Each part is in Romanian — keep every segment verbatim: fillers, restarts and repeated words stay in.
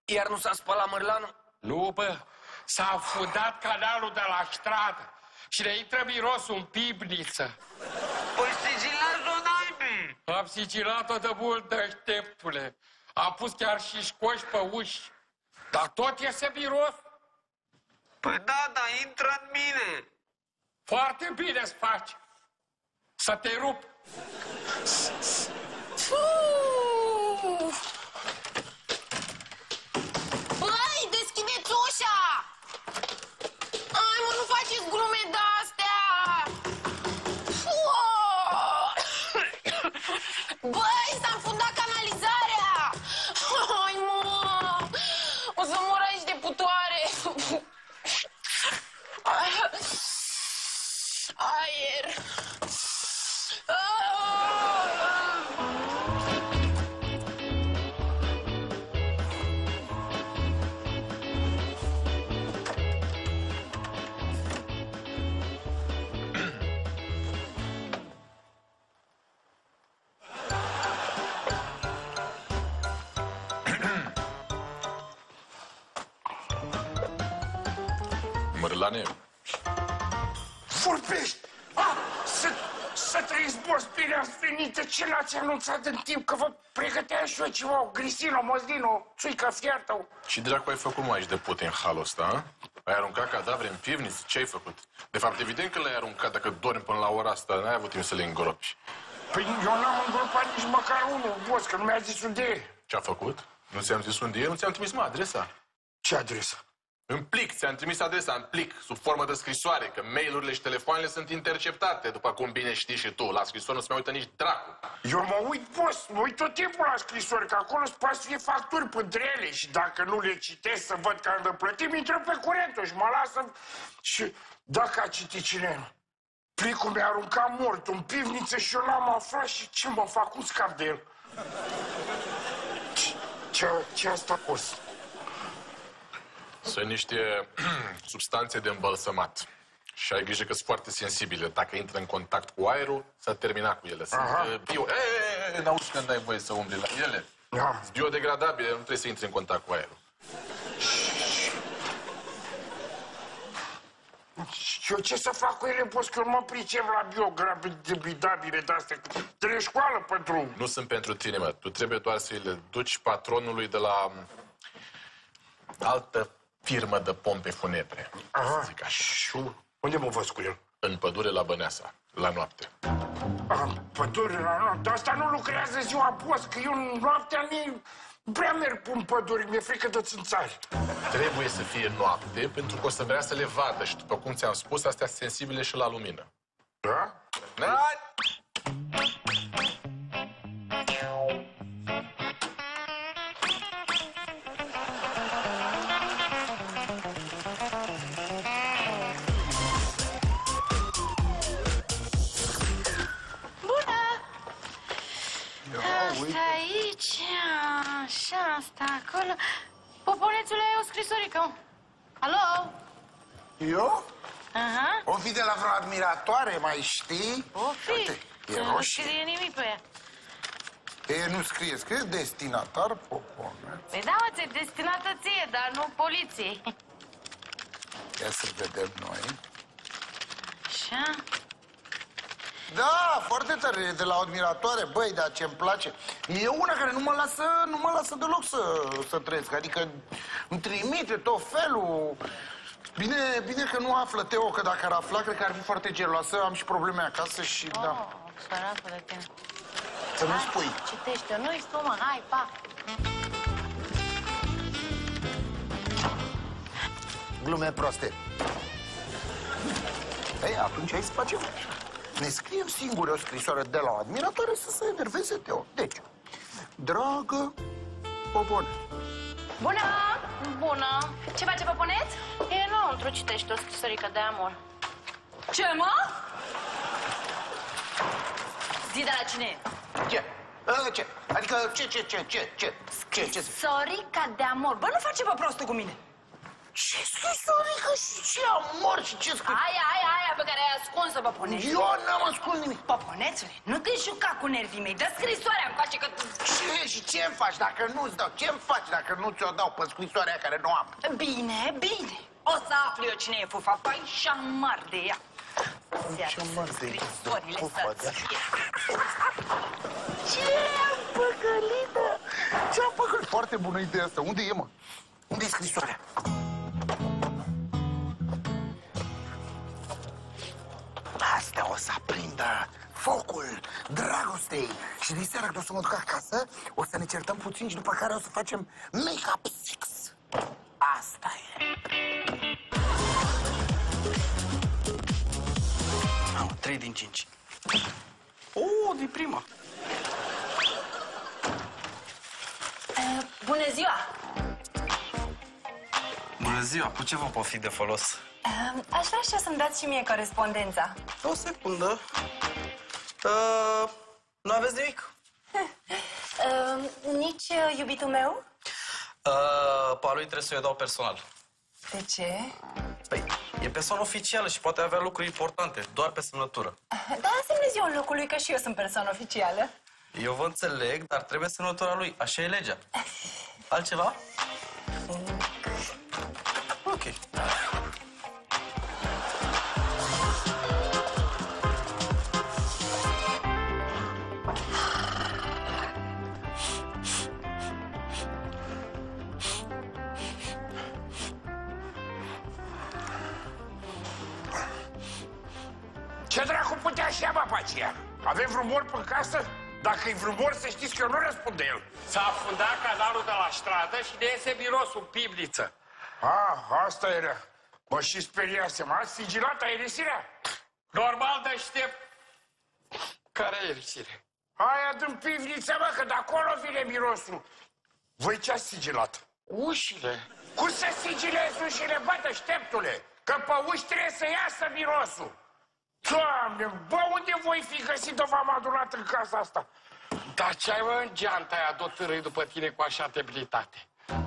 Iar nu s-a spălat mărlanul? Nu, bă, s-a fudat canalul de la stradă și ne intră mirosul în pivniță. Păi sigilați-o, naibii! Am sigilat-o de mult, deșteptule. Am pus chiar și scoși pe uși. Dar tot iese miros. Păi da, dar intră în mine. Foarte bine îți faci. Să te rup. Băi, deschideți ușa! Ai, mă, nu faceți glume de-astea! Băi, s-a înfundat canalizarea! Hai, mă! O să mor aici de putoare! Aer! Mărlane? Vorbești! Ah, să, să trăiți, boss, bine ați venit. De ce l-ați anunțat în timp? Că vă pregăteam și eu ceva, o grisino, mozdino, țuică fiartă. Ce dracu ai făcut, mă, aici de pute în halul ăsta, a? Ai aruncat cadavre în pivniță? Ce ai făcut? De fapt, evident că le-ai aruncat dacă dormi până la ora asta. N-ai avut timp să le îngropi. Păi eu n-am îngropat nici măcar unul, boss, că nu mi-a zis unde e. Ce-a făcut? Nu ți-am zis unde e? Nu ți-am trimis, mă, adresa. Ce adresă? În plic, ți-am trimis adresa în plic, sub formă de scrisoare, că mail-urile și telefoanele sunt interceptate, după cum bine știi și tu. La scrisoare nu se mai uită nici dracu. Eu mă uit, boss, mă uit tot timpul la scrisori, că acolo se poate să fie facturi pântre ele și dacă nu le citesc să văd că am de plătit, intră pe curentul și mă lasă. Și dacă a citit cineva, plicul mi-a aruncat mort în pivniță și eu n-am aflat și ce mă fac, un scap de el. Ce, ce, ce asta, boss? Sunt niște substanțe de îmbălsămat. Și ai grijă că sunt foarte sensibile. Dacă intră în contact cu aerul, s-a terminat cu ele. Sunt uh, bio... Eee, n-auzi când ai voie să umbli la ele? Da. Sunt biodegradabile, nu trebuie să intri în contact cu aerul. Și eu ce să fac cu ele, boss, că eu nu mă pricep la biodegradabile de-astea. Trebuie școală pentru... Nu sunt pentru tine, mă. Tu trebuie doar să le duci patronului de la altă firmă de pompe funebre. Aha. Să zic așa. Și unde mă văd cu el? În pădure la Băneasa, la noapte. În pădure la noapte? Dar asta nu lucrează ziua, boss, că eu noaptea nu prea merg în pădure, mi-e frică de țânțari. Trebuie să fie noapte, pentru că o să vrea să le vadă și, după cum ți-am spus, astea sunt sensibile și la lumină. Da? Da? Asta aici, așa, asta acolo. Poponețule, ai o scrisorică. Alo? Eu? Aha. O fi de la vreo admiratoare, mai știi? O fi. Uite, e Să nu roșie. scrie nimic pe ea. E, nu scrie, scrie destinatar Poponeț. Păi da, mă, ți-e destinată ție, dar nu poliției. Ia să vedem noi. Așa. Da, foarte tare, e de la o admiratoare, băi, dar ce-mi place. E una care nu mă lasă, nu mă lasă deloc să, să trăiesc, adică îmi trimite tot felul. Bine, bine că nu află Teo, că dacă ar afla, cred că ar fi foarte geloasă, am și probleme acasă și Oh, da. săracul de tine. Să nu spui. Citește-o, nu-i spumă, hai, pa. Glume proste. Ei, atunci ai să facem. Ne scriem singuri o scrisoare de la o admiratoare să se enerveze Teo. Deci, dragă Popone. Bună! Bună! Ce face, Poponeț? E înăuntru, citește o scrisorică de amor. Ce, mă? Zi de la cine e? Ce? A, ce? Adică ce, ce, ce, ce, ce, ce, ce? Scrisorica de amor. Bă, nu face, bă, prostul cu mine. Ce scrisorică și ce amor și ce scris... Aia, aia, aia pe care ai ascuns-o, Păpunețule. Eu n-am ascuns nimic. Păpunețule, nu te juca cu nervii mei. Dă scrisoarea încoace că... Ce și ce-mi faci dacă nu-ți dau? Ce-mi faci dacă nu ți-o dau pe scrisoarea aia care nu am? Bine, bine. O să aflu eu cine e fufa. Păi și amar de ea. Ce amar de ea? Scrisorile să-ți fie. Ce-am păcălit, mă? Ce-am păcălit? Foarte bună ideea asta. Unde e, mă? Unde e scrisoarea? Astea o să aprindă focul dragostei. Și de seara când o să mă duc acasă, o să ne certăm puțin și după care o să facem make-up sex. Asta e. Oh, trei din cinci. Oh, din prima. Uh, bună ziua! Bună ziua, cu ce vă pot fi de folos? Uh, aș vrea și eu să-mi dați și mie corespondența. O secundă. Uh, nu aveți nimic? Uh, nici uh, iubitul meu? Uh, pe a lui trebuie să o dau personal. De ce? Păi, e persoană oficială și poate avea lucruri importante, doar pe semnătură. Da, semnezi eu în locul lui, că și eu sunt persoană oficială. Eu vă înțeleg, dar trebuie semnătura lui. Așa e legea. Altceva? Ok. Ce dracu putea și ea, bă, pe aceea? Avem vreun mor pe casă? Dacă e vreun mor, să știți că eu nu răspund de el. S-a afundat canalul de la stradă și de iese mirosul în pivniță. Ah, asta era. Mă și speriasem. Ați sigilat aerisirea? Normal de aștept. Care e ieșire? Aia din pivniță, mă, că de acolo vine mirosul. Voi ce ați sigilat? Ușile. Cum să sigilezi ușile, bă, deșteptule? Că pe uși trebuie să iasă mirosul. Doamne, bă, unde voi fi găsit-o v-am adunat în casa asta? Dar ce ai, mă, în geanta aia tot târâi după tine cu așa tebilitate?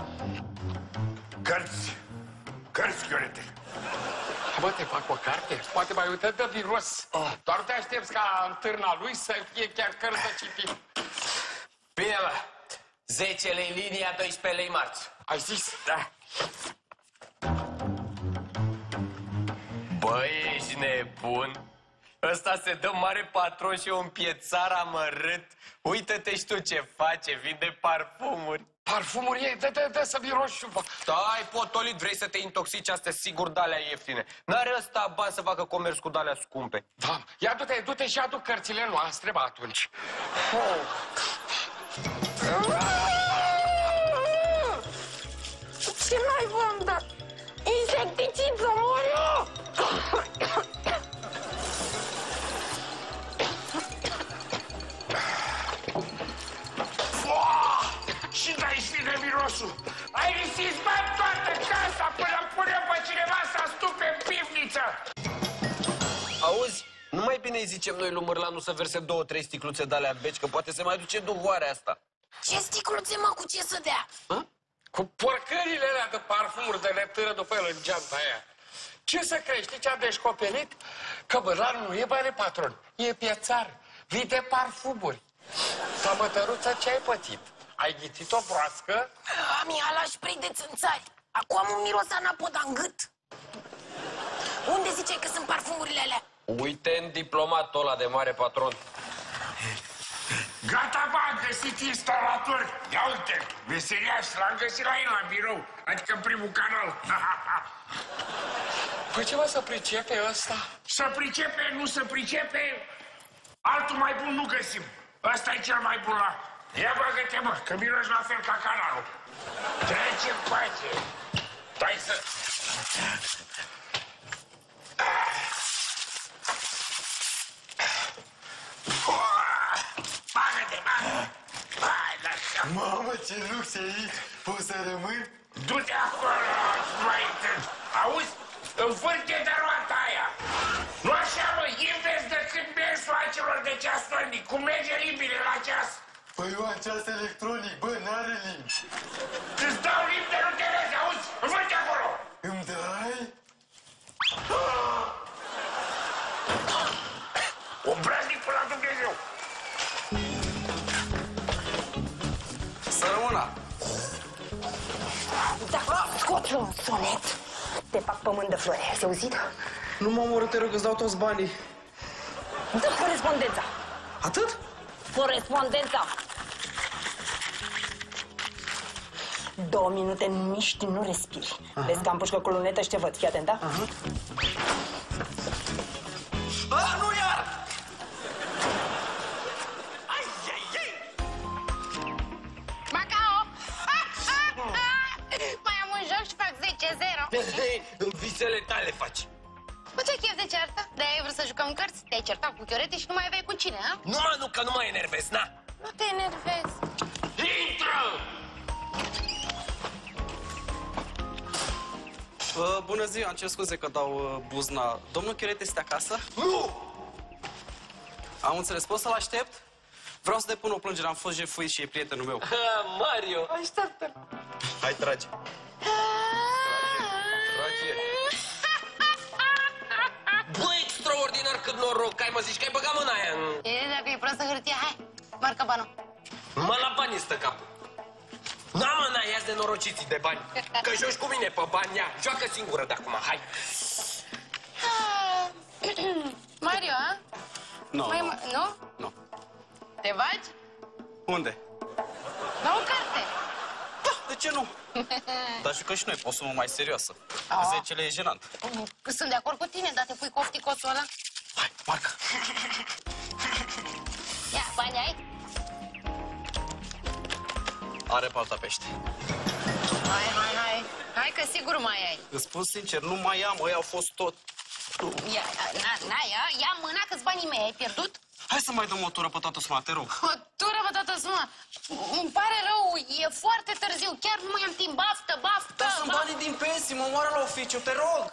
Cărți. Cărți, Chiorete. Bă, te fac o carte? Poate mai uită de miros. Oh. Doar te aștepți ca în târna lui să fie chiar cărți de citit. Bine, mă. zece lei linia, doisprezece lei marți. Ai zis? Da. Băi, ești nebun? Ăsta se dă mare patron și un piețar amărât. Uită-te și tu ce face, vinde parfumuri. Parfumuri ei, dă, dă, dă să miroși și bă. Stai, potolit, vrei să te intoxici? Astea sigur de-alea ieftine. N-are ăsta bani să facă comerț cu de-alea scumpe. Da, ia du-te, du-te și adu cărțile noastre, bă, atunci. Oh. Ce mai v-am dat? Insecticid să mor eu! Și de aici vine mirosul. Ai risipit, bă, toată casa până pune pe cineva să stupe în pivniță. Auzi? Nu mai bine îi zicem noi lui Mârlanu să verse două, trei sticluțe de-alea în beci, că poate se mai duce duhoarea asta. Ce sticluțe, mă, cu ce să dea? Hă? Cu porcările alea de parfumuri de netâră după el în geanta aia. Ce să crezi? Știi ce am descoperit? Că Mârlanu nu e mare patron, e piațar. Vinde parfumuri. Dar, mătăruță, ce ai pățit? Ai ghițit o broască? Amiala și prinde țânțari. Acum am un miros anapoda în gât. Unde ziceai că sunt parfumurile alea? Uite în diplomatul ăla de mare patron. Gata, bă, am găsit instalator. Ia uite, meseriaș, l-am găsit la el la birou, adică în primul canal. Păi ce mă să pricepe ăsta? Să pricepe, nu să pricepe, altul mai bun nu găsim. Ăsta e cel mai bun la... Ia bagă-te, mă, că miroși la fel ca canalul. Trece în pace. Stai să... Bagă-te, bagă! Hai, lasă! Mamă, ce lux e aici! Poți să rămân? Du-te acolo, mai întâi! Auzi? Învârte de roata aia! Nu așa, mă, invers decât mersul acelor de ceasornic, cum merge limbile la ceas! Păi eu am ceas electronic, bă, n-are limbi. Îți dau limbi de nu te vezi, auzi? Învârte acolo! Obraznic până la Dumnezeu. Să rămână. Da, scoți un sonet. Te fac pământ de flori, ai auzit? Nu mă omoră, te rog, îți dau toți banii. Dă corespondența. Atât? Corespondența. Două minute, nu miști, nu respiri. Aha. Vezi că am pușcă cu lunetă și te văd. Fii atent, da? Aha. Ah, nu iar! Ai, ai, ai! Macao! Mai am un joc și fac zece zero. În visele tale faci. Cu ce chef de ceartă? De-aia ai vrut să jucăm cărți? Te-ai certat cu Chiorete și nu mai aveai cu cine, ha? Nu, mă, nu, că nu mă enervez, na! Nu te enervezi. Intră! Uh, bună ziua, îmi cer scuze că dau uh, buzna. Domnul Chiorete este acasă? Nu! Am înțeles, pot să-l aștept? Vreau să depun o plângere, am fost jefuit și e prietenul meu. Ha, Mario! Așteaptă. Hai, trage. Trage. Bă, extraordinar cât noroc! Ai mă zici că ai băgat mâna aia în... E, dacă e proastă hârtie, hai, marcă banul. Mă la bani stă capul. N-am mâna, ia-ți de norociții de bani. Că joci cu mine pe bani, ia, joacă singură de acum, hai. Mario, a? Nu, Mai, nu. nu? Nu. Te bagi? Unde? La o carte. Da, de ce nu? Dar jucăm și noi pe o sumă mai serioasă. Ah. Zecele e jenant. Sunt de acord cu tine, dar te pui cofticoțul ăla. Hai, marcă. Ia, bani ai? Are pe alta pește. Hai, hai, hai. Hai că sigur mai ai. Îți spun sincer, nu mai am, ăia au fost tot. Ia, na, na, ia, ia mâna că-ți banii mei, ai pierdut? Hai să mai dăm o tură pe toată suma, te rog. O tură pe toată suma. Îmi pare rău, e foarte târziu, chiar nu mai am timp, baftă, baftă, Dar sunt baftă. banii din pensii, mă moară la oficiu, te rog.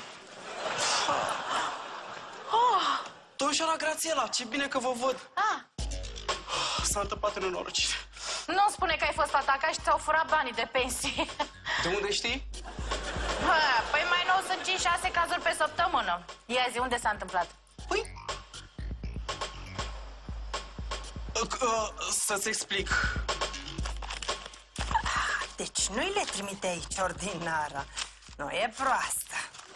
Oh. Domnișoara Grațiela, ce bine că vă văd. Ah. S-a întâmplat în nenorocire. Nu spune că ai fost atacat și ți-au furat banii de pensii. De unde știi? Ha, păi mai nou sunt cinci șase cazuri pe săptămână. Ia zi, unde s-a întâmplat? Păi... Uh, să-ți explic. Deci nu-i le trimite aici ordinara. Nu e proastă.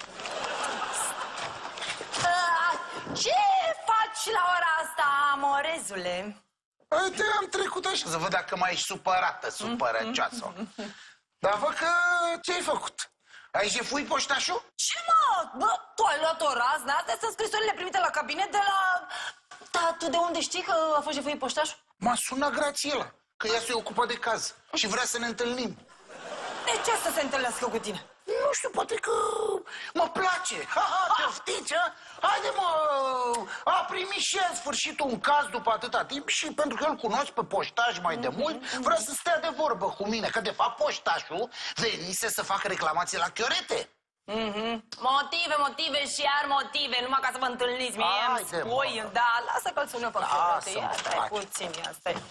Ah, ce faci la ora asta, amorezule? Uite, am trecut așa să văd dacă mai ești supărată, supărăcioasă. Dar văd că ce-ai făcut? Ai jefuit poștașul? Ce mă? Bă, tu ai luat o raznă? Astea sunt scrisorile primite la cabinet de la... Da, tu de unde știi că a fost jefuit poștașul? M-a sunat Grațiela, că ea se ocupă de caz și vrea să ne întâlnim. De ce să se întâlnească cu tine? Nu știu, poate că mă place. Ha, ha, te oftiți, ha? Haide, mă, a primit și ea în sfârșit un caz după atâta timp și pentru că îl cunosc pe poștaș mai de mult, vrea să stea de vorbă cu mine, că de fapt poștașul venise să facă reclamație la Chiorete. Mm-hmm. Motive, motive și iar motive, numai ca să vă întâlniți. Mie îmi spui, da, lasă că-l sună pe Chiorete. Ia, stai puțin, ia, stai.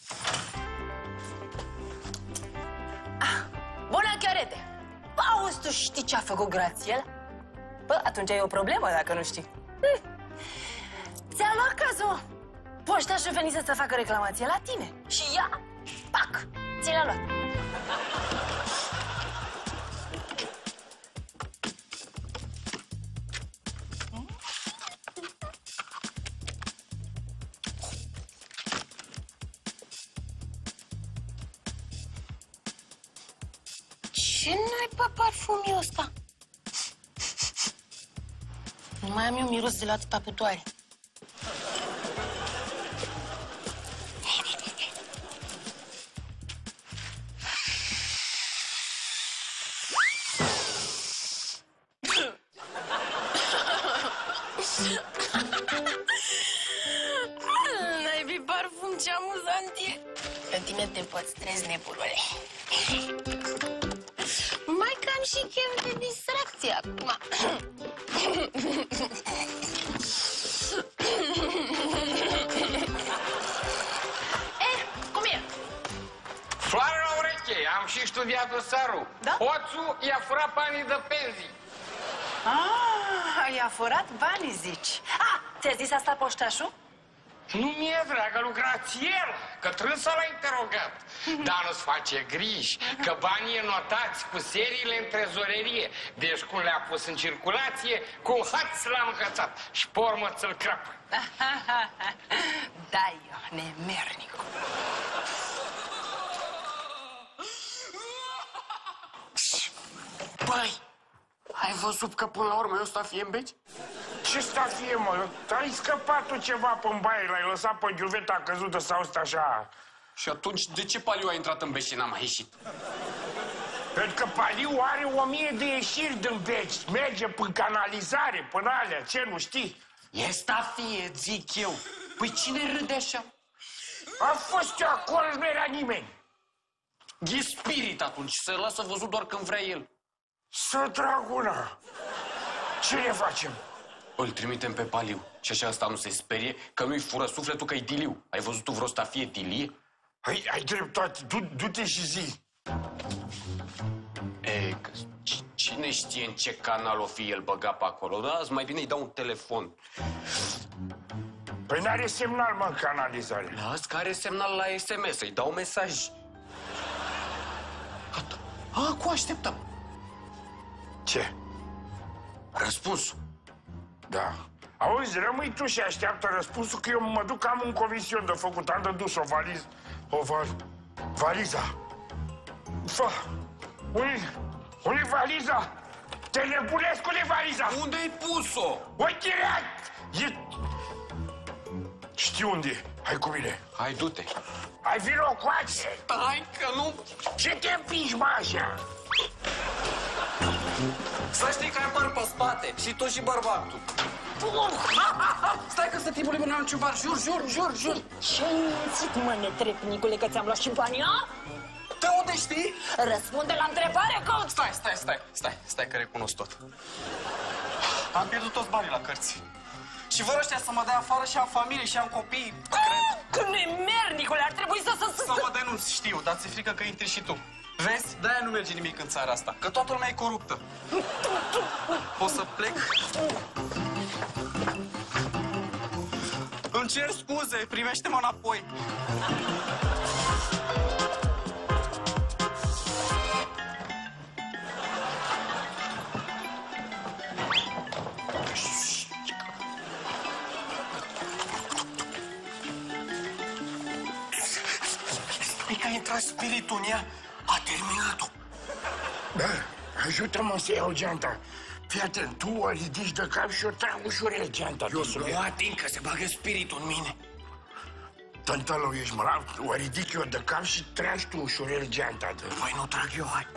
Ah, bună, Chiorete! Auzi, tu știi ce a făcut Grațiela? Bă, atunci ai o problemă dacă nu știi. Hm. Ți-a luat cazul. Poștașul venise să facă reclamație la tine. Și ea, pac, ți l-a luat. Ce n-ai pe parfumul ăsta? Nu mai am eu miros de la atâta putoare. N-ai parfum, ce amuzant e. În tine te păstrezi, nebulule. Mai cam și chef de distracție acum. Eh, cum e? Floare la ureche, am și studiat dosarul. Da? Hoțul i-a furat banii de pensii. Ah, i-a furat banii, zici. Ah, Ți-a zis asta poștașul? Nu mie, dragă, lucrați el, că trebuie să l-a interogat. Dar nu-ți face griji, că banii notați cu seriile în trezorerie. Deci cum le-a pus în circulație, cu haț l-a încățat și pe urmă ți-l crapă. Da, eu, nemernicul. Băi, ai văzut că până la urmă eu sta fie în beci? Ce sta fie, mă? Ai scăpat tu ceva pe-n baie, l-ai lăsat pe ghiuveta căzută sau ăsta așa? Și atunci, de ce Paliu a intrat în beci și n-a mai ieșit? Pentru că Paliu are o mie de ieșiri din beci. Merge până canalizare, până alea, ce nu știi? E sta fie, zic eu. Păi cine râde așa? Am fost eu acolo, nu era nimeni. E spirit atunci, se lasă văzut doar când vrea el. Să draguna! Ce ne facem? Îl trimitem pe Paliu și așa ăsta nu se sperie că nu-i fură sufletul că e diliu. Ai văzut tu vreo stafie dilie? Ai, ai dreptate, du, du-te și zi. E, că cine știe în ce canal o fi el băgat pe acolo? Da, mai bine îi dau un telefon. Păi n-are semnal, mă, în canalizare. Las că are semnal la S M S, îi dau mesaj. Gata. Acum așteptăm. Ce? Răspunsul. Da. Auzi, rămâi tu și așteaptă răspunsul, că eu mă duc, am un comision de făcut, am de dus o valiză. O val... valiza. Fă! Unde... unde-i valiza? Te nebunesc, unde-i valiza? Unde-ai pus-o? Uite, e... Știu unde e. Hai cu mine. Hai, du-te. Hai, vino coace. Stai că nu... Ce te împingi, mă, așa? Să știi că ai păr pe spate și tu și bărbatul. Stai că să tipul lui n-am ceva, jur, jur, jur, jur. Ce-ai mințit, mă, netrepnicule, că ți-am luat și banii, a? De unde știi? Răspunde la întrebare, coach! Stai, stai, stai, stai, stai că recunosc tot. Am pierdut toți banii la cărți. Și vor ăștia să mă dea afară și am familie și am copii. Că nemernicule, ar trebui să... Să, să mă denunț, știu, dar ți-e frică că intri și tu. Vezi? De-aia nu merge nimic în țara asta, că toată lumea e coruptă. Pot să plec? Îmi cer scuze, primește-mă înapoi. Spui că a intrat spiritul în ea, a terminat-o. Da, ajută-mă să iau geanta. Fii atent, tu o ridici de cap și o trag ușurel geanta. Eu nu ating, că se bagă spiritul în mine. Tântălău ești, mă, o ridic eu de cap și tragi tu ușurel geanta. De... Păi nu trag eu, hai.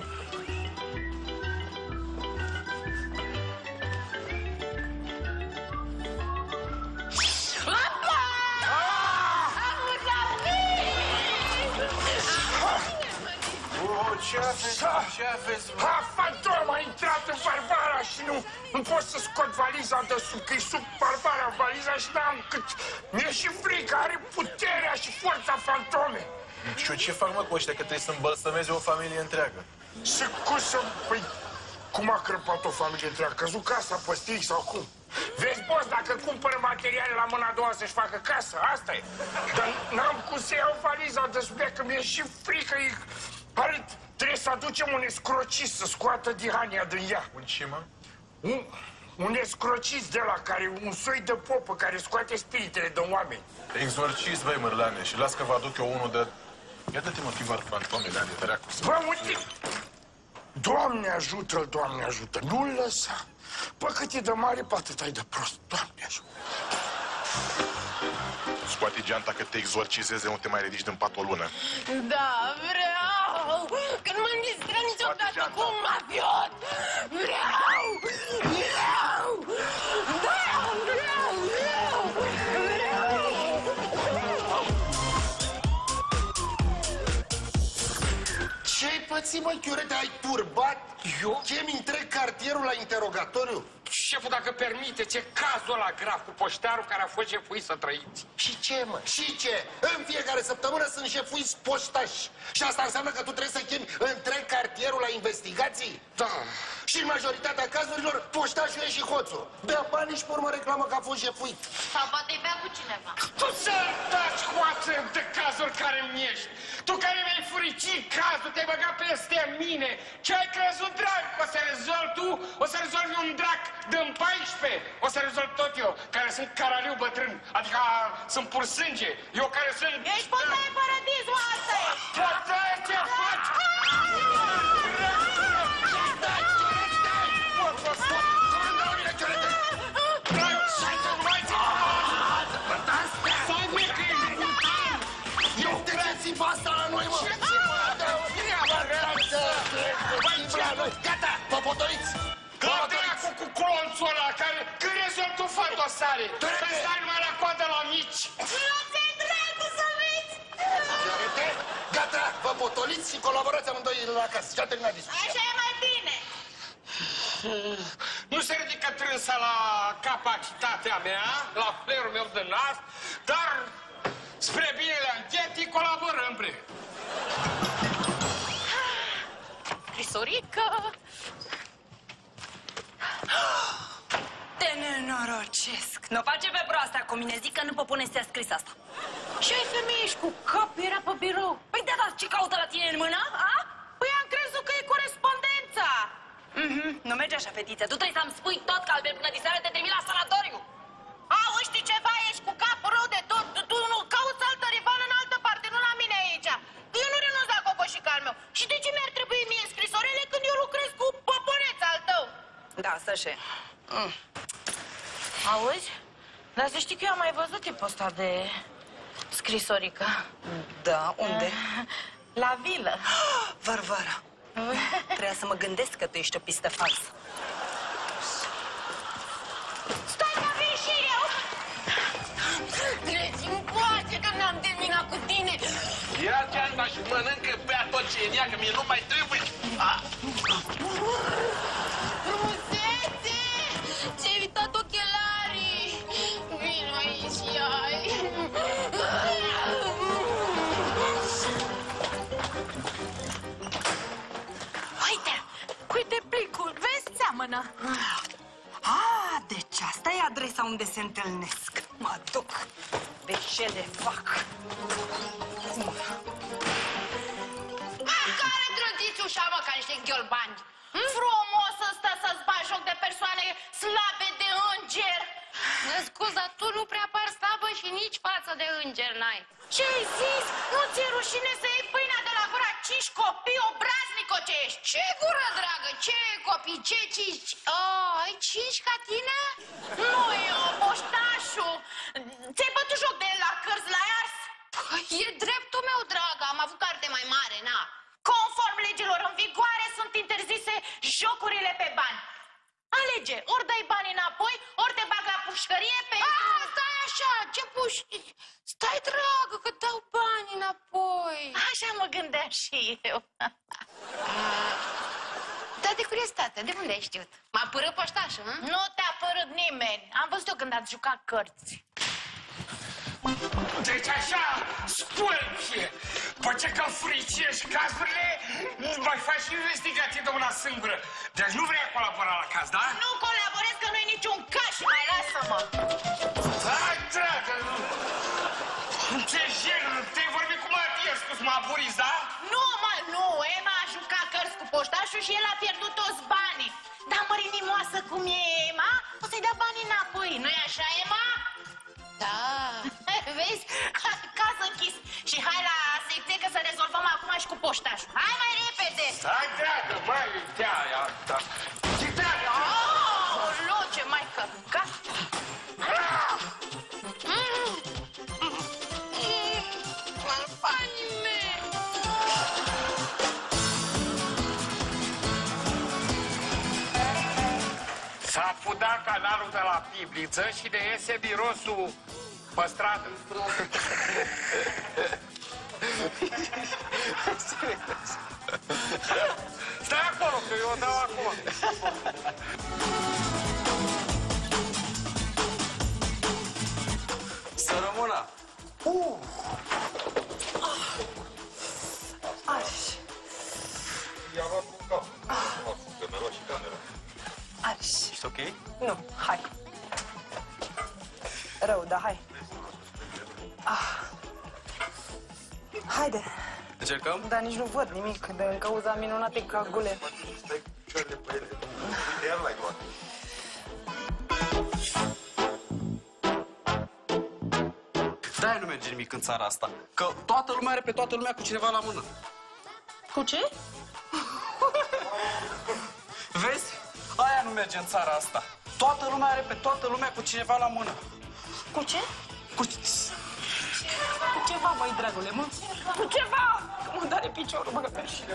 Ce aveți, ce aveți, mă? Ha, fantom, a intrat în Barbara și nu, nu pot să scot valiza de sub, că-i sub Barbara valiza și n-am cât... Mi-e și frică, are puterea și forța fantome. Și eu ce fac, mă, cu ăștia, că trebuie să îmbălsămeze o familie întreagă? Și cum să... Păi, cum a crăpat o familie întreagă? Căzut casa pe stic sau cum? Vezi, boss, dacă cumpără materiale la mâna a doua să-și facă casă, asta e. Dar n-am cum să iau valiza de sub ea, că mi-e și frică, e... Are... Trebuie să aducem un escrocist să scoată dihania din ea. Un ce, mă? Un, un escrocist de la care, un soi de popă care scoate spiritele din oameni. Exorcist, băi, mărlane, și las că vă aduc eu unul de... Ia dă-te, mă, chivar fantomele, ani, tăreacu. Bă, uite! Doamne ajută-l, Doamne ajută! Nu-l lăsa! Bă, cât e de mare, pe atât ai de prost. Doamne ajută! Scoate geanta că te exorcizeze, nu te mai ridici din pat o lună. Da, vreau! Că nu m-am distrat niciodată cu un mafiot! Vreau! Vreau! Da, vreau! Vreau! Vreau! Ce-ai pățit, mă, Chiurete? Ai turbat? Eu? Chemi întreg cartierul la interogatoriu? șeful, dacă permiteți, e cazul ăla grav cu poștarul care a fost jefuit să trăiți. Și ce, mă? Și ce? În fiecare săptămână sunt șefuiți poștași. Și asta înseamnă că tu trebuie să chemi întreg cartierul la investigații? Da. Și în majoritatea cazurilor, poștașul e și hoțul. Bea banii și pe urmă reclamă că a fost jefuit. Sau poate bea cu cineva. Tu să-l taci, hoață, de cazuri care îmi ești. Tu care mi-ai furicit cazul, te-ai băgat peste mine. Ce ai crezut, drag? O să rezolvi tu? O să rezolvi un drac din paisprezece? O să rezolv tot eu, care sunt caraliu bătrân. Adică sunt pur sânge. Eu care sunt... Ești bătaie paradisul, asta e! Bătaie, ce faci? Asta la noi, mă! Gata, vă potoliți! Dracu cu clonțul ăla care când rezolvi tu fata sare, să stai numai la coadă la mici. Nu ți-e dracu să vezi! Gata, vă potoliți și colaborați amândoi la casă. Și-a terminat discuția. Așa e mai bine! Nu se ridică trânsa la capacitatea mea, la flerul meu de nas, dar spre binele anchetii colaborăm, bre. Crisorică! Te nenorocesc! Nu face pe proasta cu mine, zic că nu pe pune să te-a scris asta. Și ai femeie și cu capul era pe birou. Păi da, da, ce caută la tine în mână, a? Păi am crezut că e corespondența. Mhm, nu merge așa, fetiță. Tu trebuie să-mi spui tot că Albert până diseară te trimit la sanatoriu. Au, știi ceva, ești cu capul rău de tot. Tu, tu nu cauți altă rivală în altă parte, nu la mine aici. Eu nu renunț la cocoșica al meu. Și de ce mi-ar trebui mie scrisorele când eu lucrez cu poponeț al tău? Da, să și. Mm. Auzi? Dar să știi că eu am mai văzut tipul ăsta de scrisorică. Da, unde? La vilă. Varvara, trebuia să mă gândesc că tu ești o pistă falsă. Stai că vin și eu! Treci-mi coace că n-am terminat cu tine! Ia geanta și mănâncă, bea tot ce e în ea, că mie nu mai trebuie. Frumusețe! Ți-ai uitat ochelarii! Vino aici și ai! Uite! Uite plicul! Vezi, seamănă! Ah, deci asta e adresa unde se întâlnesc. Mă duc. De ce le fac? Care trântiți ușa, mă, ca niște ghiolbani? Frumos să stă să-ți bagi joc de persoane slabe de înger. Scuza, tu nu prea pari slabă și nici față de înger n-ai. Ce-ai zis? Nu ți-e rușine să iei pâinea de la gura cinci copii obraznico ce ești? Ce gură, dragă? Ce copii? Ce cinci? Oh, ai cinci ca tine? Nu eu, poștașul. Ți-ai bătut joc de el la cărți la ars? Păi, e dreptul meu, dragă. Am avut carte mai mare, na. Conform legilor în vigoare, sunt interzise jocurile pe bani. Alege, ori dai bani înapoi, ori te bag la pușcărie pe... Ah, stai așa, ce puști? Stai, dragă, că dau bani înapoi. Așa mă gândeam și eu. Da, de curiozitate, de unde ai știut? M-a părât poștașul, hă? Nu te-a părât nimeni. Am văzut eu când ați jucat cărți. Deci așa, spune-mi, după ce că fricești cazurile, mai faci și investigații de una singură. Deci nu vrei colabora la caz, da? Nu colaborez că nu-i niciun caz și mai lasă-mă. Hai, dragă, ce gen, te-ai vorbit cu Matias, cu Smaburiz, da? Nu, mă, nu, Emma a jucat cărți cu poștașul și el a pierdut toți banii. Dar mărinimoasă cum e Emma, o să-i dea banii înapoi, nu-i așa, Emma? Da. Vezi? Caz închis. Și hai la secție că să rezolvăm acum și cu poștașul. Hai mai repede! Hai, dragă, mai de aia, da. Ce dragă? Oh, ce mai căcat! Banii mei! S-a fudat canalul de la Pibliță și de iese mirosul pe stradă. Stai acolo, că eu o dau acum. Da. Uh. Arș. Arș. Ești ok? Nu, hai. Rău, dar hai. Ah. Haide. Încercăm? Dar nici nu văd nimic din cauza minunatei cagule. De-aia nu merge nimic în țara asta. Că toată lumea are pe toată lumea cu cineva la mână. Cu ce? Vezi? Aia nu merge în țara asta. Toată lumea are pe toată lumea cu cineva la mână. Cu ce? Cu... Cu ceva, măi, dragule, mă. Cu ceva! Că mă doare piciorul, bă.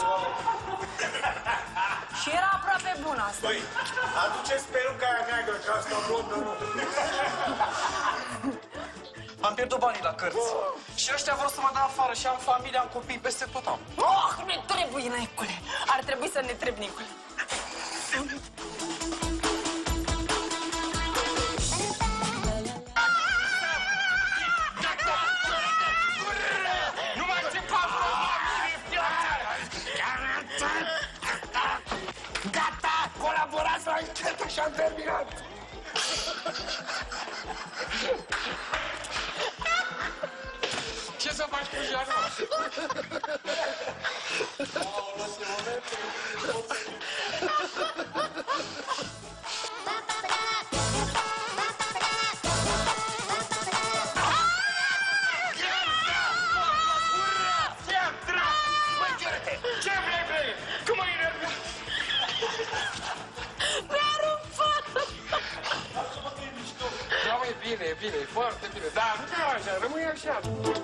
Și era aproape bună asta. Băi, aduceți peruca aia neagră, că asta blondă nu. Am pierdut banii la cărți. Și ăștia vor să mă dea afară și am familie, am copii, peste tot am. Oh, ne trebuie, Nicule. Ar trebui să ne trebuie, Nicule. Nu mai ce fac! Gata! Colaborați la anchetă și am terminat! Ce să faci cu Jeanu? Ce vrei, vrei? Cum ai enervat? Mi-a rupt fața. Da, mă, e bine, e bine, e foarte bine. Da, nu te așa, rămâi așa.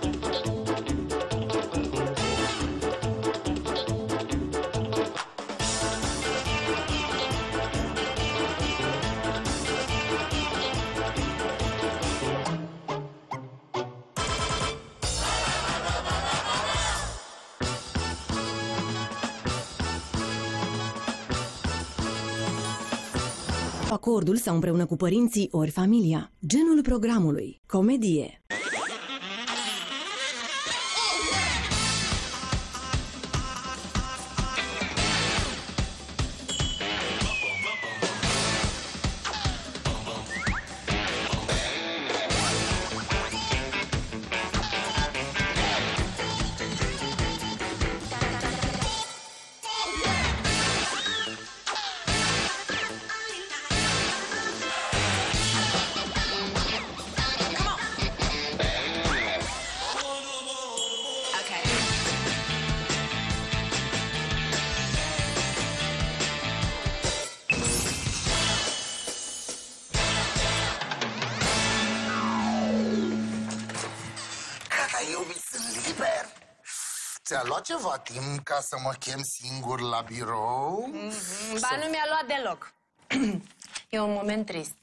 Acordul sau împreună cu părinții ori familia. Genul programului. Comedie. Ți-a luat ceva timp ca să mă chem singur la birou? Mm-hmm. Ba, nu mi-a luat deloc. E un moment trist.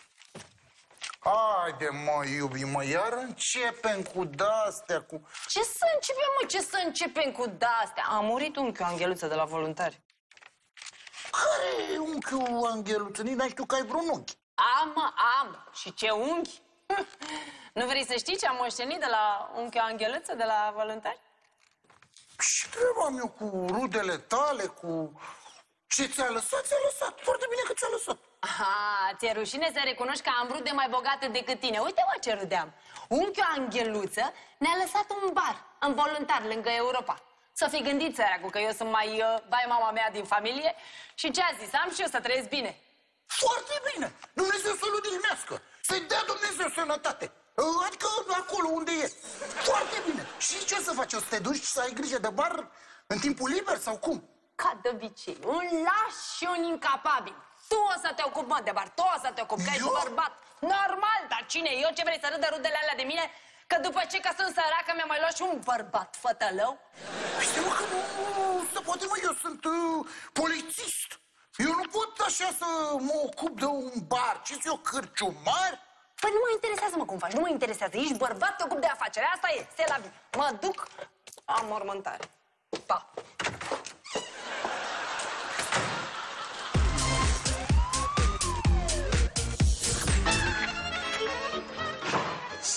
Haide, mă, iubi, mă, iar începem cu de-astea, cu... Ce să începem, mă, ce să începem cu de-astea? A murit unchiul Angheluță de la voluntari. Care e unchiul Angheluță? Nici n-ai știu că ai vreun unchi. Am, mă, am. Și ce unchi? Nu vrei să știi ce am moștenit de la unchiul Angheluță de la voluntari? Și treaba eu cu rudele tale, cu... Ce ți-a lăsat, ți-a lăsat. Foarte bine că ți-a lăsat. Aha, ți-e rușine să recunoști că am rude mai bogate decât tine. Uite, mă, ce rudeam. Unchiul Angheluță ne-a lăsat un bar, în voluntar, lângă Europa. Să fi gândit, săracul, că eu sunt mai uh, bai mama mea din familie. Și ce a zis? Am și eu să trăiesc bine. Foarte bine! Dumnezeu să-l odihnească! Să-i dea Dumnezeu sănătate! Adică acolo unde e. Foarte bine! Și ce să faci? O să te duci să ai grijă de bar în timpul liber sau cum? Ca de obicei, un laș și un incapabil. Tu o să te ocupi, mă, de bar, tu o să te ocupi, că ești bărbat. Normal, dar cine? Eu ce vrei să râdă rudele alea de mine? Că după ce că sunt săracă mi-a mai luat și un bărbat fătălău? Știi, mă, că nu se poate, mă, eu sunt uh, polițist. Eu nu pot așa să mă ocup de un bar. Ce-s eu, cârciumar? Păi nu mă interesează, mă, cum faci, nu mă interesează. Ești bărbat, te ocupi de afacere, asta e, se la bine. Mă duc, am mormântare. Pa!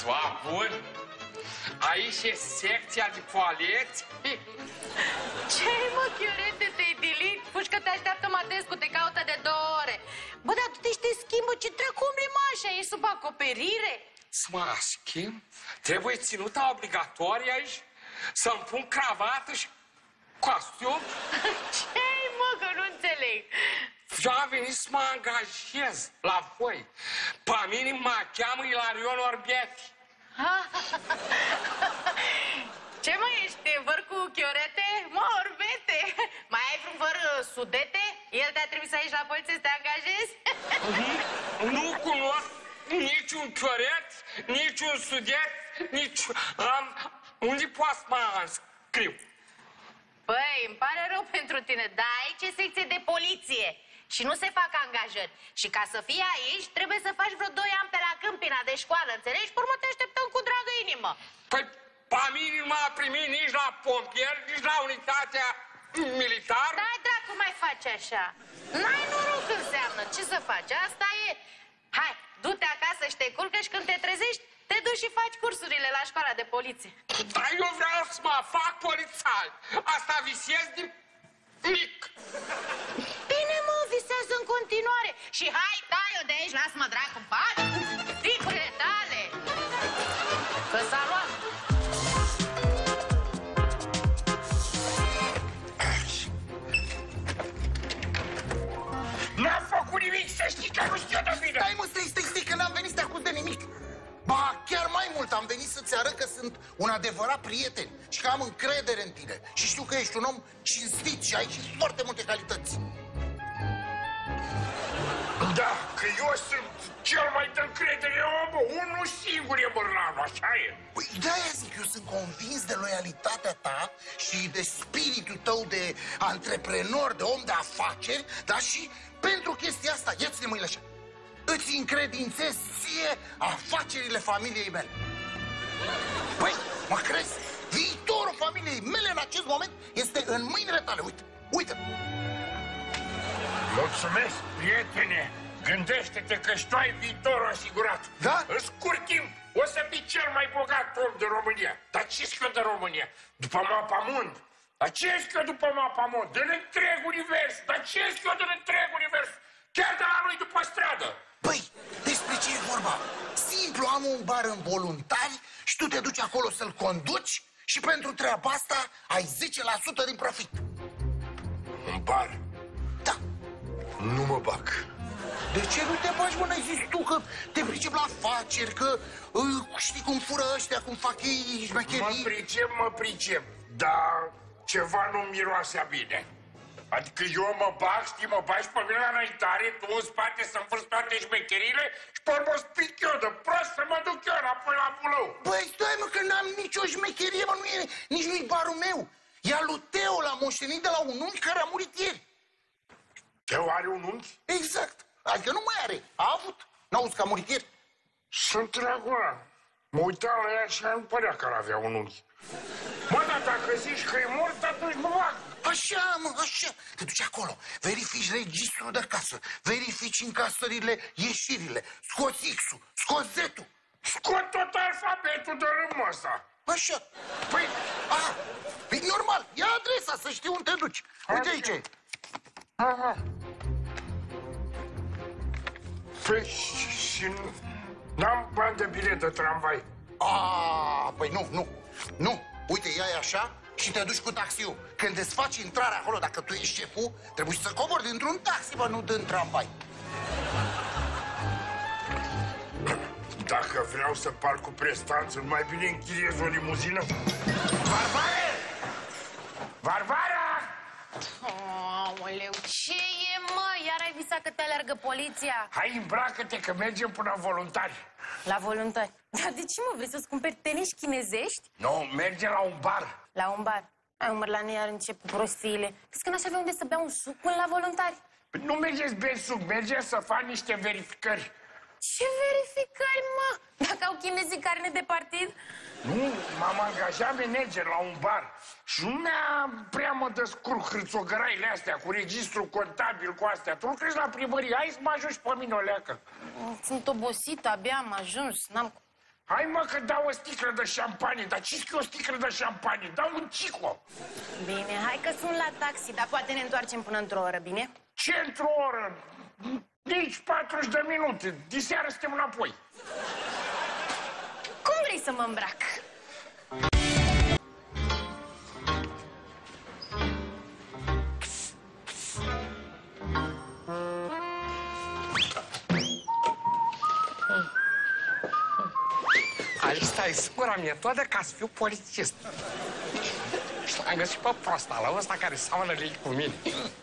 Ceva bun. Aici e secția de toaleți. Ce-i, mă, Chiorete, te-ai dilit? Puși că te așteaptă Matescu, te caută de două ore. Bă, dar tu te și te schimbă, ce dracu umbli, mă, așa? Ești sub acoperire? Să mă schimb? Trebuie ținuta obligatorie aici? Să-mi pun cravată și costium? Ce-i, mă, că nu înțeleg. Eu am venit să mă angajez la voi. Pe mine mă cheamă Ilarion Orbieti. Ce, mă, ești văr cu Chiorete? Mă, Orbete! Mai ai vreun văr uh, Sudete? El te-a trimis aici la poliție să te angajezi? Nu cunosc niciun Chioret, niciun Sudet, nici... Am... Unde poate să mă scriu? Păi, îmi pare rău pentru tine, dar aici e secție de poliție și nu se fac angajări. Și ca să fii aici, trebuie să faci vreo doi ani pe la Câmpina de școală, înțelegi? Pe urmă te așteptăm cu dragă inimă. Păi, pe mine nu m-a primit nici la pompieri, nici la unitatea militar. Dai, dracu, mai faci așa. N-ai noroc înseamnă, ce să faci? Asta e... Hai, du-te acasă și te culcă și când te trezești, te duci și faci cursurile la școala de poliție. Dar eu vreau să mă fac polițai. Asta visez de mic. Bine, mă, visează în continuare. Și hai, tai-o de aici, lasă-mă, dracu, în pace. Tricurile tale. Că s-a luat. N-am făcut nimic, să știi că nu știu de bine. Stai, mă, stai, stai, stai, că n-am venit să te acuz de nimic. Ba, chiar mai mult, am venit să-ți arăt că sunt un adevărat prieten și că am încredere în tine. Și știu că ești un om cinstit și ai și foarte multe calități. Da, că eu sunt cel mai de încredere om, unul singur e Bărlanu, așa e. Păi, de-aia zic, eu sunt convins de loialitatea ta și de spiritul tău de antreprenor, de om de afaceri, dar și pentru chestia asta, ia-ți-ne mâinile așa. Îți încredințez ție afacerile familiei mele. Păi, mă crezi? Viitorul familiei mele în acest moment este în mâinile tale, uite, uite. Mulțumesc, prietene. Gândește-te că și tu ai viitorul asigurat. Da? În scurt timp o să fii cel mai bogat om de România. Dar ce-s că de România? După Mapamond. Dar ce-s că după Mapamond? Din întreg univers. Dar ce-s că din întreg univers? Chiar de la noi după stradă. Păi, despre ce e vorba? Simplu, am un bar în voluntari și tu te duci acolo să-l conduci și pentru treaba asta ai zece la sută din profit. Un bar? Da. Nu mă bag. De ce nu te bagi, mă? N-ai zis tu că te pricep la afaceri, că uh, știi cum fură ăștia, cum fac ei șmecherii? Mă pricep, mă pricep, dar ceva nu miroase bine. Adică eu mă bag, știi, mă bagi pe mine la înaintare, tu în spate să învârți toate șmecherile și pe urmă spic eu de prost să mă duc eu înapoi la bulău. Băi, stai, mă, că n-am nicio șmecherie, mă, nu e, nici nu-i barul meu. E al lui Teo, l-am moștenit de la un unchi care a murit ieri. Teo are un unchi? Exact. Adică nu mai are. A avut. N-auzi că a murit ieri? Sunt draguna. Mă uitam la ea și nu părea că avea un unchi. Mă, dar dacă zici că e mort, atunci mă bag. Așa, mă, așa. Te duci acolo, verifici registrul de casă, verifici încasările, ieșirile, scoți X-ul, scoți Z-ul. Scot tot alfabetul de râmă ăsta. Așa. Păi, aha, e normal, ia adresa să știi unde te duci. Uite aici e. Aha. Păi, și n-am bani de bilet de tramvai. A, păi nu, nu, nu. Uite, ia așa și te duci cu taxiul. Când îți faci intrarea acolo, dacă tu ești șeful, trebuie să cobori dintr-un taxi, bă, nu din tramvai. Dacă vreau să par cu prestanță, mai bine închiriez o limuzină. Varvare! Varvara! Aoleu, ce e, mă? Iar ai visat că te alergă poliția? Hai, îmbracă-te că mergem până la voluntari. La voluntari? Dar de ce, mă, vrei să-ți cumperi teniși chinezești? Nu, mergem la un bar. La un bar? Ai, mă, la noi iar încep cu prostiile. Crezi că n-aș avea unde să bea un suc până la voluntari? Păi nu mergeți bei suc, mergeți să fac niște verificări. Ce verificări, mă? Dacă au chinezii carne de partid? Nu, m-am angajat manager la un bar și nu mi-a prea mă descurc hârțogăraile astea cu registru contabil, cu astea. Tu nu crezi la primărie? Hai să mă ajungi pe mine o leacă. Sunt obosită, abia am ajuns, n-am... Hai mă că dau o sticlă de șampanie, dar ce-i o sticlă de șampanie? Dau un cico. Bine, hai că sunt la taxi, dar poate ne întoarcem până într-o oră, bine? Ce într-o oră? Nici patruzeci de minute. Diseară suntem înapoi. Cum vrei să mă îmbrac? Asta e singura metodă ca să fiu polițist. Și l-am găsit pe prosta la ăsta care seamănă lei cu mine.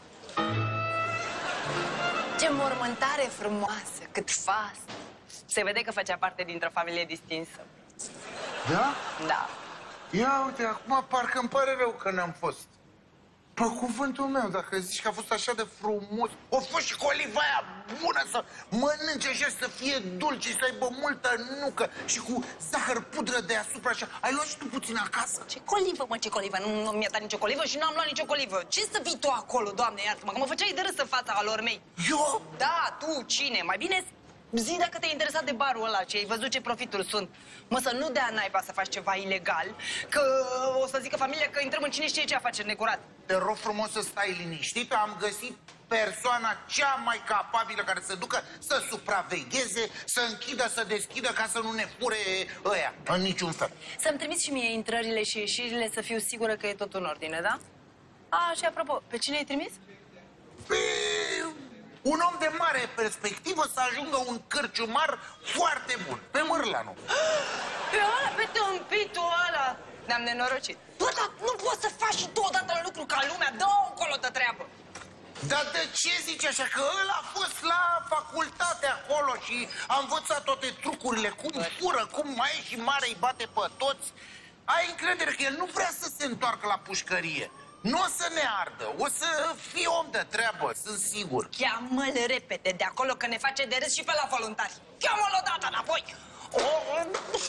Ce mormântare frumoasă, cât fas. Se vede că făcea parte dintr-o familie distinsă. Da? Da. Ia uite, acum parcă îmi pare rău că n-am fost. Pe cuvântul meu, dacă zici că a fost așa de frumos, o fost și cu oliva aia bună să mănânce așa, să fie dulce, să aibă multă nucă și cu zahăr pudră deasupra așa. Ai luat și tu puțin acasă? Ce colivă, mă, ce colivă? Nu, nu mi-a dat nicio colivă și nu am luat nicio colivă. Ce să vii tu acolo, Doamne, iartă-mă, că mă făceai de râs în fața lor mei. Eu? Da, tu, cine? Mai bine zi dacă te-ai interesat de barul ăla, ce ai văzut ce profituri sunt. Mă, să nu dea naiba să faci ceva ilegal, că o să zică familia că intrăm în cine știe ce afaceri necurat. Te rog frumos să stai liniștit, am găsit persoana cea mai capabilă care să ducă să supravegheze, să închidă, să deschidă, ca să nu ne fure ăia, în niciun fel. Să-mi trimiți și mie intrările și ieșirile să fiu sigură că e tot în ordine, da? A, și apropo, pe cine ai trimis? Pe un om de mare perspectivă să ajungă un cârciumar foarte bun, pe Mârlanu. Pe ăla, pe tâmpitul ăla! Ne-am nenorocit. Bă, dar nu poți să faci și tu odată lucru ca lumea, dă-o încolo de treabă. Dar de ce zici așa? Că ăla a fost la facultate acolo și a învățat toate trucurile, cum fură, cum mai e și mare îi bate pe toți. Ai încredere că el nu vrea să se întoarcă la pușcărie. Nu o să ne ardă, o să fie om de treabă, sunt sigur. Cheamă-l repede de acolo, că ne face de râs și pe la voluntari. Cheamă-l odată înapoi. Oh.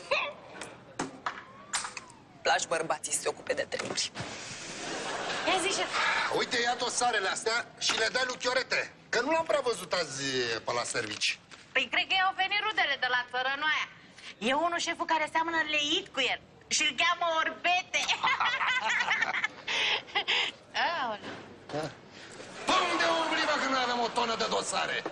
Lași bărbații să se ocupe de treburi. Ia zi, șef. Uite, ia dosarele astea și le dai lui Chiorete, că nu l-am prea văzut azi pe la servici. Păi cred că i-au venit rudele de la țărănoaia. E unul șeful care seamănă leit cu el și îl cheamă Orbete. Aoleu. Pe unde umbli, bă, că noi avem o tonă de dosare?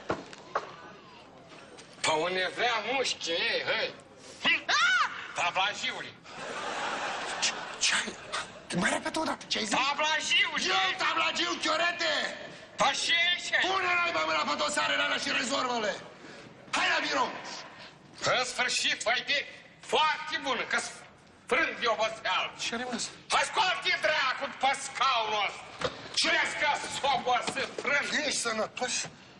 Pe unde vrea mușchi, ei, hăi. Tablajiului. Ce ai? Mai repede odată, ce ai zis? Tablajiul, Eu, tablagiu, Chiorete! Pa și eșe? Pune naiba mâna pe dosarele alea și rezolvă-le! Hai la birou! În sfârșit, vai de foarte bună, că frânt de oboseală. Ce are măs? Hai scoate dracu pe scaunul ăsta! Crezi că s-o obosit frânt? Ești sănătos?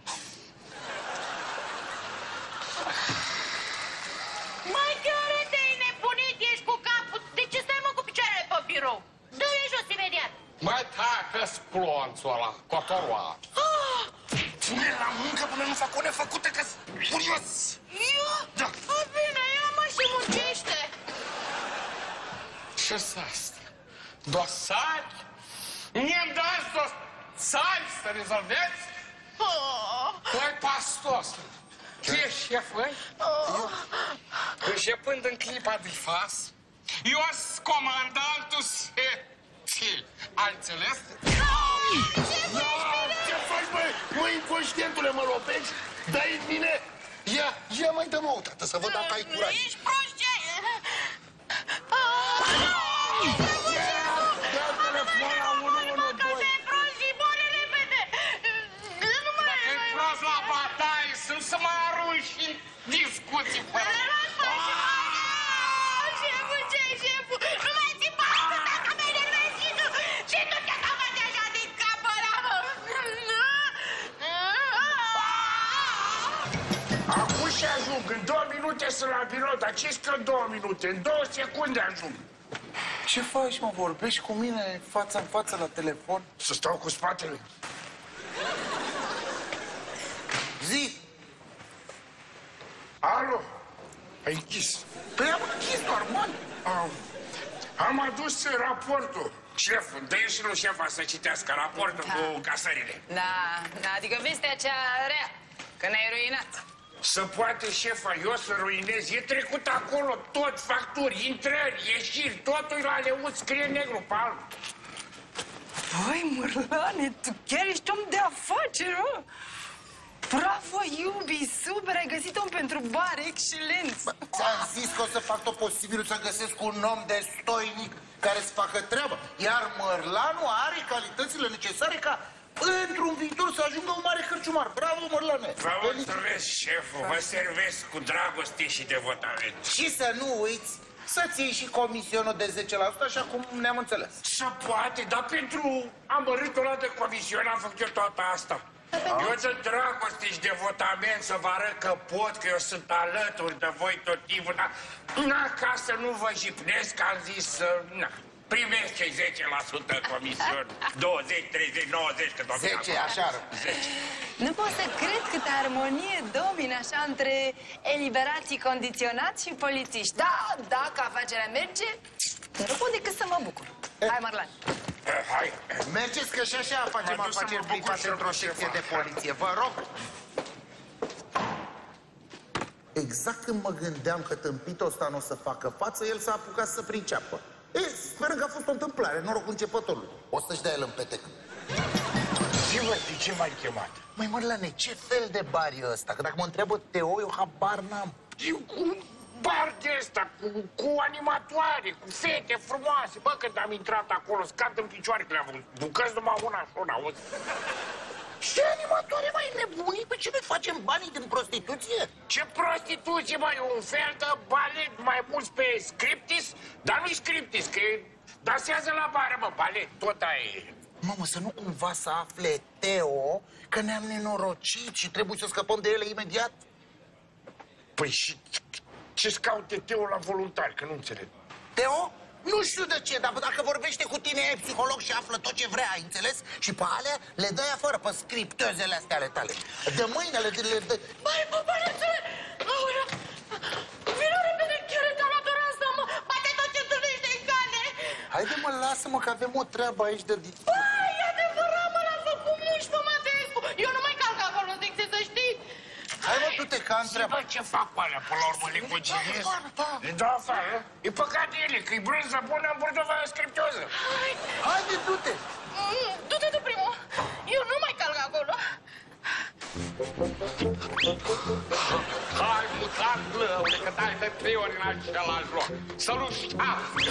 Mai chiar te-ai nebunit, ești cu capul. De ce stai, mă, cu picioarele pe birou? Dă-le jos imediat. Mai tacă-ți plonțul ăla, cotoroa. Pune la muncă până nu fac o nefăcută, că-s furios! Eu? Da. A, bine, ia mă și muncește. Ce-s asta? Dosari? Mie-mi dați dosari să rezolveți? Oh. Păi, pastos, tu ești șef, băi? Oh. Începând în clipa de fas, eu sunt comandantul seții. Ai înțeles? Ce faci, băi? Mă, inconștientule, mă lopești? Dai în mine? Ia, ia mai dă-mă o dată, să văd dacă ai curaj. Ești prost, ce? Dă telefon la unu unu doi. Dacă-i prost la bataie, sunt să mă arunci în discuții fără... Șeful, ce șeful? Nu mai ții pasă dacă mă enervezi și tu! Și tu te cămăți așa din cap ăla, mă! Acum și ajung, în două minute sunt la birou, dar ce că în două minute? În două secunde ajung. Ce faci, mă? Vorbești cu mine față în față la telefon? Să stau cu spatele. Zi! Alo? Ai închis. Păi am închis normal. Am, am adus raportul. Șeful, dă și lui șefa să citească raportul Da. cu casările. Da, da, adică vestea cea rea, că ne-ai ruinat. Să poate, șefa, eu să ruinez. E trecut acolo tot, facturi, intrări, ieșiri, totul la leut scrie negru pe alb. Băi, Mărlane, tu chiar ești om de afaceri, mă? Bravo, iubi, super, ai găsit om pentru bar, excelent! Ți-am zis că o să fac tot posibilul să găsesc un om destoinic care să facă treaba. Iar Mărlanu are calitățile necesare ca într-un viitor să ajungă un mare cărciumar. Bravo, Mărlane! Vă mulțumesc, șeful, vă servesc cu dragoste și devotament. Și să nu uiți să-ți iei și comisionul de zece la sută, așa cum ne-am înțeles. Să poate, dar pentru amărâtul ăla de comision am făcut eu toată asta. Eu de dragoste și devotament să vă arăt că pot, că eu sunt alături de voi tot timpul, dar na, ca să nu vă jipnesc, am zis să, na, primesc cei zece la sută comision, douăzeci, treizeci, nouăzeci, că tot zece, așa zece. Nu pot să cred câtă armonie domină așa între eliberații condiționați și polițiști. Da, dacă afacerea merge, nu pot decât să mă bucur. Hai, Marlan. Hai. Mergeți că și așa facem afaceri private într-o secție de poliție. Vă rog. Exact când mă gândeam că tâmpitul ăsta nu o să facă față, el s-a apucat să priceapă. E, sper că a fost o întâmplare, norocul începătorului. O să-și dea el în petec. Zi-mă, de ce m-ai chemat? Măi, Mărlane, ce fel de bar e ăsta? Că dacă mă întreabă Teo, eu habar n-am. Eu cu bar de ăsta, cu, cu animatoare, cu fete frumoase. Bă, când am intrat acolo, scad în picioare, că le-am văzut. Bucăți numai una și una, auzi. Ce animatoare, mai nebunii? Pe ce noi facem banii din prostituție? Ce prostituție, mai un fel de balet mai mulți pe scriptis, dar nu-i scriptis, că dansează la bară, mă, balet, tot aia e. Mamă, să nu cumva să afle Teo că ne-am nenorocit și trebuie să scăpăm de ele imediat? Păi și ce-ți caute Teo la voluntari, că nu înțeleg. Teo? Nu știu de ce, dar dacă vorbește cu tine e psiholog și află tot ce vrea, ai înțeles? Și pe alea le dai afară pe scriptozele astea ale tale. De mâine le, le dă... Băi, bă, băiețele! Aoleu! Vino repede, chiar te-am luat ora asta, mă! Bate tot ce întâlnești de cale! Haide, mă, lasă-mă, că avem o treabă aici de... Băi, e adevărat, mă, l-am făcut muși pe Mateescu! Eu nu mai calc acolo, zic să știi! Hai, mă, du-te, că am treabă. Bă, ce fac cu alea, până la urmă, le conciliez? Le dau afară? E păcat de ele, că e brânză bună în burdova scriptoză. Haide, du-te! Mm, du-te tu primul! Eu nu mai calc acolo! Hai, mutat, lăule, că dai de trei ori în același loc. Să nu șapi!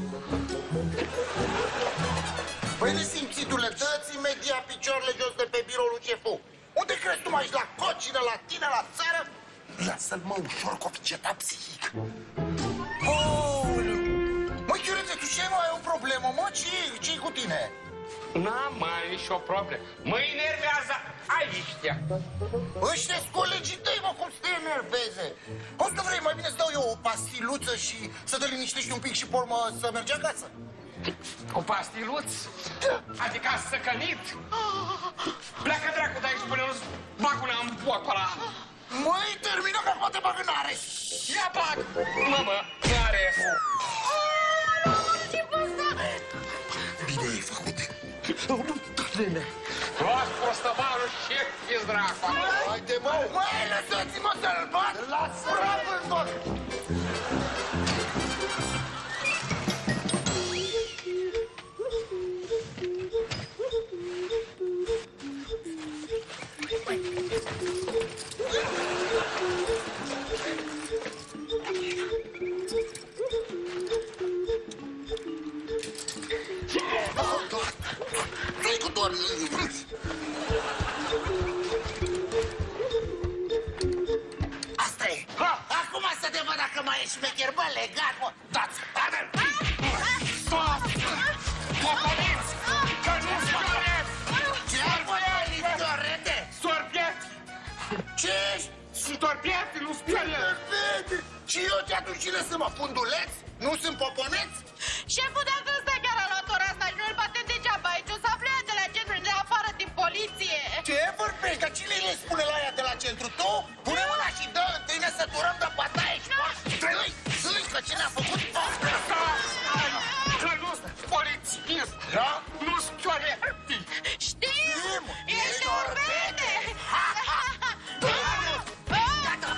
Păi, nesimțitule, dă-ți imediat picioarele jos de pe biroul șeful. Unde crezi tu mai ești, la cocină, la tine, la țară? Lasă-l, mă, ușor, că o fi cetat psihic. Aoleu! Măi, Chiurete, tu ce, mai ai o problemă, mă? Ce-i ce cu tine? N-am mai nicio problemă. Mă enervează aiștia. Ăștia-s colegii tăi, mă, cum să te enerveze? O să vrei, mai bine să dau eu o pastiluță și să te liniștești un pic și pe urmă să mergi acasă? Cu pastiluț? Da. Adică a săcănit? Pleacă dracu de aici până nu-ți bag una în botul ăla. Măi, termină că acum te bag în ares. Ia bag! Mă, mă, în ares. Ce păsa? Bine ai făcut. Luați prostăvarul și fiți dracu. Haide, mă! Măi, lăsați-mă să-l bat! Lasă-l! Bravo-l tot! Trei cu doar... Asta e! Acum să te văd dacă mai ești șmecher, bă, legat, mă! Dați! Dați-l! Stop! Popăniți! Că nu spioneți! Ce ai, băi, Ali, Dorete? Sorbiet! Ce ești? Sorbiet, nu spioneți! Și eu te aduc cine să mă funduleți? Nu sunt poponeți? Șeful, dacă ăsta chiar a luat ora asta și nu-l bate degeaba aici, o să afle ea de la centru de afară din poliție. Ce vorbești? Dar cine le spune la ea de la centru? Tu? Pune mâna și dă, întâi ne săturăm de bătaie și Zâi, zâi, că ce ne-a făcut? Că nu-s polițist! Da? Nu-s chioretti! Știu! Ești un fete! Gata,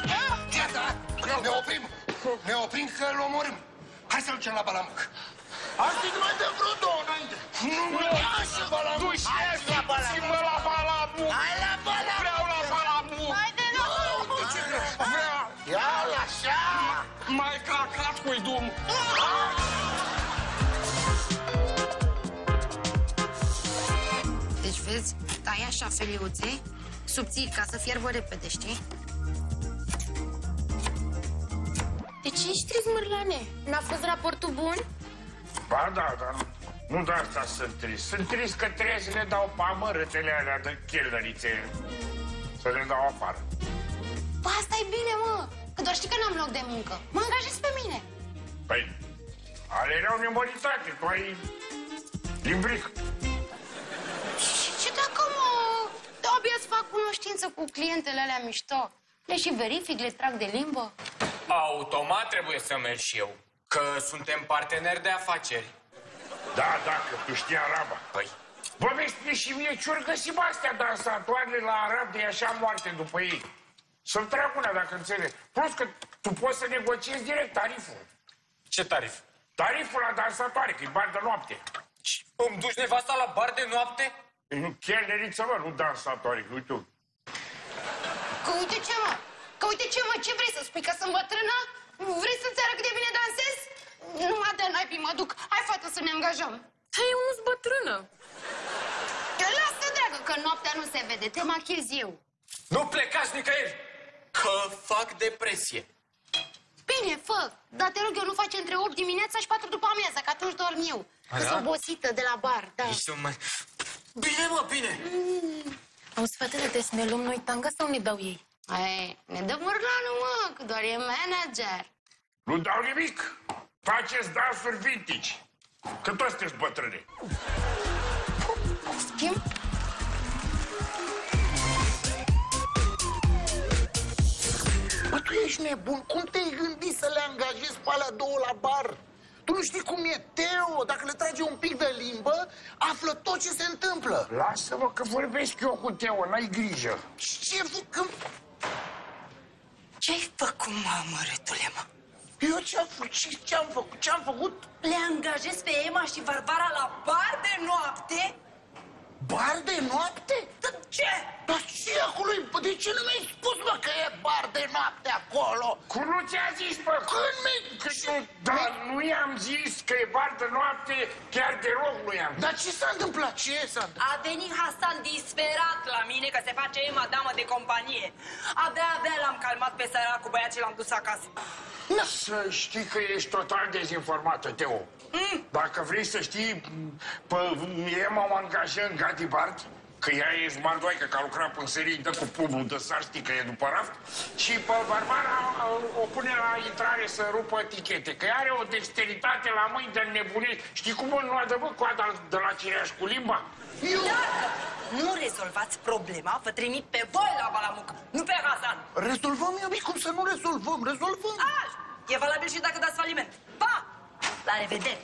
Balamuc. Asta e numai de vreo două înainte. Nu mă lasă Balamuc. Du-și mă la Balamuc. Hai la Balamuc. Vreau la Balamuc. Haide la Balamuc. Vreau. Ia-l așa. Mai cacat cu-i dum. Deci vezi, tai așa feliuțe, subțiri ca să fierbă repede, știi? De ce ești trist, Mârlane? N-a fost raportul bun? Ba da, dar nu, nu de asta sunt trist. Sunt trist că trebuie să le dau pe amărâtele alea de chelnărițe. Să le dau afară. Ba, asta e bine, mă, că doar știi că n-am loc de muncă. Mă angajezi pe mine. Păi, ale erau nemăritate, tu ai limbric. Și dacă, mă, abia să fac cunoștință cu clientele alea mișto, le și verific, le trag de limbă. Automat trebuie să merg și eu, că suntem parteneri de afaceri. Da, da, că tu știi araba. Păi, Bă, vezi, și mie ce-ori găsim astea dansatoarele la arab de așa moarte după ei. Să-mi trag una, dacă înțeleg. Plus că tu poți să negociezi direct tariful. ce tarif? Tariful la dansatoare, că e bar de noapte. Îmi duci nevasta la bar de noapte? Nu, chelneriță, mă, nu dansatoare, că uite. Că uite ce, mă, că uite ce, mă, ce vrei să spui, că sunt bătrână? Vrei să-ți arăt cât de bine dansez? Numai de naibii mă duc. Hai, fată, să ne angajăm. Hai, eu nu-s bătrână. Lasă, dragă, că noaptea nu se vede, te machiez eu. Nu plecați nicăieri, că fac depresie. Bine, fă, dar te rog eu, nu faci între opt dimineața și patru după amiaza, că atunci dorm eu. Că Da? sunt obosită de la bar, da. Ești un mai... Bine, mă, bine! Mm. Auzi, fetele, de să ne luăm noi tanga sau ne dau ei? Ei, ne dă Mârlanu, mă, că doar e manager. Nu dau nimic. Faceți dansuri vintage. Că toți sunteți bătrâni. Schimb? Bă, tu ești nebun? Cum te-ai gândit să le angajezi pe alea două la bar? Tu nu știi cum e Teo? Dacă le trage un pic de limbă, află tot ce se întâmplă. Lasă-mă că vorbesc eu cu Teo, n-ai grijă. Ce făcăm? Ce-ai făcut, mă, mărâtule, mă? Eu ce-am făcut? Ce- Ce-am făcut? Ce-am făcut? Le angajezi pe Emma și Barbara la bar de noapte? Bar de noapte? Dar ce? Dar ce acolo? Bă, de ce nu mi-ai spus, mă, că e bar de noapte acolo? Cum nu ți-a zis, bă? Când mi-ai... Nu, dar nu i-am zis că e bar de noapte, chiar de rog nu i-am zis. Dar ce s-a întâmplat? Ce s-a întâmplat? A venit Hasan disperat la mine că se face Emma damă de companie. Abia, abia l-am calmat pe săracul băiat și l-am dus acasă. Să știi că ești total dezinformată, Teo. Mm. Dacă vrei să știi, pe Emma o angajă în Gadi Bart, că ea e zmandoaică, că a lucrat în serie, dă cu pumnul de sar, știi că e după raft, și pe Barbara o pune la intrare să rupă etichete, că ea are o dexteritate la mâini de nebunești. Știi cum nu adă, bă, coada de la cireaș cu limba? Eu... Dacă nu rezolvați problema, vă trimit pe voi la Balamuc, nu pe Hasan. Rezolvăm, iubit, cum să nu rezolvăm? Rezolvăm. Așa, e valabil și dacă dați faliment. Pa! La revedere!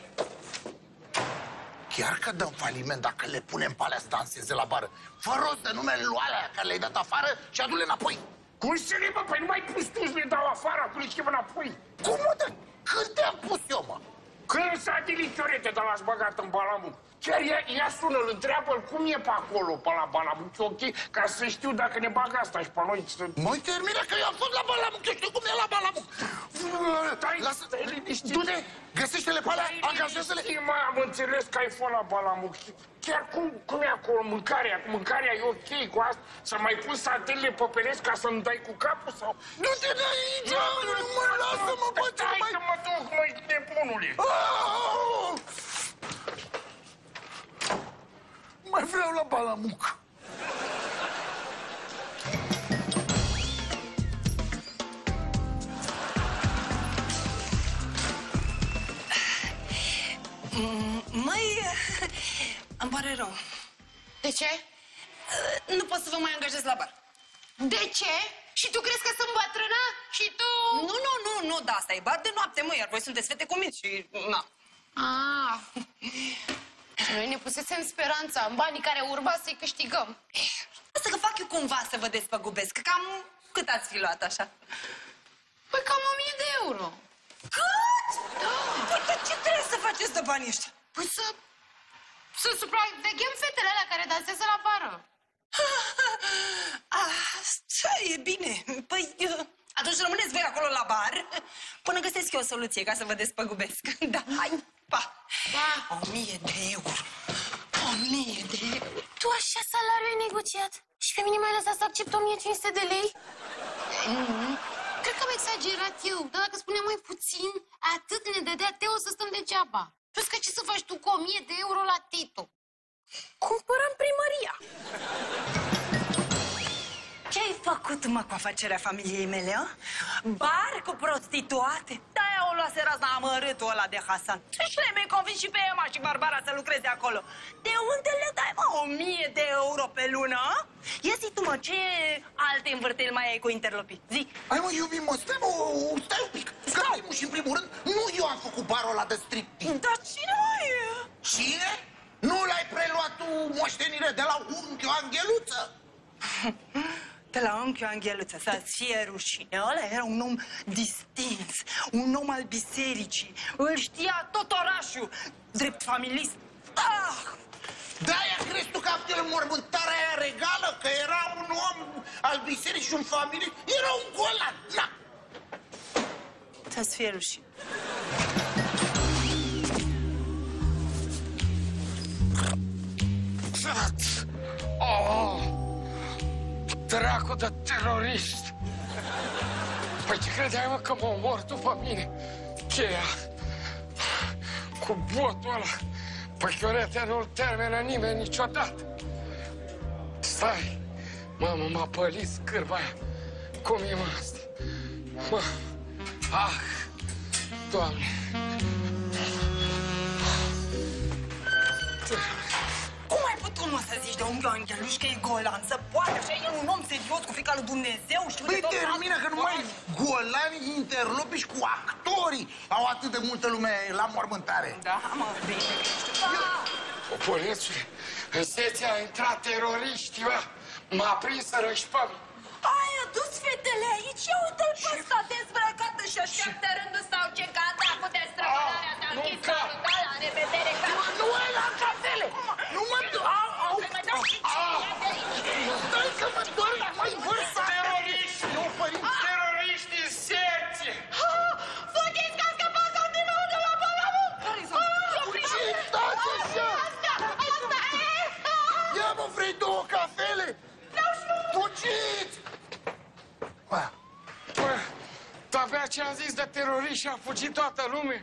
Chiar că dăm faliment dacă le punem pe alea să danseze la bară. Fă rost de numele lui alea care le-ai dat afară și adu-le înapoi. Cum să le, bă? Păi nu mai pus tu să le dau afară, acum le schimb înapoi. Cum, mă, de când te-am pus eu, mă? Când s-a dilichiorete, dar l-ați băgat în Balamuc. Chiar ea, ea sună, îl întreabă cum e pe acolo, pe la Balamuc, e ok, ca să știu dacă ne bagă asta și pe noi să... Măi, termină că eu am fost la Balamuc, eu știu cum e la Balamuc. Stai, Lasă, stai liniștit. du-te, găsește-le pe alea, angajează-le. Mă, am înțeles că ai fost la Balamuc. Chiar cum, cum e acolo mâncarea? Mâncarea e ok cu asta? Să mai pus satelele pe pereți ca să-mi dai cu capul sau... Du-te de aici, nu mă lasă-mă, bă, ce Hai mai... că mă duc, măi, nebunule. Mai vreau la Balamuc. Măi, îmi pare rău. De ce? Nu pot să vă mai angajez la bar. De ce? Și tu crezi că sunt bătrână? Și tu... Nu, nu, nu, nu, da, asta e bar de noapte, măi, iar voi sunteți fete cu minți și... na. Ah. Și noi ne pusesem speranța în banii care urma să-i câștigăm. Asta că fac eu cumva să vă despăgubesc, că cam cât ați fi luat așa? Păi cam o mie de euro. Cât? Da. Păi, dar ce trebuie banii ăștia? Păi să... să supraveghem fetele alea care dansează la bară. Asta e bine. Păi, atunci rămâneți voi acolo la bar până găsesc eu o soluție ca să vă despăgubesc. Da, hai, pa! Da. O mie de euro. O mie de euro. Tu așa salariul ai negociat? Și pe mine m-ai lăsat să accept o mie cinci sute de lei? Mm-hmm. Cred că am exagerat eu, dar dacă spuneam mai puțin, atât ne dădea Teo să stăm degeaba. Plus că ce să faci tu cu o mie de euro la Tito? Cumpărăm primăria. Ce-ai făcut, mă, cu afacerea familiei mele, a? Bar cu prostituate? De-aia o luase razna amărâtul ăla de Hasan. Și le-mi convins și pe Emma și Barbara să lucreze acolo. De unde le dai, mă, o mie de euro pe lună, a? Ia zi tu, mă, ce alte învârteli mai ai cu interlopii? Zi. Hai, mă, iubi, mă, stai, mă, stai un pic. Că în primul și în primul rând, nu eu am făcut barul ăla de striptease. Dar cine mai e? Cine? Nu l-ai preluat tu moștenire de la unchiul Angheluță? De la unchiul Angheluță, să-ți fie rușine. Ăla era un om distins, un om al bisericii. Îl știa tot orașul, drept familist. Ah! De-aia crezi tu că în mormântarea aia regală, că era un om al bisericii și un familist? Era un golan, na! Să-ți fie rușine. Oh, dracu de terorist! Păi ce credeai, mă, că mă omor tu pe mine? Cheia cu botul ăla. Păi Chiorete nu-l termină nimeni niciodată. Stai, mamă, m-a pălit scârba aia. Cum e, mă, asta? Mă, ah, Doamne. Cum ai putut, mă, să zici de unchiul Angheluș că e golan? Să poate așa, e un om serios cu frica lui Dumnezeu și Păi termină că numai golanii, interlopi și cu actorii au atât de multă lume la mormântare. Da, mă, bine că ești... Oponețule, în seția a intrat teroriștii, mă. M-a prins să rășpăm. Ai adus fetele aici? Ia uite-l pe ăsta dezbrăcată și așteaptă rândul sau ce? Gata cu destrăbălarea ta, închis salul, da, la revedere, gata. Nu e la cafele! Nu mă duc! Au, au! Stai că mă dor la mai vârstă! Teroriști! Nu, părinți! Teroriști în seție! Fugiți că a scăpat sau din nou de la Balamu! Care-i Ce stați așa? Asta, asta, e! Ia, mă, vrei două cafele? Fugiți! Bă, de-abia ce am zis de teroriști a fugit toată lumea.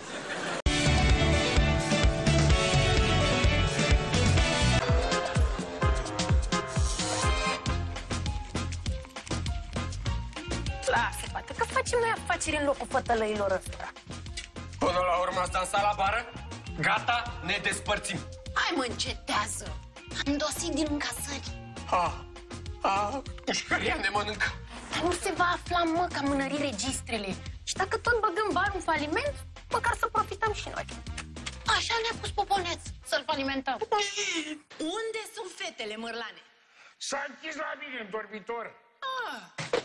Lasă, fată, că facem noi afaceri în locul fătălăilor ăstora. Până la urmă ați dansat la bară? Gata, ne despărțim. Hai, mă, încetează! Am dosit din încasări. Ah, ah, pușcăria ne mănâncă. Dar nu se va afla, mă, că am mânărit registrele. Și dacă tot băgăm barul în faliment, măcar să profităm și noi. Așa ne-a pus Poponeț, să-l falimentăm. Unde sunt fetele, mărlane? S-a închis la mine în dormitor. Ah.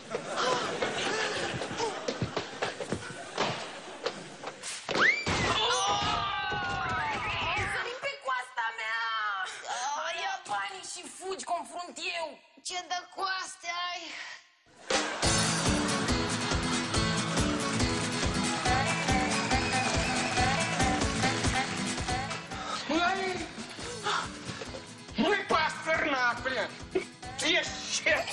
Sărim pe coasta mea! Ia banii și fugi, confrunt eu! Ce de coaste ai? Măi, măi, Pastărnacule, ești ce?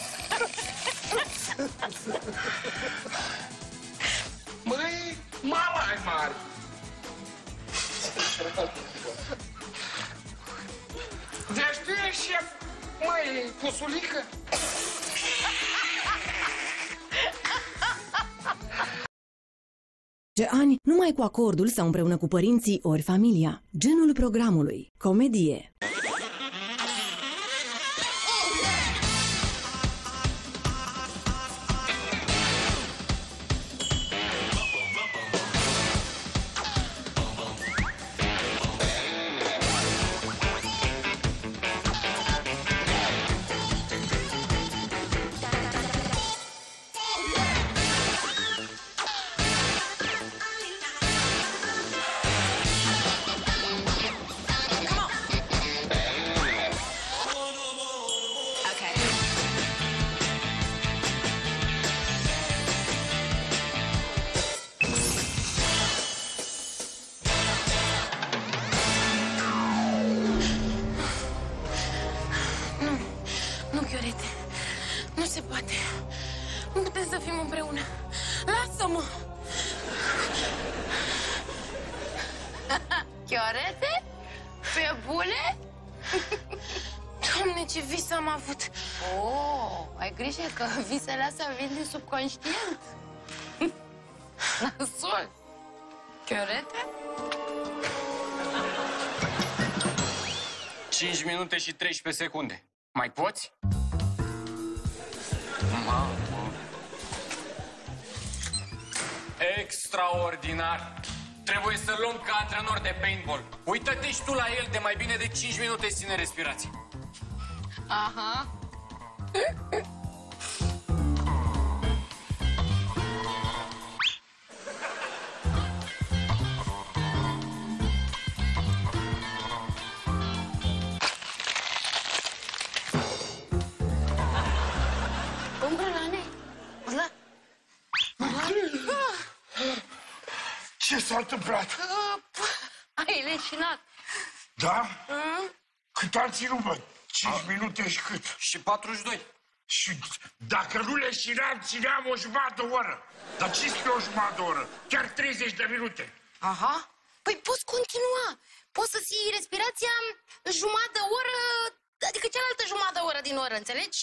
Măi, mama ai mare. Deci tu ești șef, măi, pusulică? Ani, numai cu acordul sau împreună cu părinții ori familia. Genul programului. Comedie. Chiorete, nu se poate. Nu putem să fim împreună. Lasă-mă! Chiorete? Pe bune? Doamne, ce vis am avut! Oh, ai grijă că visele astea vin din subconștient. Nasol. Chiorete? cinci minute și treisprezece secunde. Mai poți? Mamă. Extraordinar! Trebuie să-l luăm ca antrenor de paintball. Uită-te și tu la el, de mai bine de cinci minute ține respirație. Aha. Umbrălane? Da. Ce s-a întâmplat? Ai leșinat. Da? Cât am ținut, bă? cinci minute și cât? Și patruzeci și doi. Și dacă nu leșinam, țineam o jumătate de oră. Dar ce spune o jumătate de oră? Chiar treizeci de minute. Aha. Păi poți continua. Poți să ții respirația jumătate de oră, adică cealaltă jumătate de oră din oră, înțelegi?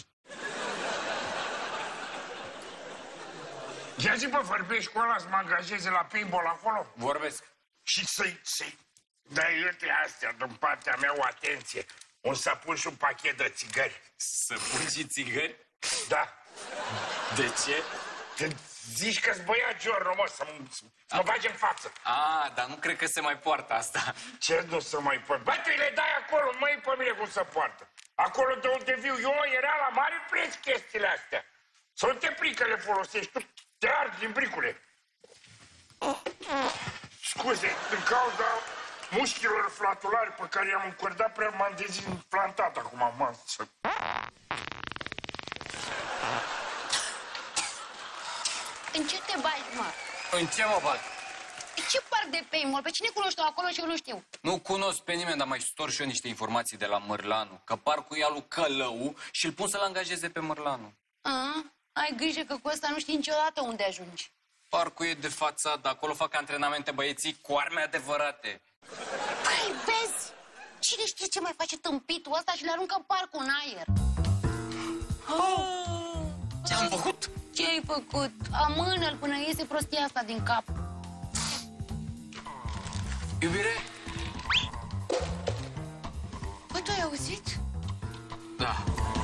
Ia zi, bă, vorbești cu ăla să mă angajeze la paintball acolo? Vorbesc. Și să-i, să-i dai ăte astea din partea mea o atenție. Un sapun și un pachet de țigări. Săpun și țigări? Da. De ce? Când zici că-s băiat Giorno, mă, să mă bagi în față. A, dar nu cred că se mai poartă asta. Ce nu se mai poartă? Bă, tu le dai acolo, măi, pe mine cum se poartă. Acolo de unde viu eu era la mare preț chestiile astea. Să nu te prind că le folosești, tu te arzi din bricule. Scuze, din cauza mușchilor flatulari pe care i-am încordat prea m-am dezimplantat acum, mă. În ce te bagi, mă? În ce mă bag? Pe ce parc de paintball? Pe cine cunoști tu acolo și eu nu știu? Nu cunosc pe nimeni, dar mai stor și eu niște informații de la Mărlanu. Că parcul e al lui Călău și îl pun să-l angajeze pe Mărlanu. A, ai grijă că cu ăsta nu știi niciodată unde ajungi. Parcul e de fațadă, acolo fac antrenamente băieții cu arme adevărate. Păi, vezi? Cine știe ce mai face tâmpitul ăsta și le aruncă parcul în aer? Oh! Ce-am făcut? Ce ai făcut? Amână-l până iese prostia asta din cap. Iubire? Bă, tu ai auzit? Da.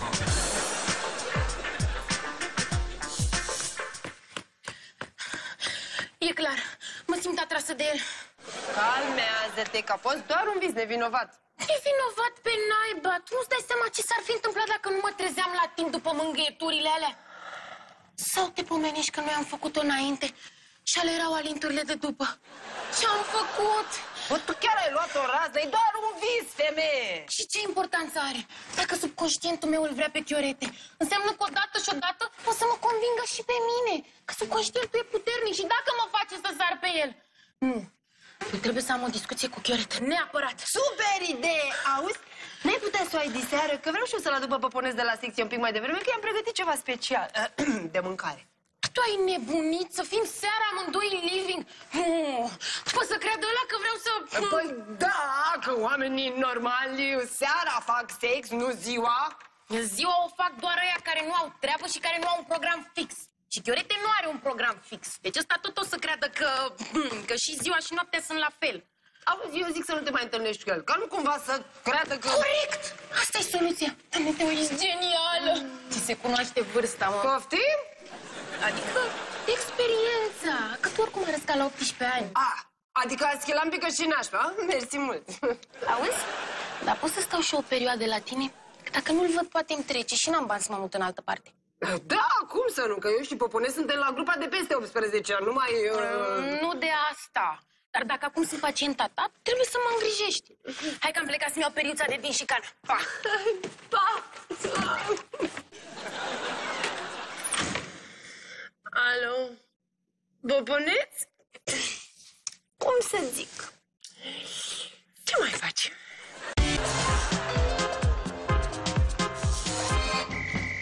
E clar, mă simt atrasă de el. Calmează-te, că a fost doar un vis nevinovat. E vinovat pe naiba. Tu nu-ți dai seama ce s-ar fi întâmplat dacă nu mă trezeam la timp după mângâieturile alea? Sau te pomenești că noi am făcut-o înainte și ale erau alinturile de după? Ce-am făcut? Bă, tu chiar ai luat o rază, e doar un vis, femeie! Și ce importanță are? Dacă subconștientul meu îl vrea pe Chiorete, înseamnă că odată și odată o să mă convingă și pe mine. Că subconștientul e puternic și dacă mă face să sar pe el. Nu. Eu trebuie să am o discuție cu Chiorete, neapărat. Super idee! Auzi? N-ai putea să o ai diseară? Că vreau și eu să-l aduc pe Păponesc de la secție un pic mai devreme, că i-am pregătit ceva special de mâncare. Tu ai nebunit să fim seara amândoi în living? Nu, poți să creadă ăla că vreau să... Păi da, că oamenii normali seara fac sex, nu ziua. Ziua o fac doar ăia care nu au treabă și care nu au un program fix. Și Chiorete nu are un program fix. Deci ăsta tot o să creadă că, că și ziua și noaptea sunt la fel. Auzi, eu zic să nu te mai întâlnești cu el, ca nu cumva să creadă că... Corect! Asta e soluția. Doamne, ești genială! Ți se cunoaște vârsta, mă. Poftim? Adică experiența. Că tu oricum arăți ca la optsprezece ani. A, adică ați chelam pică și nașpa? Mersi mult. Auzi? Dar pot să stau și o perioadă la tine? Că dacă nu-l văd, poate îmi trece și n-am bani să mă mut în altă parte. Da, cum să nu? Că eu și Păponesc suntem la grupa de peste optsprezece ani, nu mai... Uh... Nu de asta. Dar dacă acum sunt pacienta ta, trebuie să mă îngrijești. Hai că am plecat să-mi iau periuța de din și cană. Pa! Pa! Alo? Boboneț? Cum să zic? Ce mai faci?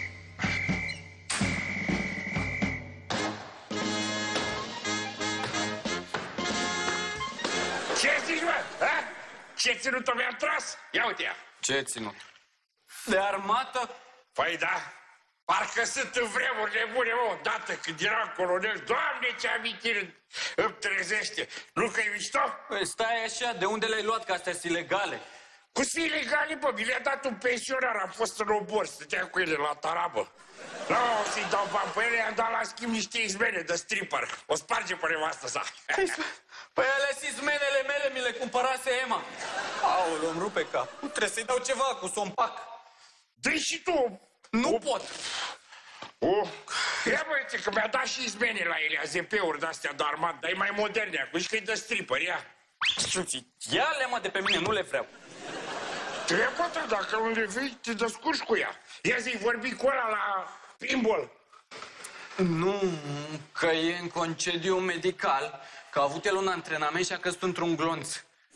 zici, mă? Ha? Ce ținută mi-am tras? Ia uite ea. Ce ținut? De armată? Păi da. Parcă sunt în vremuri nebune, mă, odată când eram colonel. Doamne, ce amintire îmi trezește. Nu că e mișto? Păi stai așa, de unde le-ai luat, că astea sunt ilegale? Cu sunt ilegale, bă, mi le-a dat un pensionar, am fost în obor, stăteam cu ele la tarabă. Nu, o să-i dau bani pe ele, i-am dat la schimb niște izmene de stripper. O sparge pe nevastă sa. Păi alea izmenele mele, mi le cumpărase Emma. Aoleu, îmi rupe cap. Trebuie să-i dau ceva cu sompac. Dă-i și tu. Nu pot. O, ia băiețe, că mi-a dat și izmene la ele, A Z P-uri de-astea de armat, dar e mai moderne acum, și că-i de stripper, ia. Ia-le, mă, de pe mine, nu le vreau. Trebuie, dacă unde vii, te descurci cu ea. Ia zi, vorbi cu ăla la pinball. Nu, că e în concediu medical, că a avut el un antrenament și a căzut într-un glonț.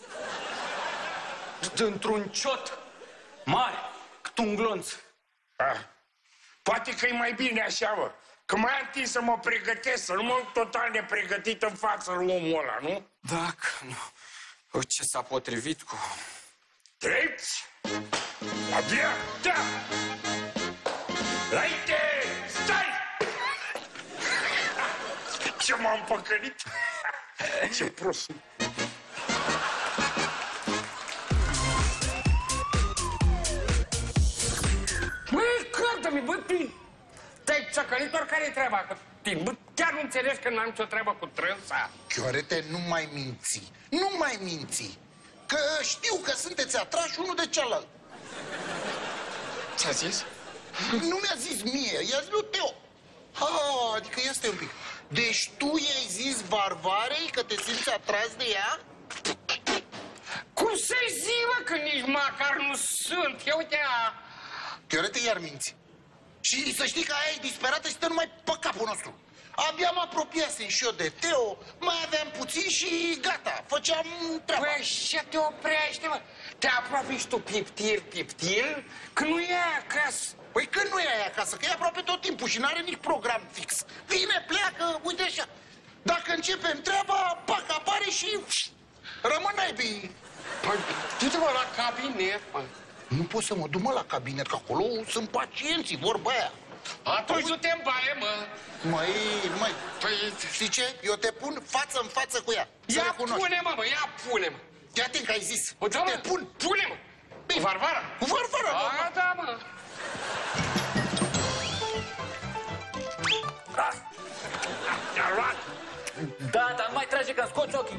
Într-un ciot mare, cât un glonț. Ah. Poate că e mai bine așa, mă. Că mai am timp să mă pregătesc, să nu mă total nepregătit în față lui omul ăla, nu? Dacă nu... Ce s-a potrivit cu... Trepți! La dreapta! Înainte! Stai! Ce m-am păcălit! Ce prost! Măi, cântă-mi, bă, tu... Te-ai țăcălit oricare-i treaba cu tine. Bă, chiar nu înțelegi că n-am nicio treabă cu trânsa? Chiorete, nu mai minți. Nu mai minți. Că știu că sunteți atrași unul de cealalt. Ce-a zis? Nu mi-a zis mie, i-a zis lui Teo. Ah, adică ia stai un pic. Deci tu i-ai zis Varvarei că te simți atras de ea? Cum să-i zi, mă, că nici măcar nu sunt? Ia uite, a... Chiorete, iar minți. Și să știi că aia e disperată și stă numai pe capul nostru. Abia mă apropiasem și eu de Teo, mai aveam puțin și gata, făceam treaba. Păi, ce te oprește, mă? Te apropii și tu piptir, piptir, că nu e acasă. Păi când nu e aia acasă, că e aproape tot timpul și n-are nici program fix. Vine, pleacă, uite așa. Dacă începem treaba, pac, apare și rămân naibii. Păi, du-te, mă, la cabinet, mă. Nu pot să mă duc, mă, la cabinet, că acolo sunt pacienții, vorba aia. Atunci du-te în baie, mă. Măi, măi, păi... știi ce? Eu te pun față în față cu ea. Ia pune-mă, mă, ia pune-mă. Ia atent că ai zis. O, da, te pun. Pune-mă. Cu Varvara? Cu Varvara, da. A, da, mă. Te-a luat? Da, dar nu mai trage că-mi scoți ochii.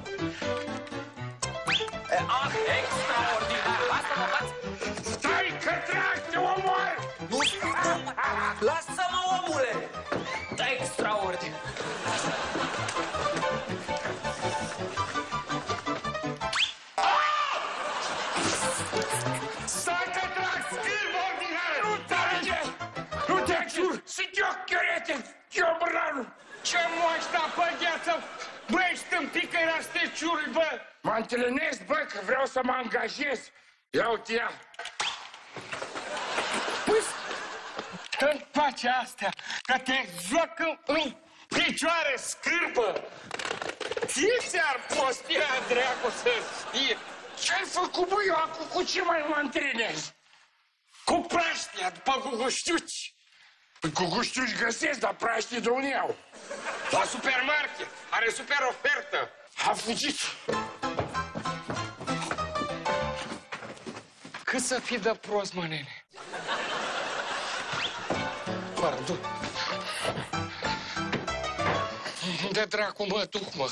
E, ah, extraordinar. Lasă-mă, bați. Stai că trag, te omor! Nu, lasă-mă, omule. Da, extraordinar. Stai că trag, scârbă ordinară! Nu trage! Nu te jur! Sunt eu, Chiorete! Eu, Brănu! Ce moșta pe gheață! Bă, ești tâmpică, era steciuri, bă! Mă întâlnesc, bă, că vreau să mă angajez. Ia uite ea. Păi, dă-mi pace astea, că te joacă în picioare, scârbă! Ție ți-ar postia, dracu, să fie! Ce-ai făcut, bă? Eu acum cu ce mai mă antrenez? Cu praștia, după guguștiuci. Păi cu guguștiuci găsesc, dar praștii de unde iau? La supermarket. Are super ofertă. A fugit. Cât să fii de prost, mă, nene? Pardon. De dracu mă duc, mă.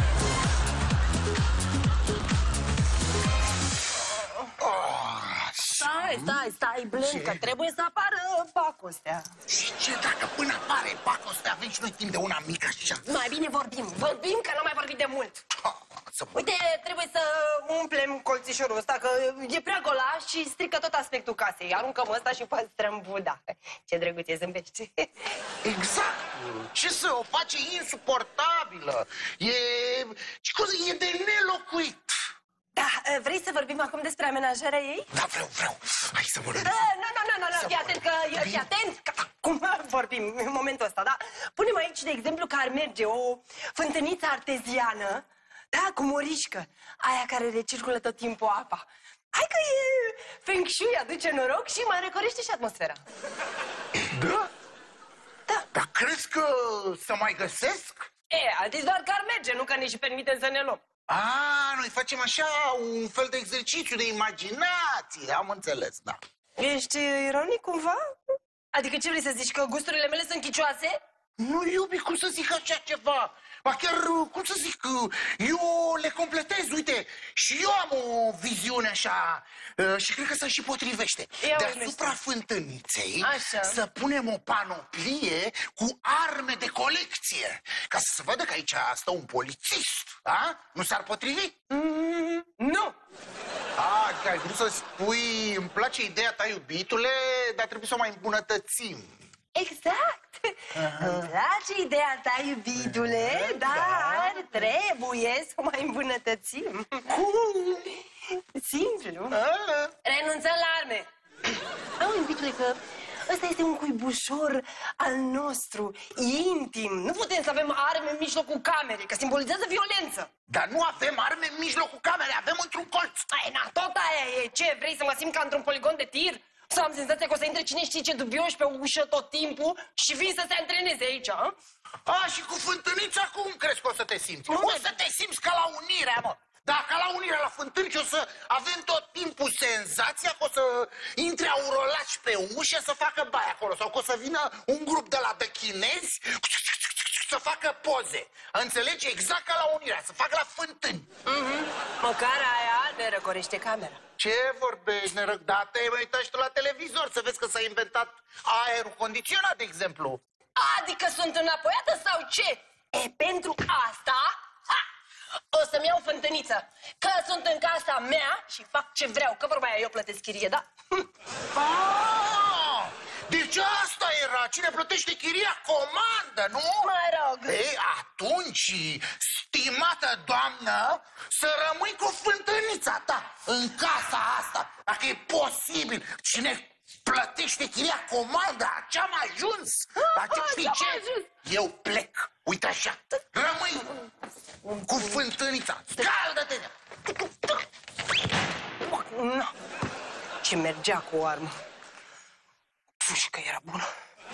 Stai, stai, stai, Blanca, trebuie să apară pacostea. Și ce dacă până apare pacostea avem și noi timp de una mică așa? Mai bine vorbim, vorbim că n-am mai vorbit de mult. Uite, trebuie să umplem colțișorul ăsta, că e prea golaș și strică tot aspectul casei. Aruncăm ăsta și păstrăm Buda. Ce drăguț e, zâmbește. Exact! Ce să o face insuportabilă? E... ce cosa, e de nelocuit. Da, vrei să vorbim acum despre amenajarea ei? Da, vreau, vreau. Hai să vorbim. Da, nu, nu, nu, nu, fii atent, că, fii atent, că acum vorbim în momentul ăsta, da? Punem aici, de exemplu, că ar merge o fântâniță arteziană, Da, cu morișcă. Aia care recirculă tot timpul apa. Hai că e feng shui, aduce noroc și mai recorește și atmosfera. Da? Da. Dar crezi că să mai găsesc? E, adică doar că ar merge, nu că ne și permitem să ne luăm. A, noi facem așa un fel de exercițiu de imaginație, am înțeles, da. Ești ironic cumva? Adică ce vrei să zici, că gusturile mele sunt chicioase? Nu, iubi, cum să zic așa ceva? Ba chiar, cum să zic, eu le completez, uite, și eu am o viziune așa și cred că se și potrivește. Ia Deasupra fântâniței Așa. să punem o panoplie cu arme de colecție, ca să se vadă că aici stă un polițist, da? Nu s-ar potrivi? Mm, nu! A, adică ai vrut să spui, îmi place ideea ta, iubitule, dar trebuie să o mai îmbunătățim. Exact! Îmi place ideea ta, iubitule, dar trebuie să o mai îmbunătățim. Cum? Simplu. Renunțăm la arme. Au, iubitule, că ăsta este un cuibușor al nostru, intim. Nu putem să avem arme în mijlocul camerei, că simbolizează violență. Dar nu avem arme în mijlocul camerei, avem într-un colț. Ai, na, tot aia e. Ce, vrei să mă simt ca într-un poligon de tir? Să am senzația că o să intre cine știe ce dubioși pe ușă tot timpul și vin să se antreneze aici, a? A, și cu fântânița cum crezi că o să te simți? Nu, o să te simți ca la Unirea, mă. Dar ca la Unirea, la fântâni, o să avem tot timpul senzația că o să intre aurolaci pe ușă să facă baie acolo. Sau că o să vină un grup de la de chinezi să facă poze. Înțelegi? Exact ca la Unirea, să facă la fântâni. Mm-hmm. Măcar aia ne răcorește camera. Ce vorbești, nerăc? Da, te-ai mai uitat și tu la televizor să vezi că s-a inventat aerul condiționat, de exemplu. Adică sunt înapoiată sau ce? E, pentru asta ha, o să-mi iau fântâniță. Că sunt în casa mea și fac ce vreau. Că vorba aia, eu plătesc chirie, da? Ah, deci asta era. Cine plătește chiria comandă, nu? Mă rog. Ei, atunci, stimată doamnă, să rămâi cu fântânița ta în casa asta. Dacă e posibil. Cine plătește chiria comandă, ce am ajuns? La ce, știi ce? Eu plec. Uite așa. Rămâi cu fântânița. Scaldă-te! Ce mergea cu o armă. Pușcă era bună.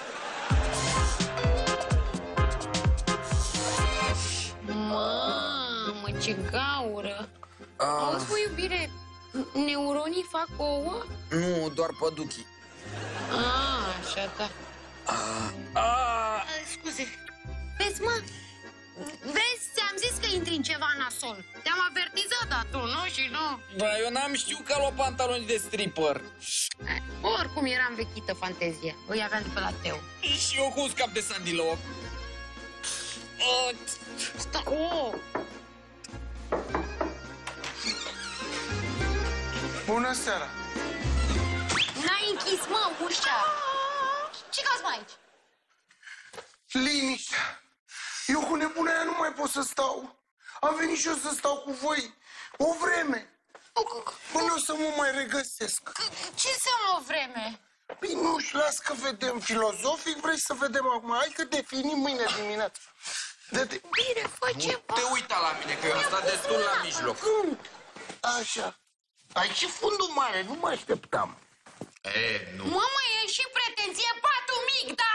Mamă, ce gaură! Auzi, cu iubire, neuronii fac ouă? Nu, doar păduchii. Ah, așa, da. Ah, scuze. Vezi, mă, vezi, ți-am zis că intri în ceva nasol. Te-am avertizat, dar tu nu și nu. Da, eu n-am știut că a luat pantaloni de stripper. Oricum eram vechită fantezia. Îi aveam de pe la Teo. Și eu cum scap de Sandy Love? Uh, Sta, oh. Bună seara! N-ai închis, mă, ușa. Ce cauți mai aici? Liniștea. Eu cu nebuna aia nu mai pot să stau. Am venit și eu să stau cu voi o vreme. Până o să mă mai regăsesc. Ce înseamnă o vreme? Păi nu știu, las că vedem filozofic, vrei să vedem acum. Hai că definim mâine dimineață. Dă-te. Bine, fă ceva. te uita la mine, că eu am stat destul la mijloc. Așa. Ai și fundul mare, nu mă așteptam. E, nu. Mamă, e și pretenție patul mic, da?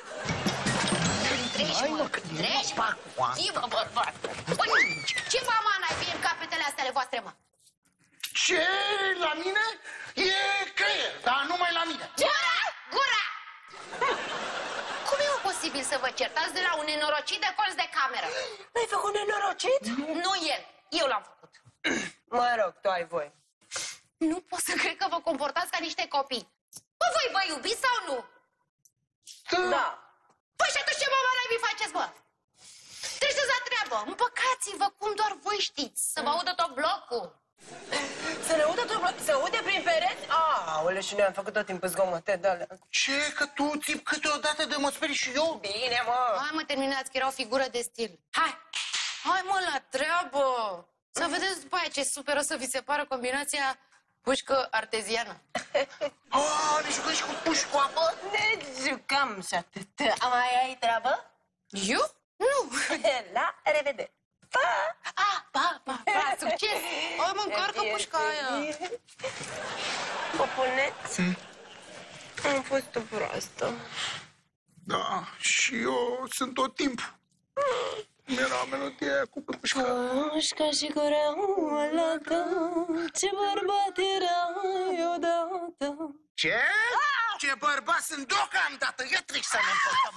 Treci, mă, treci, mă. Zi-mă, bărbat. Ce faman ai fie în capetele astea ale voastre, mă? Ce? La mine? E creier, dar numai la mine. Gura! Gura! Cum e posibil să vă certați de la un nenorocit de colț de cameră? N-ai făcut nenorocit? Nu el, eu l-am făcut. Mă rog, tu ai voie. Nu pot să cred că vă comportați ca niște copii. Bă, voi vă iubiți sau nu? Da. Păi și atunci ce mă mai faceți, bă? Treceți la treabă, împăcați-vă cum doar voi știți, să vă audă tot blocul. Să ne audă tot blocul? Să aude prin pereți? Aoleu, și noi am făcut tot timpul zgomote de alea. Ce? Că tu țip câteodată de mă sperii și eu? Bine, mă. Hai, mă, terminați, că era o figură de stil. Hai! Hai, mă, la treabă! Să vedeți după aia ce super o să vi se pară combinația pușcă arteziană. Ah, ne jucăm și cu puși cu apă? Ne jucăm și atât. Mai ai treabă? Eu? Nu. La revedere. Pa! Ah, pa, pa, pa, succes! Ai, mă, încarcă pușca aia. Poponeț, am fost o proastă. Da, și eu sunt tot timpul. Mi-era melodia aia cu pușca. Pușca și cureaua la cap, ce bărbat erai odată. Ce? Ce bărbat sunt deocamdată, ia trec să ne împăcăm.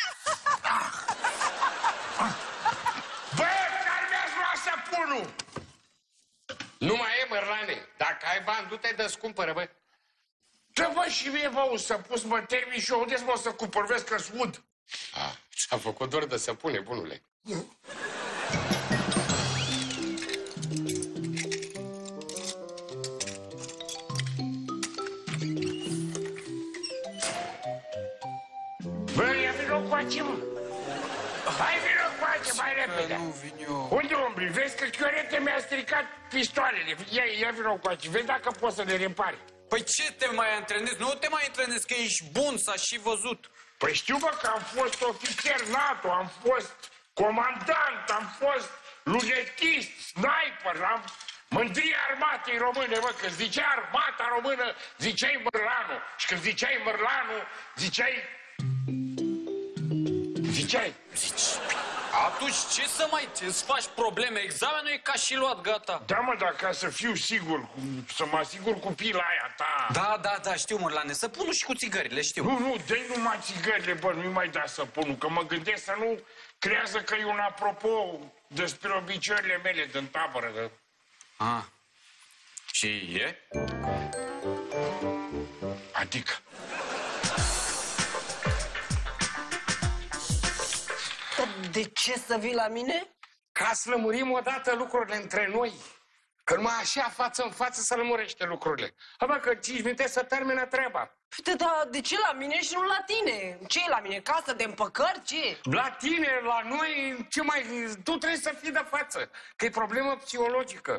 Bă, care mi-ați luat săpunul? Nu mai e, mărlane. Dacă ai bani, du-te de scumpără, bă. Dă, bă, și mie, bă, un săpun să mă termin și eu. Unde-s, mă, să cumpăr? Vezi că-s ud. Ah, ți-a făcut dor de săpune, bunule. Bă, ia vină coace, mă. Hai, vină coace, mai repede. Nu vin eu. Unde umbli? Vezi că Chiorete mi-a stricat pistoalele. Ia, ia vină coace, vezi dacă poți să le repari. Păi ce te mai antrenezi? Nu te mai antrenezi, că ești bun, s-a și văzut. Păi știu, bă, că am fost ofițer NATO, am fost comandant, am fost lunetist, sniper, am mândria armatei române, bă, când zicea armata română, ziceai Mărlanu. Și când ziceai Mărlanu, ziceai... Ziceai? Zici... Atunci ce să mai îți faci probleme? Examenul e ca și luat, gata. Da, mă, dar ca să fiu sigur, să mă asigur cu pila aia ta. Da, da, da, știu, Mărlane, săpunul și cu țigările, știu. Nu, nu, dă-i numai țigările, bă, nu-i mai da săpunul, că mă gândesc să nu creează că e un apropo despre obiceiurile mele din tabără. Că... Ah. Și e? Adică? De ce să vii la mine? Ca să lămurim odată lucrurile între noi. Că numai așa, față în față, să lămurește lucrurile. Abă, că cinci minute să termină treaba. Păi, dar de ce la mine și nu la tine? Ce e la mine? Casă de împăcări? Ce? La tine, la noi, ce mai... Tu trebuie să fii de față, că e problemă psihologică.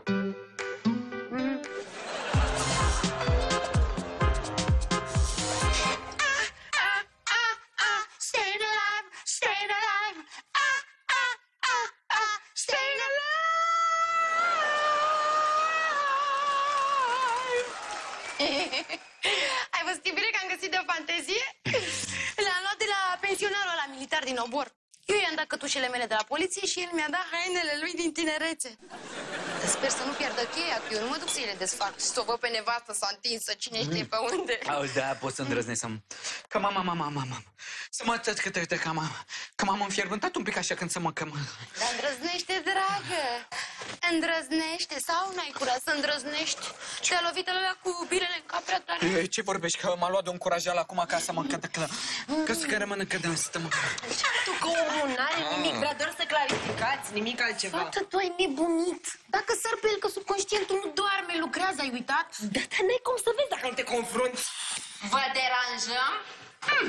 Ai văzut bine că am găsit de o fantezie? L-am luat de la pensionarul ăla militar din Obor. Eu i-am dat cătușele mele de la poliție și el mi-a dat hainele lui din tinerețe. Sper să nu pierdă cheia, că eu nu mă duc să-i le desfac și să o văd pe nevastă s-a întinsă cine știe pe unde. Auzi, da, poți să îndrăznesc să-mi... Că mama, mama, mama, să mă tăt câte, câte, că m-am... Că m-am înfierbântat un pic așa când să mă cămă. Dar îndrăznește, dragă, îndrăznește sau n-ai curaj să îndrăznești? Te-a lovit ăla cu bilele în cap prea tare. Ce vorbești? Că m-a luat de un curajal acum ca să mă încătă, că... Că să că rămân încă de stăm. Tu că omul n-are nimic, vrea doar să clarificați, nimic altceva. Fată, tu ai nebunit. Dacă sar pe el că subconștientul nu doarme, lucrează, ai uitat? Da, dar n-ai cum să vezi dacă nu te confrunți. Vă deranjăm? Hm.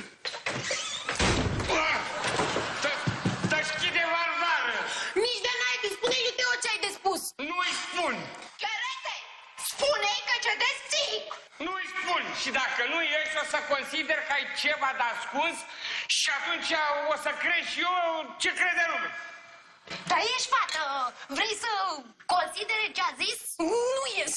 Deschide, Varvară! Nici de naibii, spune-i lui Teo ce ai de spus. Nu-i spun! Chiorete, spune-i că cedezi psihic. Nu-i spun! Și dacă nu ești, o să consider că ai ceva de ascuns și atunci o să crezi și eu ce crede lumea. Dar ești fată, vrei să considere ce a zis? Nu ies.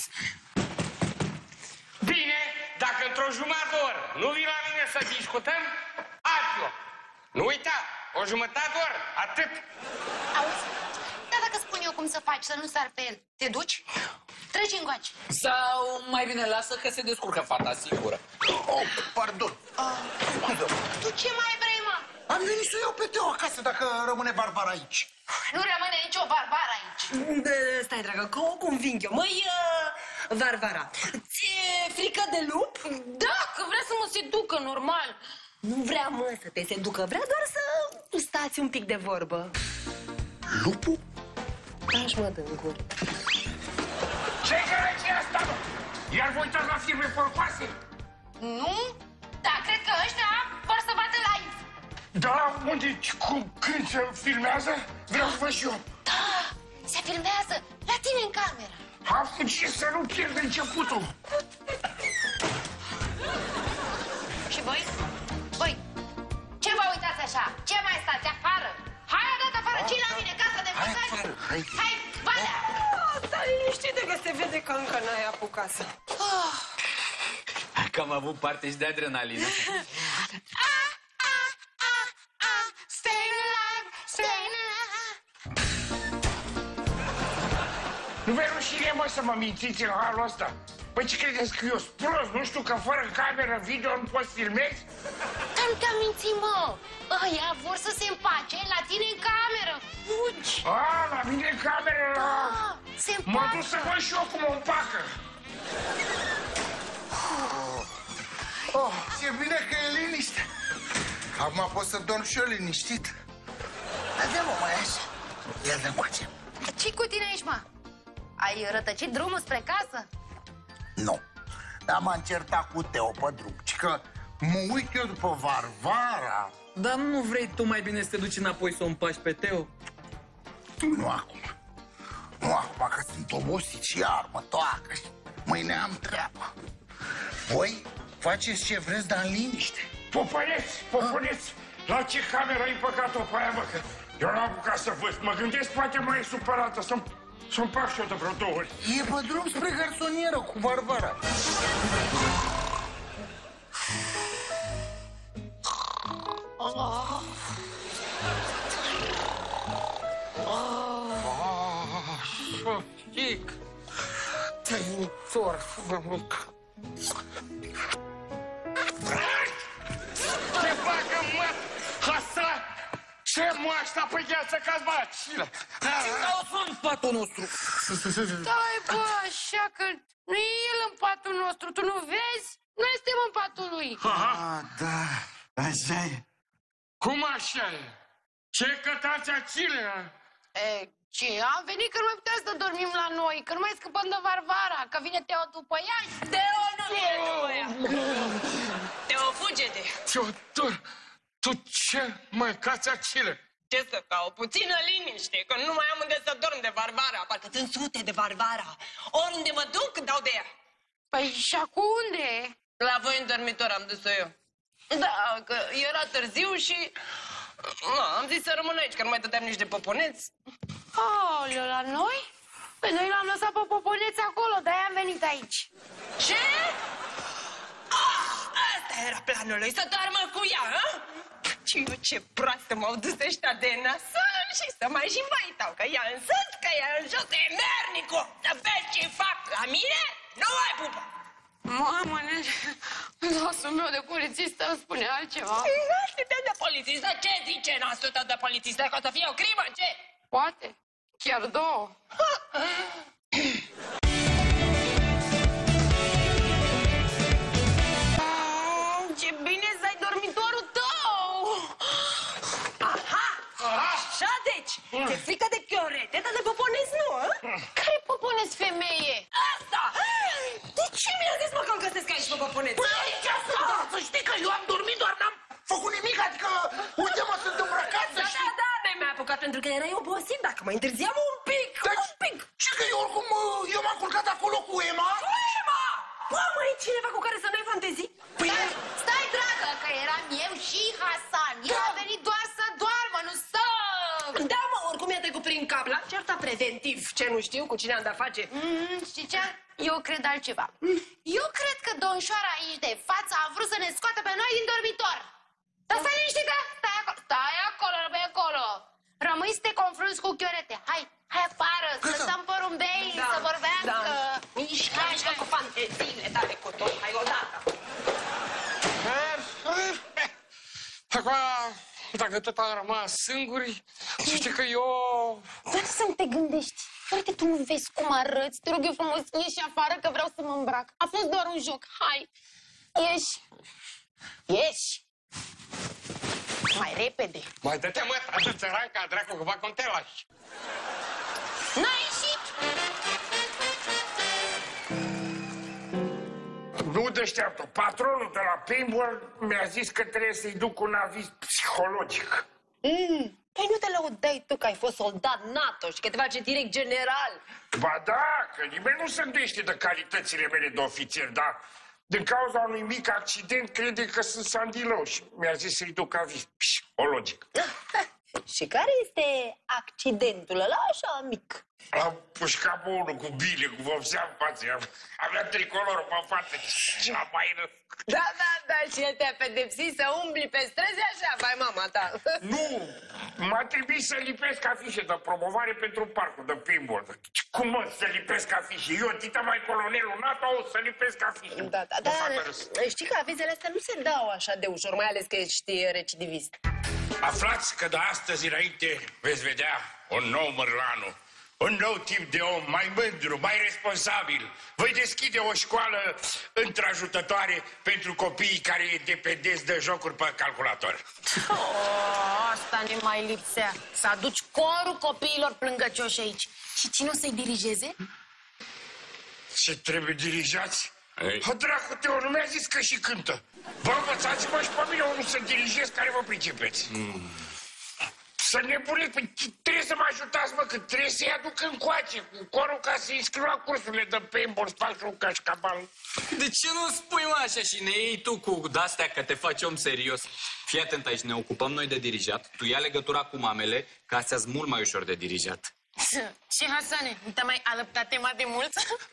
Bine, dacă într-o jumătate de oră nu vii la mine să discutăm, alt loc. Nu uita, o jumătate de oră, atât. Auzi, dar dacă spun eu cum să faci să nu sar pe el, te duci? Treci încoace. Sau mai bine lasă că se descurcă fata singură. Oh, pardon. Uh, tu ce mai vrei, mă? Am venit să iau pe Teo acasă dacă rămâne Barbara aici. Nu rămâne nicio barbară aici. Da, stai, dragă, că o conving eu. Măi, uh, Varvara, ți-e frică de lup? Da, că vrea să mă seducă, normal. Nu vrea, mă, să te seducă, vrea doar să stați un pic de vorbă. Lupul? Taci, mă, dă-n gură. Ce-i gărăție asta, mă? Iar vă uitați la firme porcoase? Nu? Da, cred că ăștia vor să bată live. Da, unde, cum, când se filmează? Vreau să văd și eu. Da, se filmează la tine în cameră. Am fugit să nu pierd începutul. Și voi? Voi, ce vă uitați așa? Ce mai stați afară? Hai odată afară, ce la mine, casa de învățare? hai. Hai, Valea! Stai liniștită că se vede că încă n-ai apucat să... Că am avut parte și de adrenalină. Nu vei rușine, mă, să mă mințiți în halul ăsta? Păi ce credeți că eu sunt prost? Nu știu că fără cameră video nu poți filmezi? Dar nu te-am mințit, mă! Ăia vor să se împace la tine în cameră! Fugi! A, la mine în cameră, la... Da, se împacă! Mă duc să văd și eu cum o împacă! Oh, ce bine că e liniște. Acum pot să dorm și eu liniștit. Dă-mă, mai așa. Ia dă încoace. Ce-i cu tine aici, mă? Ai rătăcit drumul spre casă? Nu. Dar m-am certat cu Teo pe drum. Ci că mă uit eu după Varvara. Dar nu vrei tu mai bine să te duci înapoi să o împaci pe Teo? Nu acum. Nu acum, că sunt obosit și iar mă toacă. Mâine am treabă. Voi faceți ce vreți, dar în liniște. Popăneți, popăneți! La ce cameră ai păcat-o pe aia, mă? Că eu n-am apucat să văd. Mă gândesc, poate mai e supărată, să-mi să împac și eu de vreo două ori. E pe drum spre garsonieră cu Varvara. Oh. Oh, șofic! Tăiuțor, vă mic! Ce facă, mă? Asta? Ce mă aștept pe gheață ca-ți bacile? Ce cauți în patul nostru? Stai, bă, așa că nu e el în patul nostru, tu nu vezi? Noi suntem în patul lui. Aha. Da, așa e. Cum așa e? Ce cătați acile? E, ce? Am venit că nu mai puteți să dormim la noi, că nu mai scăpăm de Varvara, că vine Teo după ea și... Teo nu vine după ea! Teo, fuge-te! Teodor, tu ce mai cați acile? Ce să caut? Puțină liniște, că nu mai am unde să dorm de Varvara. Parcă sunt sute de Varvara. Oriunde mă duc, dau de ea. Păi și acum unde? La voi în dormitor am dus-o eu. Da, că era târziu și... Na, am zis să rămân aici, că nu mai dădeam nici de poponeți. Aoleu, la noi? Păi noi l-am lăsat pe poponeți acolo, de-aia am venit aici. Ce? Ah, asta era planul lui, să doarmă cu ea, hă? Și eu ce proastă m-au dus ăștia de nasol și să mai și măitau, că ea în sus, că ea în jos, e mernicu! Să vezi ce fac la mine, nu mai pupă! Mamă, nasul meu de polițist îmi spune altceva. Nasul tău de polițist, dar ce zice nasul tău de polițist? Că o să fie o crimă, ce? Poate, chiar două. Ce bine să ai dormitorul tău! Aha! Așa deci! Te frică de chiorete, dar de poponezi nu, hă? Care poponezi, femeie? Asta! De ce mi-a zis, mă, că îmi găsesc aici pe poponezi? Păi aici sunt, dar să știi că eu am dormit, doar n-am făcut nimic, adică, uite mă, sunt îmbrăcat, să Da, știi. da, da, mi-a apucat pentru că erai obosit, dacă mă întârziam un pic, Deci, un pic! ce că eu oricum, eu m-am culcat acolo cu Emma? Cu Emma! Bă, mă, e cineva cu care să n-ai fantezii? Păi, stai, stai, dragă, că eram eu și Hasan. El a venit doar să doarmă, nu să... Da, mă, oricum i-a trecut prin cap la certa preventiv. Ce nu știu, cu cine am de-a face? Mm, știi ce? Eu cred altceva. Eu cred că domnișoara aici de față a vrut să ne scoată pe noi din dormitor. Dar stai liniștită, stai acolo, stai acolo, rămâi acolo. Rămâi să te confrunți cu chiorete. Hai, hai afară, să stăm porumbei, Da, să vorbească. da. Mișcă, mișcă cu fanteziile tale cu tot, hai odată. Acum, dacă tot am rămas singuri, să știi că eu... Dar să nu te gândești. Uite, tu nu vezi cum arăți. Te rog eu frumos, ieși afară că vreau să mă îmbrac. A fost doar un joc. Hai, ieși. Ieși. Mai repede. Mai dă-te, mă, trage țăran ca dracu, că fac un telaș. N-ai ieșit? Nu deșteaptă. Patronul de la paintball mi-a zis că trebuie să-i duc un aviz psihologic. Mm. Păi nu te lăudai tu că ai fost soldat NATO și că te face direct general. Ba da, că nimeni nu se îndoiește de calitățile mele de ofițer, dar din cauza unui mic accident crede că sunt sandilău și mi-a zis să-i duc aviz psihologic. Și care este accidentul ăla așa mic? Am pușcat pe unul cu bile, cu vopsea în față. Avea tricolorul pe față. Cea mai rău. Da, da, da, și el te-a pedepsit să umbli pe străzi așa, vai mama ta. Nu, m-a trebuit să lipesc afișe de promovare pentru parcul de pinball. Cum mă, să lipesc afișe? Eu, tita mai colonelul NATO, o să lipesc afișe. Da, da, da, știi că avizele astea nu se dau așa de ușor, mai ales că ești recidivist. Aflați că de astăzi înainte veți vedea un nou Mărlanu. Un nou tip de om, mai mândru, mai responsabil. Voi deschide o școală întrajutătoare pentru copiii care e dependenți de jocuri pe calculator. Oh, asta ne mai lipsea. Să aduci corul copiilor plângăcioși aici. Și cine o să-i dirigeze? Ce trebuie dirijați? Ha, dracu, Teo, nu mi-a zis că și cântă. Vă învățați-mă și pe mine unul să dirigez care vă pricepeți. Mm. Să nebuniți, păi trebuie să mă ajutați, mă, că trebuie să-i aduc încoace cu corul ca să-i scriu la cursurile de paintball, fac și un cașcaval. De ce nu spui, mă, așa și ne iei tu cu de-astea că te faci om serios? Fii atent aici, ne ocupăm noi de dirijat, tu ia legătura cu mamele, că astea sunt mult mai ușor de dirijat. Și Hasane, nu te-a mai alăptat tema de mult?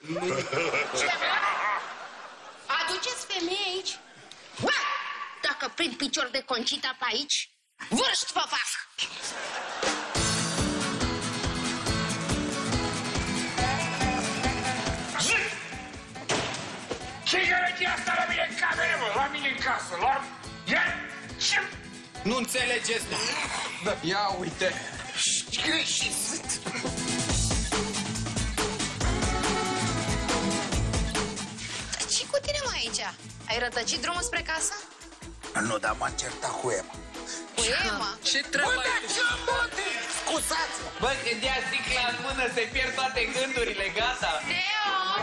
Aduceți femei aici? Bă, dacă prind picior de Concita pe aici, vârști vă fac! Ce-i gărăgia asta la mine în cameră, mă? La mine în casă, la... Ia... Ce... Nu înțelegeți, da. Ia uite. Greșit sunt. Ce cu tine, mă, aici? Ai rătăcit drumul spre casă? Nu, dar m-am certat cu Ema. Cu Ema? Ce treabă ai? Bă, dar ce bote? Scuzați-mă! Bă, când ia sticla în mână, se pierd toate gândurile, gata. Teo!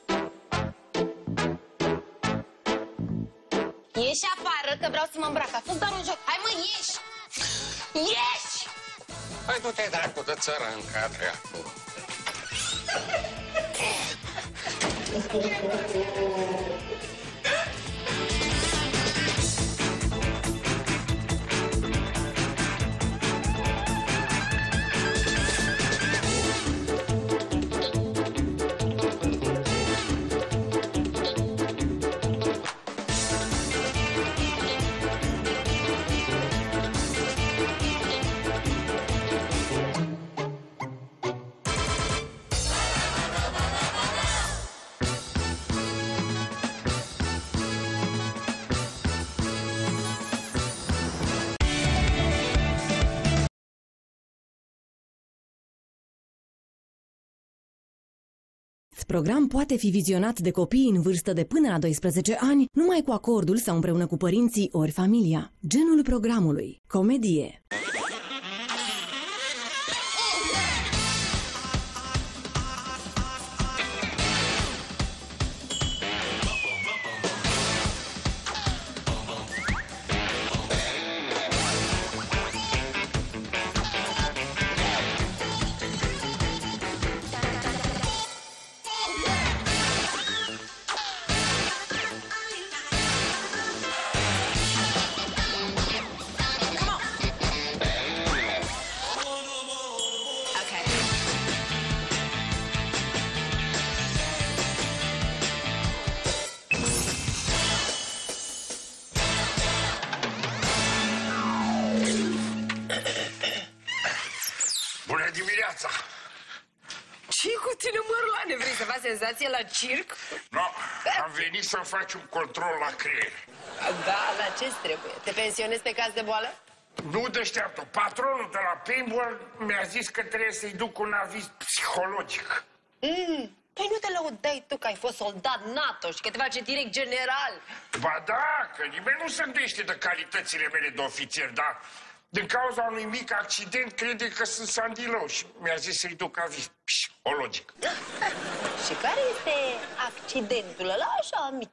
Ieși afară, că vreau să mă îmbrac. A fost doar un joc. Hai, mă, ieși! Ieși! Hai, du-te, dracu, de țără în cadre acolo. Program poate fi vizionat de copii în vârstă de până la doisprezece ani, numai cu acordul sau împreună cu părinții ori familia. Genul programului: comedie. Bună dimineața! Ce cu tine, Mărlane? Vrei să faci senzație la circ? Nu, no, am venit să faci un control la creier. Da, la ce-ți trebuie? Te pensionezi pe caz de boală? Nu deșteaptă. Patronul de la paintball mi-a zis că trebuie să-i duc un aviz psihologic. Mm. Păi nu te lăudai tu că ai fost soldat NATO și că te face direct general. Ba da, că nimeni nu se îndoiește de calitățile mele de ofițer, dar din cauza unui mic accident crede că sunt sandilou și mi-a zis să-i duc aviz psihologic. Și care este accidentul ăla așa mic?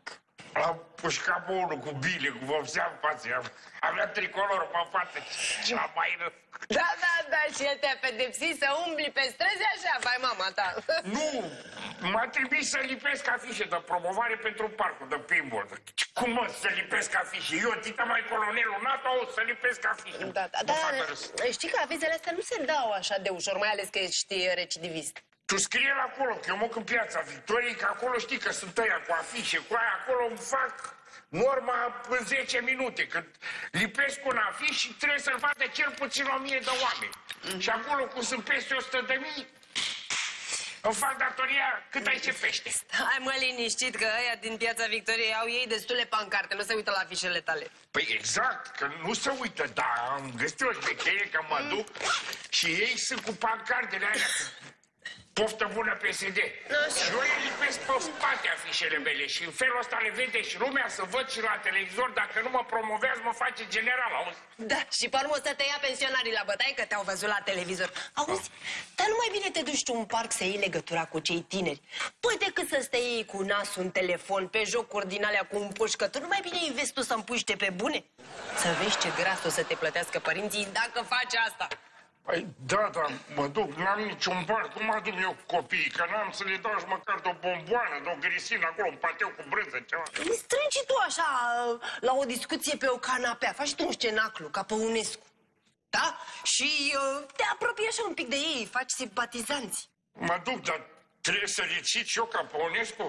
Am pușcat pe unul cu bile, cu vopsea în față. Avea tricolor pe față. Cea mai rău. Da, da, da, și el te-a pedepsit să umbli pe străzi așa, vai mama ta. Nu, m-a trimis să lipesc afișe de promovare pentru parcul de pinball. Cum mă, să lipesc afișe? Eu, tita mai colonelul NATO, o să lipesc afișe. Da, da, da, știi că avizele astea nu se dau așa de ușor, mai ales că ești recidivist. Tu scrie acolo, că eu mă în Piața Victoriei, că acolo știi că sunt ăia cu afișe, cu aia, acolo îmi fac norma în zece minute, când lipesc un afiș și trebuie să-l vadă cel puțin o mie de oameni. Mm. Și acolo, cum sunt peste o sută de mii, îmi fac datoria cât ai ce pește. Stai mă liniștit că ăia din Piața Victoriei au ei destule pancarte, nu se uită la afișele tale. Păi exact, că nu se uită, dar am găsit o șmecherie că mă duc și ei sunt cu pancartele alea. Poftă bună P S D. Și eu îi lipesc pe spate afișele mele și în felul ăsta le vede și lumea să văd și la televizor. Dacă nu mă promovează, mă face general, auzi? Da, și pe urmă să te ia pensionarii la bătaie că te-au văzut la televizor. Auzi, dar nu mai bine te duci tu în parc să iei legătura cu cei tineri. Păi decât să stai cu nasul în telefon, pe jocuri din alea cu împușcături, nu mai bine investi tu să împuște pe bune? Să vezi ce gras o să te plătească părinții dacă faci asta. Păi da, da, mă duc, n-am niciun bar, cum mă duc eu cu copiii, că n-am să le dau și măcar de o bomboană, de o grisină acolo, un pateu cu brânză, ceva. Îi strângi tu așa la o discuție pe o canapea, faci tu un scenaclu, ca pe UNESCO, da? Și uh, te apropii așa un pic de ei, faci simpatizanți. Mă duc, dar trebuie să recit și eu ca pe UNESCO?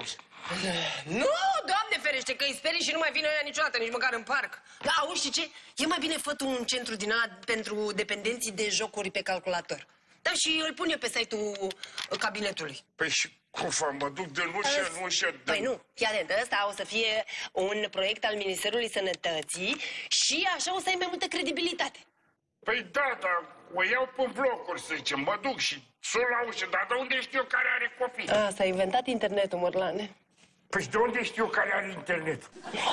Nu, Doamne ferește, că îi sperii și nu mai vine ăia niciodată, nici măcar în parc. Da, auzi, știi ce? E mai bine fă tu un centru din ăla pentru dependenții de jocuri pe calculator. Da, și îl pun eu pe site-ul cabinetului. Păi și cum fac? Mă duc de nușă în nușă? Păi nu, fii atent, ăsta o să fie un proiect al Ministerului Sănătății și așa o să ai mai multă credibilitate. Păi da, dar o iau pe blocuri, să zicem, mă duc și sun la ușă, dar de unde știu eu care are copii? A, s-a inventat internetul, Mărlane. Păi de unde știu eu care are internet?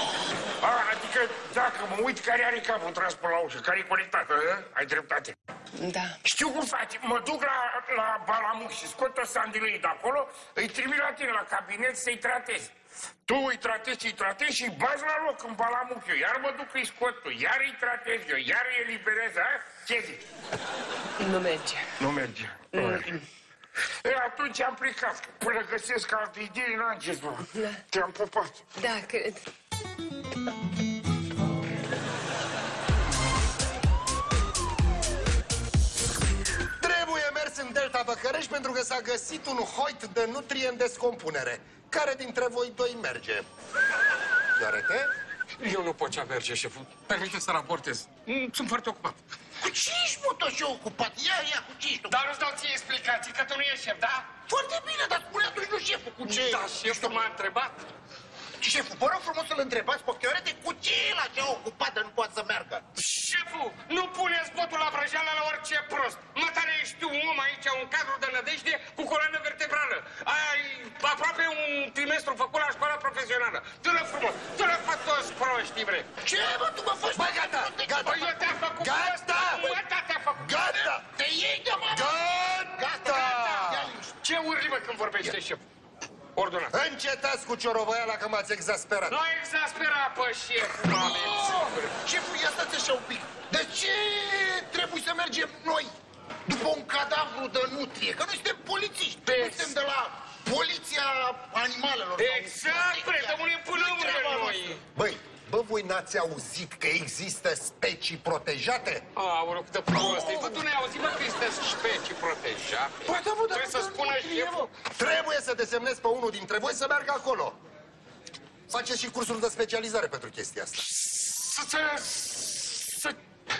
A, adică dacă mă uit care are capul tras pe la ușă, care e conectată, a? Ai dreptate. Da. Știu cum faci, mă duc la, la Balamuc și scot o sandilei de acolo, îi trimit la tine la cabinet să-i tratezi. Tu îi tratezi, îi tratezi și îi bazi la loc în Balamuc eu, iar mă duc îi scot tu, iar îi tratez eu, iar îi eliberez, a? Ce zici? Nu merge. Nu merge. Mm. E, atunci am plecat. Până găsesc alte idei, n-am ce să da. Te-am pupat. Da, cred. Trebuie mers în Delta Băcărești pentru că s-a găsit un hoit de nutrie în descompunere. Care dintre voi doi merge? Iarete? Eu nu pot ce merge, șeful. Permite să raportez. Sunt foarte ocupat. Cu ce ești, mă, tot și ocupat? Ia, ia, cu ce ești ocupat? Dar nu-ți dau ție explicații, că tu nu ești șef, da? Foarte bine, dar spune atunci nu șeful, cu ce? Da, șeful m-a întrebat. Șeful, vă rog frumos să-l întrebați pe Chiorete cu ce e la ce ocupat de nu poate să meargă. Șeful, nu puneți botul la vrăjeală la orice prost. Mătare ești tu un om aici, un cadru de nădejde cu coloană vertebrală. Ai aproape un trimestru făcut la școala profesională. Du-le frumos, du-le pe toți proștii, bre. Ce, mă, tu mă faci? Bă, gata, gata. Bă, eu te-am făcut gata. Bă, da, te-am făcut. Gata. Te iei de mă. Gata. Gata. Ce urli, mă, când vorbește șeful? Ordonat. Încetați cu ciorobăiala că m-ați exasperat. Nu exaspera, pe șeful, mame. Șeful, ia stați așa un pic. De ce trebuie să mergem noi după un cadavru de nutrie? Că noi suntem polițiști. Noi suntem de la poliția animalelor. Exact, bre, de unde până unde noi. Băi, bă, voi n-ați auzit că există specii protejate? Aoleu, câtă prostie. Bă, tu n-ai auzit, bă, că există specii protejate? Păi, da, bă, da, trebuie să spună șeful. Trebuie să desemnezi pe unul dintre voi să meargă acolo. Faceți și cursuri de specializare pentru chestia asta. Să... să... să...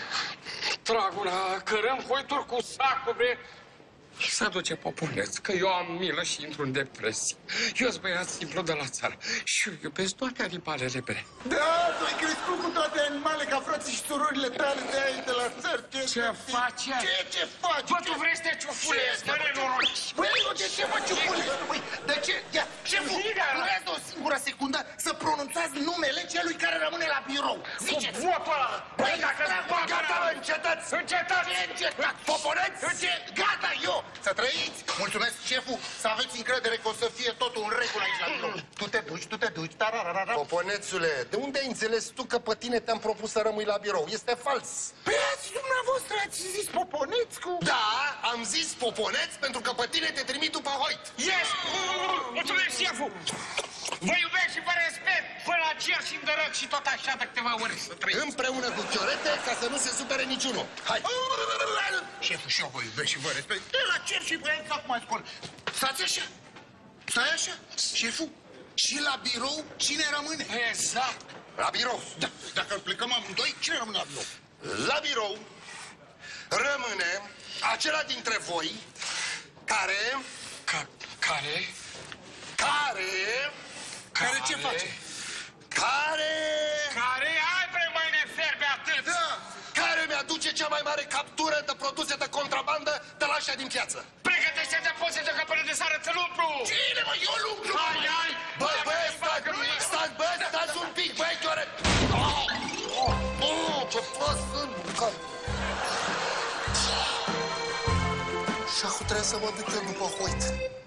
trag una cărăm hoituri cu sacul, bre. Și să aduce populeț, că eu am milă și intru în depresie. Eu sunt băiat simplu de la țară și eu iubesc toate animalele, bre. Da, tu ai crescut cu toate animale ca frații și surorile tale de aici de la țări. Ce, ce faci? Ce, ce faci? Bă, tu vrei să te ciufulezi, mă, nenoroci. Băi, eu de ce mă ciufulezi? Băi, de ce? Ia, șeful, durează o singură secundă să pronunțați numele celui care rămâne la birou. Ziceți. Cu votul ăla. Băi, dacă gata, încetați. Încetați. Ce încetați? Poponeți? Gata, eu. Să trăiți! Mulțumesc, șeful, să aveți încredere că o să fie totul în regulă aici la birou. Tu te duci, tu te duci, tararara. Poponețule, de unde ai înțeles tu că pe tine te-am propus să rămâi la birou? Este fals. Păi ați dumneavoastră ați zis Poponeț cu... Da, am zis Poponeț pentru că pe tine te trimit după Hoyt. Yes! Mulțumesc, șeful! Vă iubesc și vă respect până la cer și îndărăt și tot așa de câteva ori să trăiți. Împreună cu Chiorete, ca să nu se supere niciunul. Hai! Șeful, și eu vă iubesc și vă respect. De la cer și vă fac mai scol. Stați așa. Stai așa, șeful. Și la birou, cine rămâne? Exact. La birou. Da, dacă plecăm amândoi, cine rămâne la birou? La birou rămâne acela dintre voi care... Ca, care? Care... Care ce face? Care... Care? Hai, bre, mai ne ferbe atât! Da! Care mi-aduce cea mai mare captură de produse de contrabandă de la așa din piață? Pregătește-te, poți să capăre de sară, ți-l umplu! Cine, mă, eu lucru! Hai, hai! Bă, bă, stați, stați, bă, stați un pic, băi, Chioret! Oh, oh, oh, ce prost sunt! Și acum trebuie să mă duc eu după Hoyt.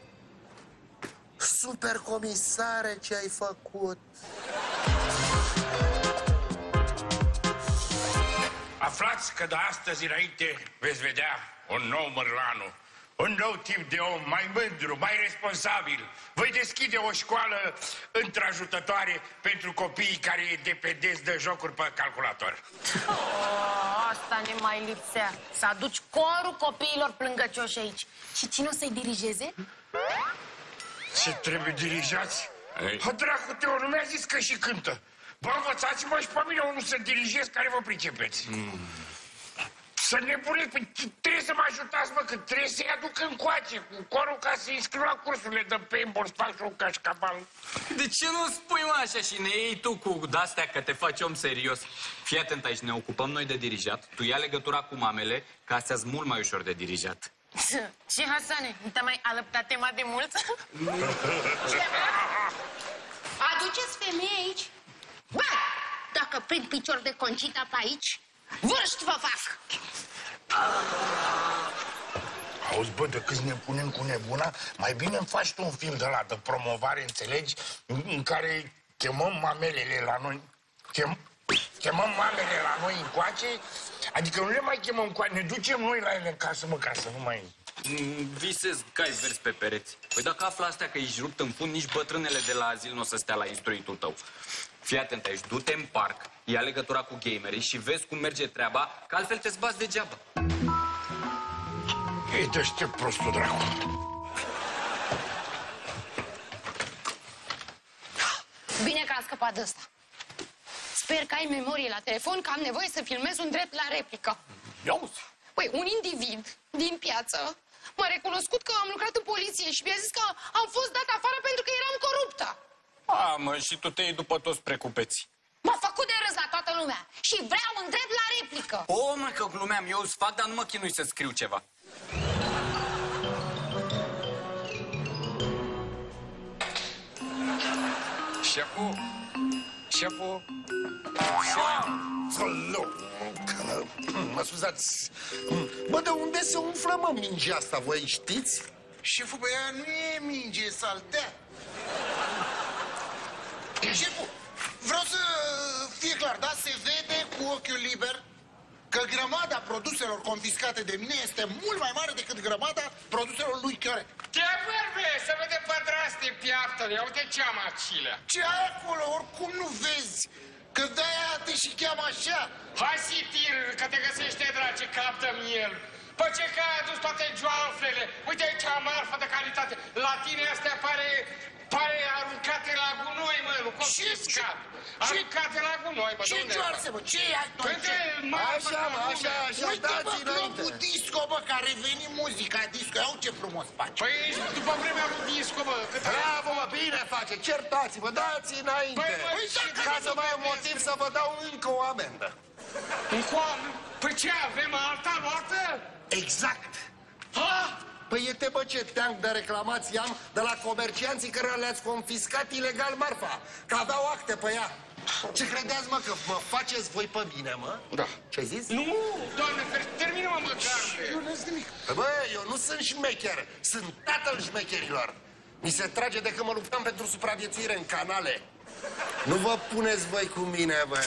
Supercomisare, ce ai făcut? Aflați că de astăzi înainte veți vedea un nou Mărlanu, un nou tip de om mai mândru, mai responsabil. Voi deschide o școală întrajutătoare pentru copiii care dependeți de jocuri pe calculator. Oh, asta ne mai lipsea. Să aduci corul copiilor plângăcioși aici. Și cine o să-i dirigeze? Ce trebuie dirijați? Ha, dracu, Teo, nu mi-a zis că și cântă. Bă, învățați-mă și pe mine unul să dirigez care vă pricepeți. Mm. Să nebuniți, păi trebuie să mă ajutați, mă, că trebuie să-i aduc încoace cu corul ca să-i înscriu la cursurile de paintball, fac și un cașcaval. De ce nu spui, mă, așa și ne iei tu cu de-astea că te faci om serios? Fii atent aici, ne ocupăm noi de dirijat, tu ia legătura cu mamele, că astea-s mult mai ușor de dirijat. Ce, Hasane, nu te-a mai alăptat tema de mult? Ce, aduceți femeie aici? Bă, dacă prind picior de Concita pe aici, vârști vă fac! Auzi, bă, de câți ne punem cu nebuna, mai bine îmi faci tu un film de ăla de promovare, înțelegi? În, în care chemăm mamelele la noi, chem, chemăm mamele la noi încoace, adică nu le mai chemăm încoace, ne ducem noi la ele în casă, mă, ca să nu mai... Visez cai verzi pe pereți. Păi dacă află astea că ești rupt în fund, nici bătrânele de la azil nu o să stea la instruitul tău. Fii atent aici, du-te în parc, ia legătura cu gamerii și vezi cum merge treaba, că altfel te zbați degeaba. Ei, deștept prostul, dracu. Bine că a scăpat de ăsta. Sper că ai memorie la telefon, că am nevoie să filmez un drept la replică. Iauzi? Păi, un individ din piață m-a recunoscut că am lucrat în poliție și mi-a zis că am fost dat afară pentru că eram coruptă. A, mă, și tu te iei după toți precupeții. M-a făcut de râs la toată lumea și vreau un drept la replică. O, mă, că glumeam, eu îți fac, dar nu mă chinui să scriu ceva. Șeful, șeful, Mă scuzați. Bă, de unde se umflă, mă, mingea asta, voi știți? Șeful, bă, ea nu e minge, e saltea. Șeful, vreau să fie clar, da? Se vede cu ochiul liber că grămada produselor confiscate de mine este mult mai mare decât grămada produselor lui Chioret. Ce vorbe? Să vede pădraste piaftăle, ia uite ce am acilea. Ce ai acolo? Oricum nu vezi. Că de-aia te și cheamă așa. Hai, sitir, că te găsește, dragi, captă miel. Păi ce că ai adus toate joaflele? Uite aici marfă de calitate. La tine astea pare, pare aruncate la gunoi, mă, nu confiscat. Aruncate la gunoi, mă, ce de unde? joarse, mă? Ce ai tu? Uite, marfă Așa, mă, așa, așa, Uite, dați bă, înainte. globul disco, bă, care veni muzica disco. Iau ce frumos faci. Păi ești după vremea lui disco, bă. Bravo, mă, bine face, certați-vă, dați înainte. Păi, mă, Ca să mai am motiv să vă dau încă o amendă. În coamă? Păi ce, avem alta luată? Exact. Ha? Păi e bă, ce teanc de reclamații am de la comercianții care le-ați confiscat ilegal marfa, că aveau acte pe ea. Ce credeți, mă, că vă faceți voi pe mine, mă? Da. Ce-ai zis? Nu, doamne, termină-mă măcar. Eu nu zic nimic. Bă, eu nu sunt șmecher, sunt tatăl șmecherilor. Mi se trage de că mă luptam pentru supraviețuire în canale. Nu vă puneți voi cu mine, bă.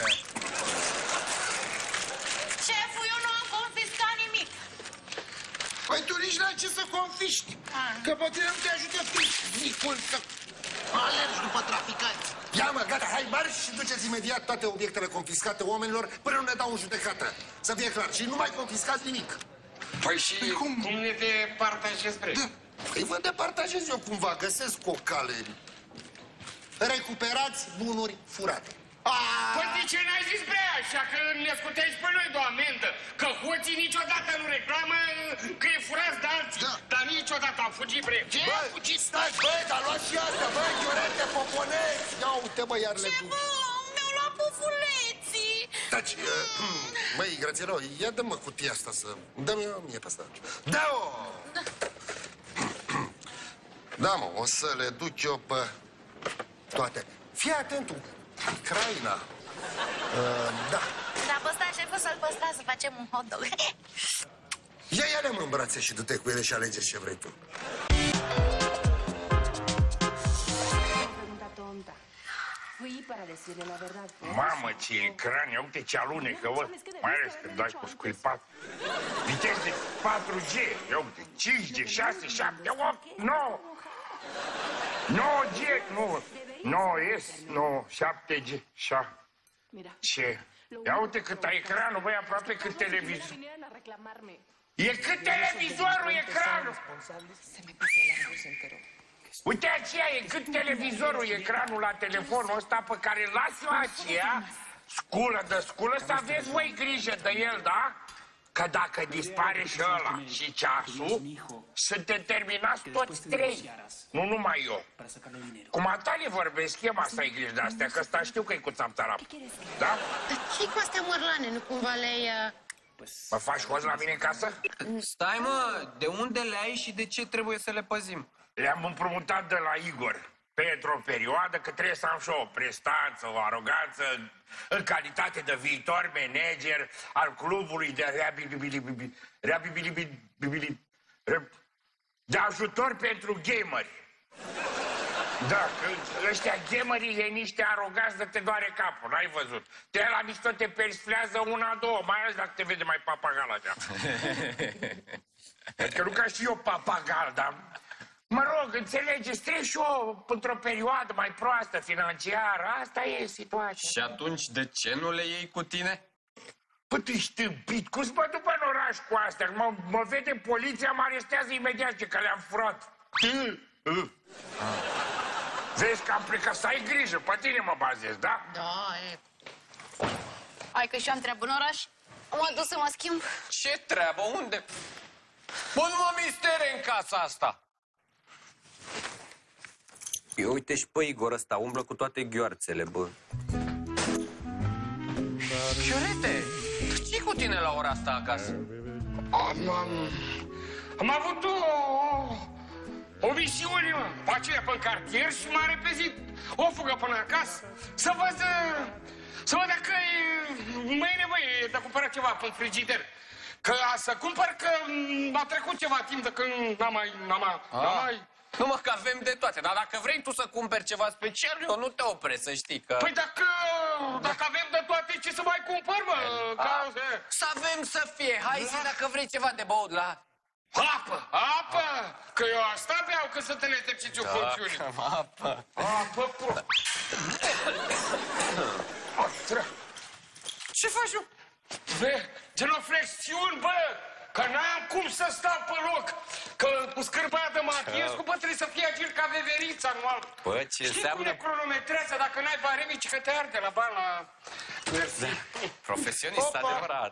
Șeful, eu nu am confiscat nimic. Păi tu nici n-ai ce să confiști. Că poate nu te ajută fizicul să alergi după traficanți. Ia mă, gata, hai marș și duceți imediat toate obiectele confiscate oamenilor până nu ne dau în judecată. Să fie clar. Și nu mai confiscați nimic. Păi și păi cum? cum ne departajezi, bre? Da. Păi vă departajez eu cumva, găsesc o cale. Recuperați bunuri furate. Păi de ce n-ai zis, bre, așa că ne scuteai și pe noi de o amendă? Că hoții niciodată nu reclamă că e furați de alții, da. Dar niciodată am fugit, bre. Ce? Bă, am fugit? Stai, bă, dar luați și asta, bă, ghiorete, poponeți! Ia uite, bă, iar le duc. Ce, mă? Mi-au luat pufuleții! Taci, băi, Grațiano, ia dă-mă cutia asta să... Dă-mi mie pe asta. Dă-o! Da. Da, mă, o să le duc eu pe toate. Fii atent, Ucraina. Uh, da. Da, pe ăsta, șeful, să-l păstra, să facem un hot dog. Ia, ia-le mă în brațe și du-te cu ele și alege ce vrei tu. Mamă, ce ecran, ia uite ce alunecă, văd. Mai ales când dai cu scuipat. Viteze patru G, ia uite, cinci G, șase, șapte, opt, nouă. nouă G, nu, nouă S, nouă, șapte G, șapte. Ce? Ia uite cât ai ecranul, băi, aproape cât televizor. E cât televizorul, ecranul. Uite aceea, e cât televizorul, ecranul la telefonul ăsta pe care îl las eu aceea, sculă de sculă, să aveți voi grijă de el, da? Că dacă dispare și ăla și ceasul, suntem terminați toți trei, nu numai eu. Cu matale vorbesc, schema să ai grijă de astea, că ăsta știu că e cu țapțarap. Da? Dar ce-i cu astea mărlane? Nu cumva le-ai... Mă faci hoț la mine în casă? Stai, mă, de unde le ai și de ce trebuie să le păzim? Le-am împrumutat de la Igor pentru o perioadă, că trebuie să am și o prestanță, o aroganță în calitate de viitor manager al clubului de reabilibili... reabilibili... de ajutor pentru gameri. Da, că ăștia gamerii e niște aroganți de te doare capul, n-ai văzut. Te la mișto te persiflează una, două, mai ales dacă te vede mai papagal așa. Adică nu ca și eu papagal, dar... Mă rog, înțelegeți, trebuie și eu într-o perioadă mai proastă financiară, asta e situația. Și atunci de ce nu le iei cu tine? Păi tu ești tâmpit, cum să mă duc în oraș cu astea? Mă, mă vede poliția, mă arestează imediat, ce că le-am furat. Vezi că am plecat, să ai grijă, pe tine mă bazez, da? Da, e... Hai că și eu am treabă în oraș, mă duc să mă schimb. Ce treabă? Unde? Bă, nu mă mistere în casa asta! Eu uite și pe Igor ăsta, umblă cu toate ghioarțele, bă. Chiorete, ce-i cu tine la ora asta acasă? Am, am, am avut o, o misiune, mă, pe aceea pe cartier și m-a repezit o fugă până acasă. Să văd, să văd dacă mai e nevoie de cumpărat ceva pe frigider. Că să cumpăr, că m-a trecut ceva timp de când n-am mai, n-am mai, n-am mai... Nu mă, că avem de toate, dar dacă vrei tu să cumperi ceva special, eu nu te opresc, să știi că... Păi dacă, dacă avem de toate, ce să mai cumpăr, mă? Ca... Să avem să fie, hai zi dacă vrei ceva de băut la... Apă, apă! Că eu asta beau când sunt în exercițiu da, funcțiunii. Apă. Apă, pro. Ce faci, eu? Bă, genoflexiuni, bă! Că n-am cum să stau pe loc, că cu scârba de Matiescu, bă, trebuie să fie agil ca veverița, nu alt. Bă, ce Știi înseamnă... cum ne cronometrează dacă n-ai baremici, că te arde la bani la... Mersi. Da. Profesionist, Opa. adevărat.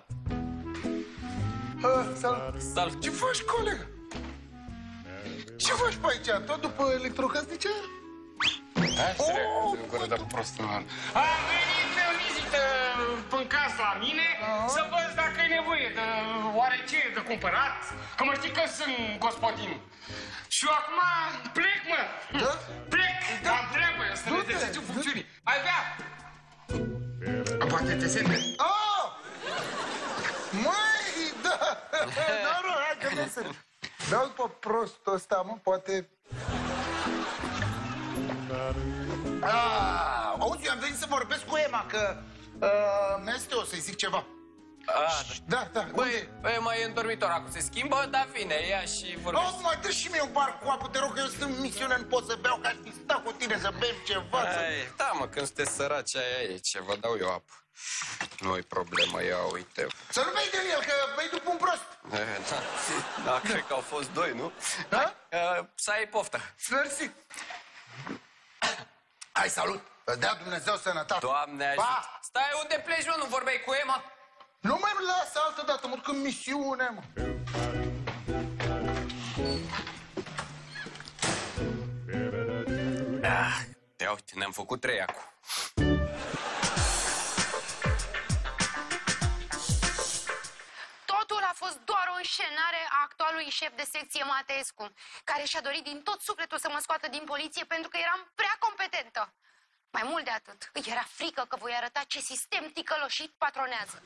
Uh, salut. Salut. Ce faci, colegă? Ce faci pe aici? Tot după electrocasnice? Oh, gură de prostă. Am venit în vizită în casă la mine să văd dacă e nevoie de oarece de cumpărat, că mă știi că sunt gospodin. Și eu acum plec, mă. Da? Plec, da. Am treabă, să ne exercițiu funcțiunii. Ai bea? Poate te sete. Oh! Măi, da! Da, nu, hai că ne se... Dau după prostul ăsta, mă, poate... Ah, auzi, eu am venit să vorbesc cu Emma, că uh, mi-este o să-i zic ceva. A, da, da. Băi, Emma e în dormitor, acum se schimbă, dar vine, ia și vorbește. Oh, mai dă și mie un bar cu apă, te rog, că eu sunt în misiune, nu pot să beau, ca să stau cu tine să bem ceva. Să... Ai, da, mă, când sunteți săraci, aia e, ce vă dau eu apă. Nu-i problemă, ia uite. Să nu bei de el, că bei după un prost. E, da, da, cred că au fost doi, nu? Da? Uh, să ai poftă. Mersi. Hai, salut. Îți dea Dumnezeu sănătate. Doamne ajută. Pa! Stai, unde pleci, mă? Nu vorbeai cu Emma? Nu mai lasă altă dată, mă duc în misiune, mă. Ah, ia uite, ne-am făcut trei acum. Totul a fost doar o înșenare a actualului șef de secție Matescu, care și-a dorit din tot sufletul să mă scoată din poliție pentru că eram prea competentă. Mai mult de atât, îi era frică că voi arăta ce sistem ticăloșit patronează.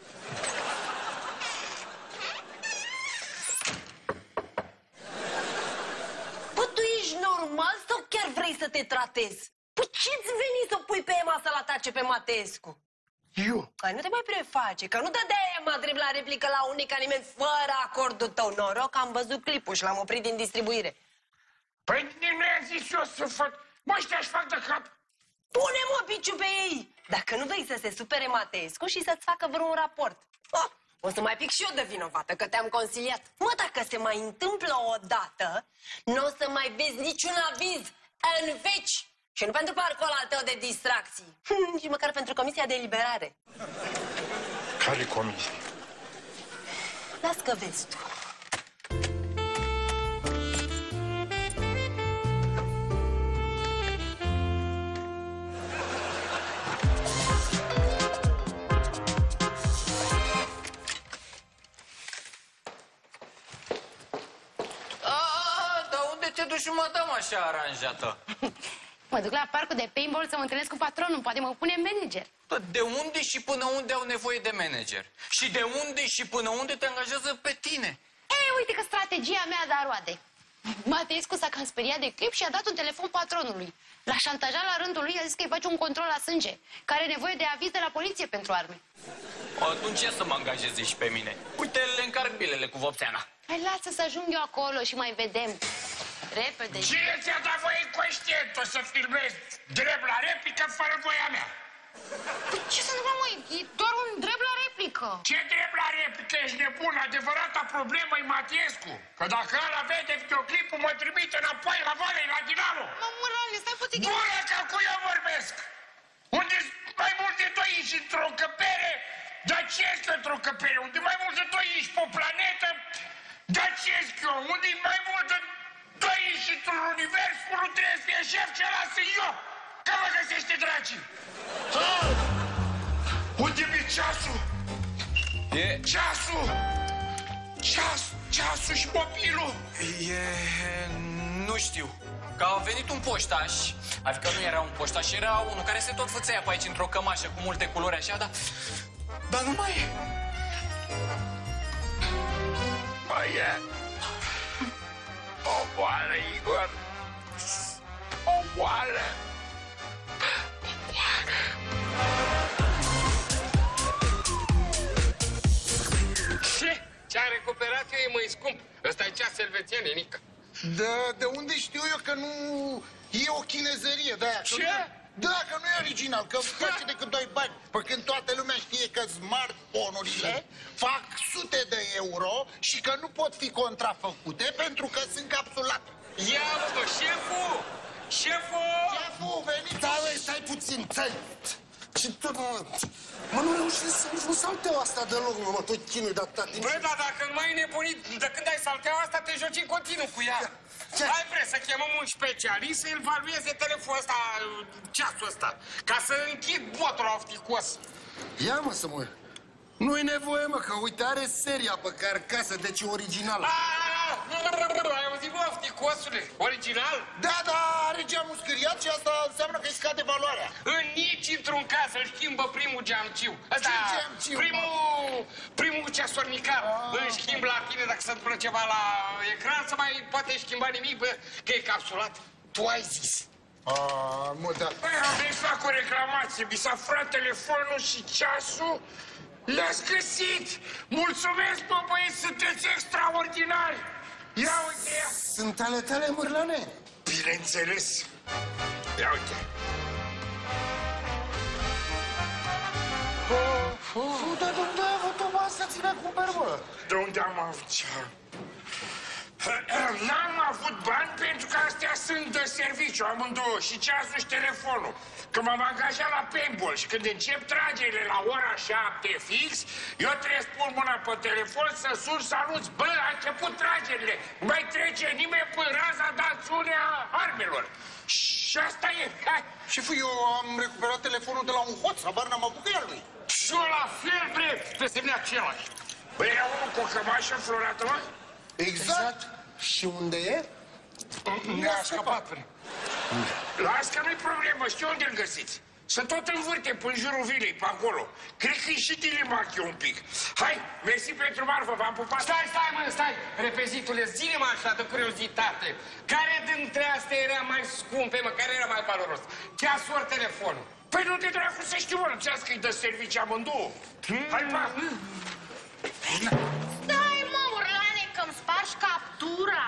Bă, tu ești normal sau chiar vrei să te tratezi? Păi ce-ți veni să pui pe Emma să-l atace pe Matescu? Eu? Hai, nu te mai preface, că nu dădea Emma drept la replică la unica nimeni fără acordul tău. Noroc, am văzut clipul și l-am oprit din distribuire. Păi nu i-am zis eu să fac... Bă, ăștia-și fac de cap. Pune-mă piciu pe ei! Dacă nu vrei să se supere Matescu și să-ți facă vreun raport. Oh, o să mai pic și eu de vinovată, că te-am consiliat. Mă, dacă se mai întâmplă o dată, nu o să mai vezi niciun aviz în veci. Și nu pentru parcul al tău de distracții. Și măcar pentru comisia de eliberare. Care comisie? Las că vezi tu. Te duci și madame așa aranjată? Mă duc la parcul de paintball să mă întâlnesc cu patronul, poate mă pune manager. De unde și până unde au nevoie de manager? Și de unde și până unde te angajează pe tine? Ei, uite că strategia mea da roade. Matescu s-a cam speriat de clip și a dat un telefon patronului. L-a șantajat la rândul lui, a zis că îi face un control la sânge, care are nevoie de aviz de la poliție pentru arme. Atunci ce să mă angajeze și pe mine? Uite, le încarc bilele cu vopseana. Hai, lasă să ajung eu acolo și mai vedem. Repede. Cine ți-a dat voie inconștient? O să filmezi drept la replică fără voia mea. Păi ce să nu măi? E doar un drept la replică. Ce drept la replică? Ești nebun? Adevărata problemă e Matescu. Că dacă ăla vede videoclipul, mă trimite înapoi la volei, la Dinamo. Mă, Murale, stai puțin. Bună, că cu eu vorbesc. Unde mai mult de doi inși într-o încăpere, dar ce este într-o încăpere? Unde mai mult de doi inși pe o planetă, dar ce este eu? Unde mai mult de doi inși într-un univers, unul trebuie să fie șef, celălalt sunt eu. Că mă găsește dracii. Ah! Unde mi ceasul? E... Ceasul! Ceas, ceasul și mobilul! E... nu știu. Că a venit un poștaș, adică nu era un poștaș, era unul care se tot fățea pe aici într-o cămașă cu multe culori așa, dar... Dar nu mai e. Mai e. O boală, Igor. O boală. O boală. Ce? Ce-am recuperat eu e mai scump. Ăsta e ceas elvețian, e nică. Da, de unde știu eu că nu e o chinezărie de aia? Ce? Da, că nu e original, că face decât doi bani. Păi când toată lumea știe că smartphone-urile fac sute de euro și că nu pot fi contrafăcute pentru că sunt capsulate. Ia, mă, șeful! Șeful! Șeful, veniți! Da, băi, stai puțin, stai! Și tot, mă, mă, nu reușesc să nici nu salteau asta deloc, mă, mă, tot chinui de atâta timp. Băi, dar dacă nu mai e nebunit, de când ai salteaua asta, te joci în continuu cu ea. Ce? Ai vrea să chemăm un specialist să evalueze telefonul ăsta, ceasul ăsta, ca să închid botul ofticos. Ia, mă, să mă... Nu-i nevoie, mă, că uite, are seria pe carcasă, deci e originală. Ai auzit, bă, ofticosule? Original? Da, da, are geamul scâriat și asta înseamnă că îi scade valoarea. În nici într-un caz îl schimbă primul geamciu. Ăsta, Ce geamciu? primul, primul ceasornicar. Ah. Îl schimb la tine dacă se întâmplă ceva la ecran, să mai poate schimba nimic, bă, că e capsulat. tu ai zis. A, mă, da. Păi, am venit să fac o reclamație. Mi s-a furat telefonul și ceasul. Le-ați găsit! Mulțumesc, bă, băieți, sunteți extraordinari! Ia uite ea! Sunt ale tale, Mârlane? Bineînțeles. Ia uite. Oh, dar de unde ai avut-o asta ține cu bărbă? De unde am avut cea? N-am avut bani pentru că astea sunt de serviciu, amândouă, și ceasul și telefonul. Că m-am angajat la paintball și când încep tragerile la ora șapte fix, eu trebuie să pun mâna pe telefon, să sun, să anunț, bă, a început tragerile, nu mai trece nimeni pe raza de acțiune a armelor. Și asta e. Hai. Șeful, eu am recuperat telefonul de la un hoț, habar n-am avut cu el lui. Și eu la fel, bre, trebuie să-mi același. Băi, era unul cu o cămașă înflorată, mă? Exact. Și unde e? Ne-a scăpat, bre. Las că nu-i problemă, știu unde-l găsiți. Să tot învârte până în jurul vilei, pe acolo. Cred că-i și Dilimache un pic. Hai, mersi pentru marfă, v-am pupat. Stai, stai, mă, stai, repezitule, zi-mi așa de curiozitate. Care dintre astea era mai scumpe, mă, care era mai valoros? Ceasul ori telefonul? Păi nu de dracu să știu, mă, ceas că-i de servicii amândouă. Hai, pa! Stai, mă, Urlane, că-mi spargi captura.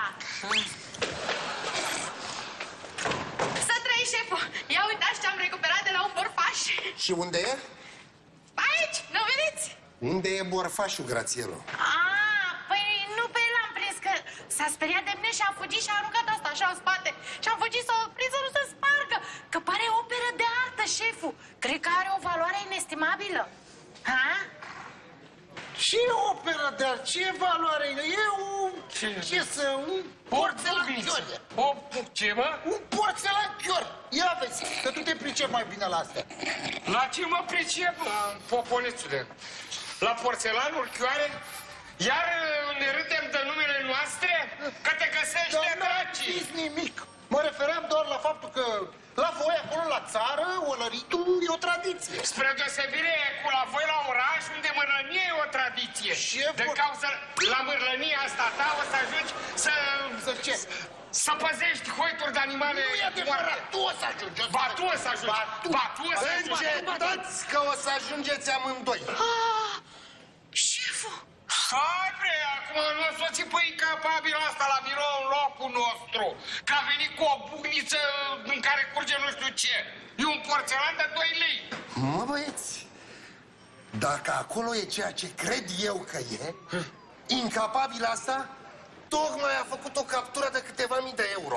Să trăi, șeful. Ia uitați ce am recuperat de la un borfaș. Și unde e? Aici, nu veniți? Unde e borfașul, Grațielu? Ah, păi nu pe el am prins, că s-a speriat de mine și a fugit și a aruncat asta așa în spate. Și am fugit să o prind să nu se spargă. Că pare operă de artă, șeful. Cred că are o valoare inestimabilă. Ha? Ce operă de artă? Ce valoare? E un... Ce să... Un porțelan chior. O, ce, mă? Un porțelan chior. Ia vezi, că tu te pricepi mai bine la astea. La ce mă pricep, poponețule? La porțelanuri chioare? Iar ne râdem de numele noastre? Că te găsește dracii! Nu nimic. Mă refeream doar la faptul că la voi acolo la țară, olăritul e o tradiție. Spre deosebire cu la voi la oraș, unde mărlănie e o tradiție. Șeful... De cauza la mărlănia asta ta o să ajungi să... Să ce? Să păzești hoituri de animale Nu e adevărat, tu o să ajungi. Ba, tu o să ajungi. Ba, tu. Ba, tu o să ajungi. Încetați că o să ajungeți amândoi. Ah, șeful! Hai, bre, acum nu o să ți pui incapabil asta la birou în locul nostru. Că a venit cu o bucniță în care curge nu știu ce. E un porțelan de doi lei. Mă, băieți, dacă acolo e ceea ce cred eu că e, incapabil asta, tocmai a făcut o captură de câteva mii de euro.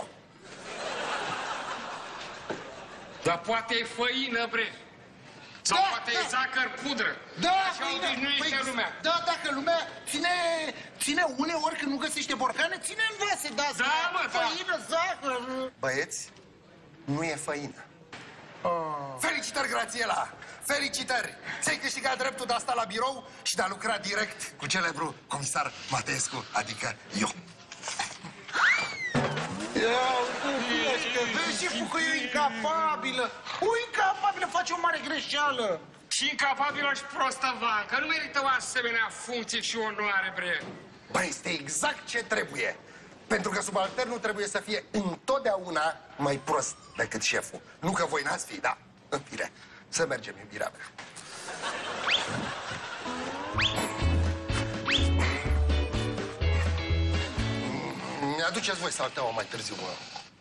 Dar poate e făină, bre. Sau da, poate da. e zahăr pudră. Da, așa obișnuiește păi, lumea. Da, dacă lumea ține, ține uneori când nu găsește borcane, ține în vase, da, da, mă, făină, da. zahăr. Băieți, nu e făină. Oh. Felicitări, Grațiela! Felicitări! Ți-ai câștigat dreptul de a sta la birou și de a lucra direct cu celebrul comisar Mateescu, adică eu. Ia uite, vezi, șeful, că e incapabilă. O incapabilă face o mare greșeală. Și incapabilă și prostă vancă. Nu merită o asemenea funcție și onoare, bre. Băi, este exact ce trebuie. Pentru că subalternul trebuie să fie întotdeauna mai prost decât șeful. Nu că voi n-ați fi, da. În fine, să mergem, iubirea mea. Mi-aduceți voi salteaua mai târziu, mă.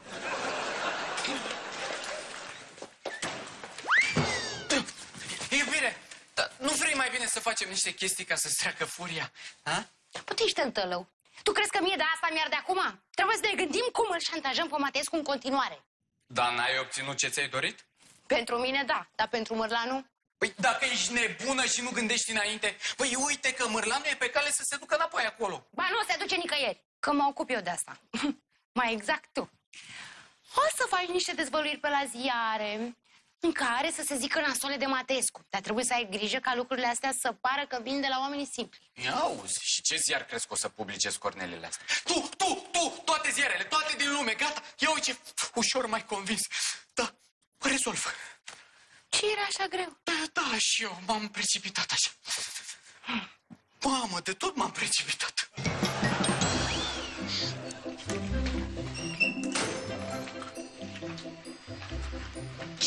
Iubire, dar nu vrei mai bine să facem niște chestii ca să-ți treacă furia? Ha? Păi tu ești întălău. Tu crezi că mie de asta mi-ar de acum? Trebuie să ne gândim cum îl șantajăm pe Mateescu în continuare. Dar n-ai obținut ce ți-ai dorit? Pentru mine, da, dar pentru Mârlanu? Păi dacă ești nebună și nu gândești înainte, păi uite că Mârlanu e pe cale să se ducă înapoi acolo. Ba nu se duce nicăieri, că mă ocup eu de asta. Mai exact tu. O să faci niște dezvăluiri pe la ziare, în care să se zică nasole de Mateescu. Dar trebuie să ai grijă ca lucrurile astea să pară că vin de la oamenii simpli. Ia auzi, și ce ziar crezi că o să publice scornelele astea? Tu, tu, tu, toate ziarele, toate din lume, gata? Ia uite ce ușor m-ai convins. Da, mă rezolv. Ce era așa greu? Da, da, și eu m-am precipitat așa. Mamă, de tot m-am precipitat.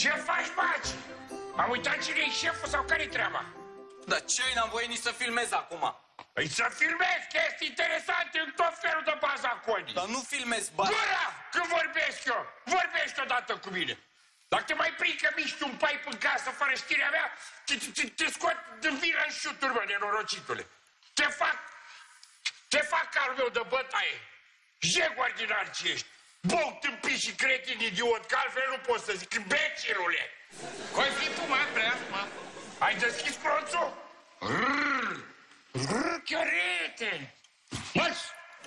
Ce faci, maci? Am uitat cine e șeful sau care-i treaba? Dar ce-i, n-am voie nici să filmez acum. Păi să filmezi chestii interesante în tot felul de bazaconii. Dar nu filmez bani. Gura! Când vorbesc eu, vorbești odată cu mine. Dacă te mai prind că miști un pipe în casă fără știrea mea, te, te, te scot din vină în șuturi, mă, nenorocitule. Te fac, te fac calul meu de bătaie. Jeg ordinar ce ești. Bou, tâmpit și cretin, idiot, că altfel nu pot să zic, becirule. Coi fi tu, mă, prea, mă. Ai deschis cronțul? Rrrr, rrrr, chiorete. Măs!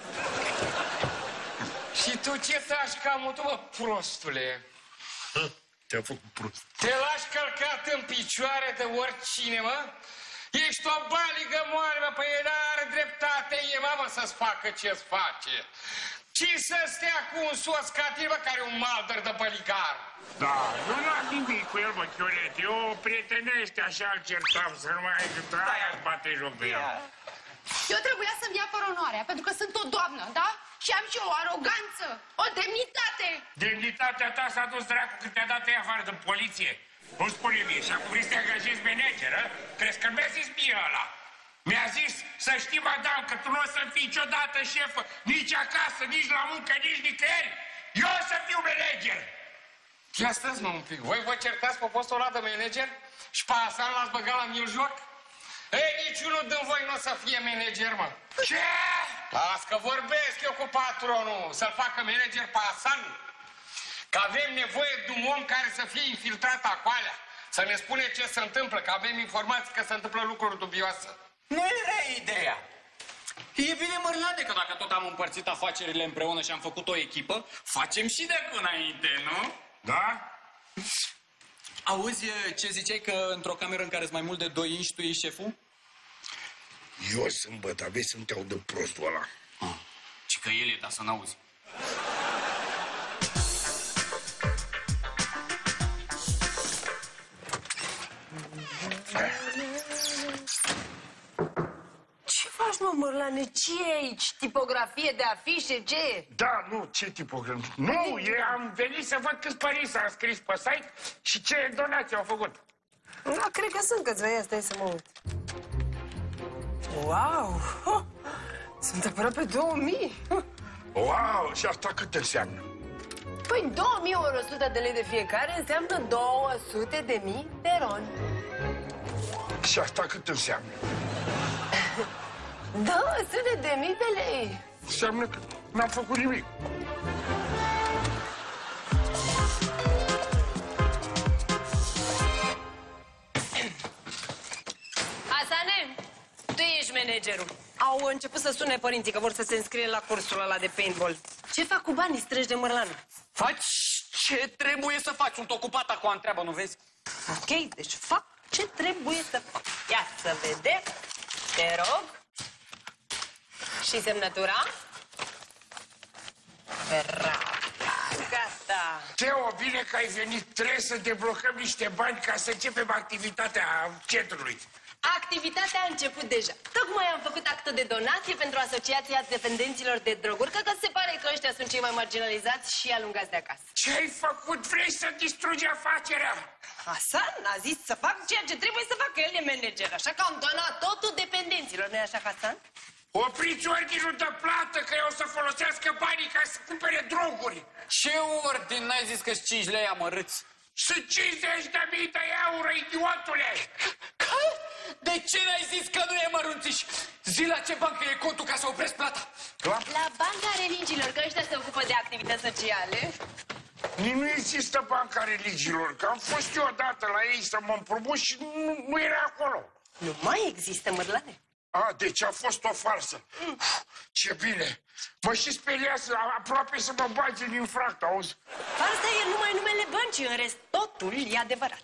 Și tu ce tași cam tu, mă, prostule? Te-a făcut prost. Te lași călcat în picioare de oricine, mă? Ești o baligă moale, mă, păi n-are dreptate, e, mă, să-ți facă ce-ți face. Ci să stea cu un soț ca tine, mă, care e un maldăr de băligar. Da, nu am nimic cu el, mă, Chiorete. Eu prietenește așa îl certam, să nu mai ai cât aia-ți bate joc de el. Eu trebuia să-mi iau coronoarea, pentru că sunt o doamnă, da? Și am și o aroganță, o demnitate. Demnitatea ta s-a dus dracu când te-a dat ea afară din poliție. Nu spune mie, și acum vrei să te angajezi manager, a? Crezi că mi-a zis mie ăla? Mi-a zis, să știi, madame, că tu nu o să fii niciodată șefă, nici acasă, nici la muncă, nici nicăieri. Eu o să fiu manager. Ia stați, mă, un pic. Voi vă certați pe postul ăla de manager? Și pe Hasan l-ați băgat la mil joc? Ei, niciunul din voi nu o să fie manager, mă. Ce? Las că vorbesc eu cu patronul, să-l facă manager pe Hasan. Că avem nevoie de un om care să fie infiltrat acolo, să ne spune ce se întâmplă, că avem informații că se întâmplă lucruri dubioase. Nu era ideea. E bine, Mărlane, că dacă tot am împărțit afacerile împreună și am făcut o echipă, facem și de acum înainte, nu? Da? Auzi, ce ziceai, că într-o cameră în care sunt mai mult de doi inși, tu ești șeful? Eu sunt băt, aveți să-mi te audă prostul ăla. Ah, și că el e, dar să n-auzi. Ce faci, mă, Mărlane? Ce e aici? Tipografie de afișe? Ce e? Da, nu, ce tipografie? Nu, eu am venit să văd câți părinți s-au scris pe site și ce donații au făcut. Da, cred că sunt câțiva, ia stai să mă uit. Wow! Oh, sunt aproape două mii! Wow, și asta cât înseamnă? Păi două mii ori o sută de lei de fiecare înseamnă două sute de mii de roni. Și asta cât înseamnă? două sute de mii de lei. Înseamnă că n-am făcut nimic. Hasane, tu ești managerul. Au început să sune părinții că vor să se înscrie la cursul ăla de paintball. Ce fac cu banii strângi de Mărlană? Faci ce trebuie să faci. Sunt ocupat acum, întreabă, nu vezi? Ok, deci fac ce trebuie să fac. Ia să vedem. Te rog. Și semnătura? Bravo. Gata. Teo, bine că ai venit. Trebuie să deblocăm niște bani ca să începem activitatea centrului. Activitatea a început deja. Tocmai am făcut actul de donație pentru Asociația Dependenților de Droguri, că se pare că ăștia sunt cei mai marginalizați și alungați de acasă. Ce ai făcut? Vrei să distrugi afacerea? Hasan a zis să fac ceea ce trebuie să facă, el e manager, așa că am donat totul dependenților, nu-i așa, Hasan? Opriți ordinul de plată, că eu o să folosească banii ca să cumpere droguri. Ce ordin? N-ai zis că-s cinci lei amărâți? Sunt cincizeci de mii de euro, idiotule! De ce n-ai zis că nu e mărunțiș? Zi la ce bancă e contul ca să opresc plata. La Banca Religiilor, că ăștia se ocupă de activități sociale. Nu există Banca Religiilor, că am fost eu odată la ei să mă împrumut și nu, nu era acolo. Nu mai există, Mărlane. A, deci a fost o farsă. Mm. Ce bine. Mă și speriați, aproape să mă bage în infract, auzi? Farsa e numai numele băncii, în rest totul e adevărat.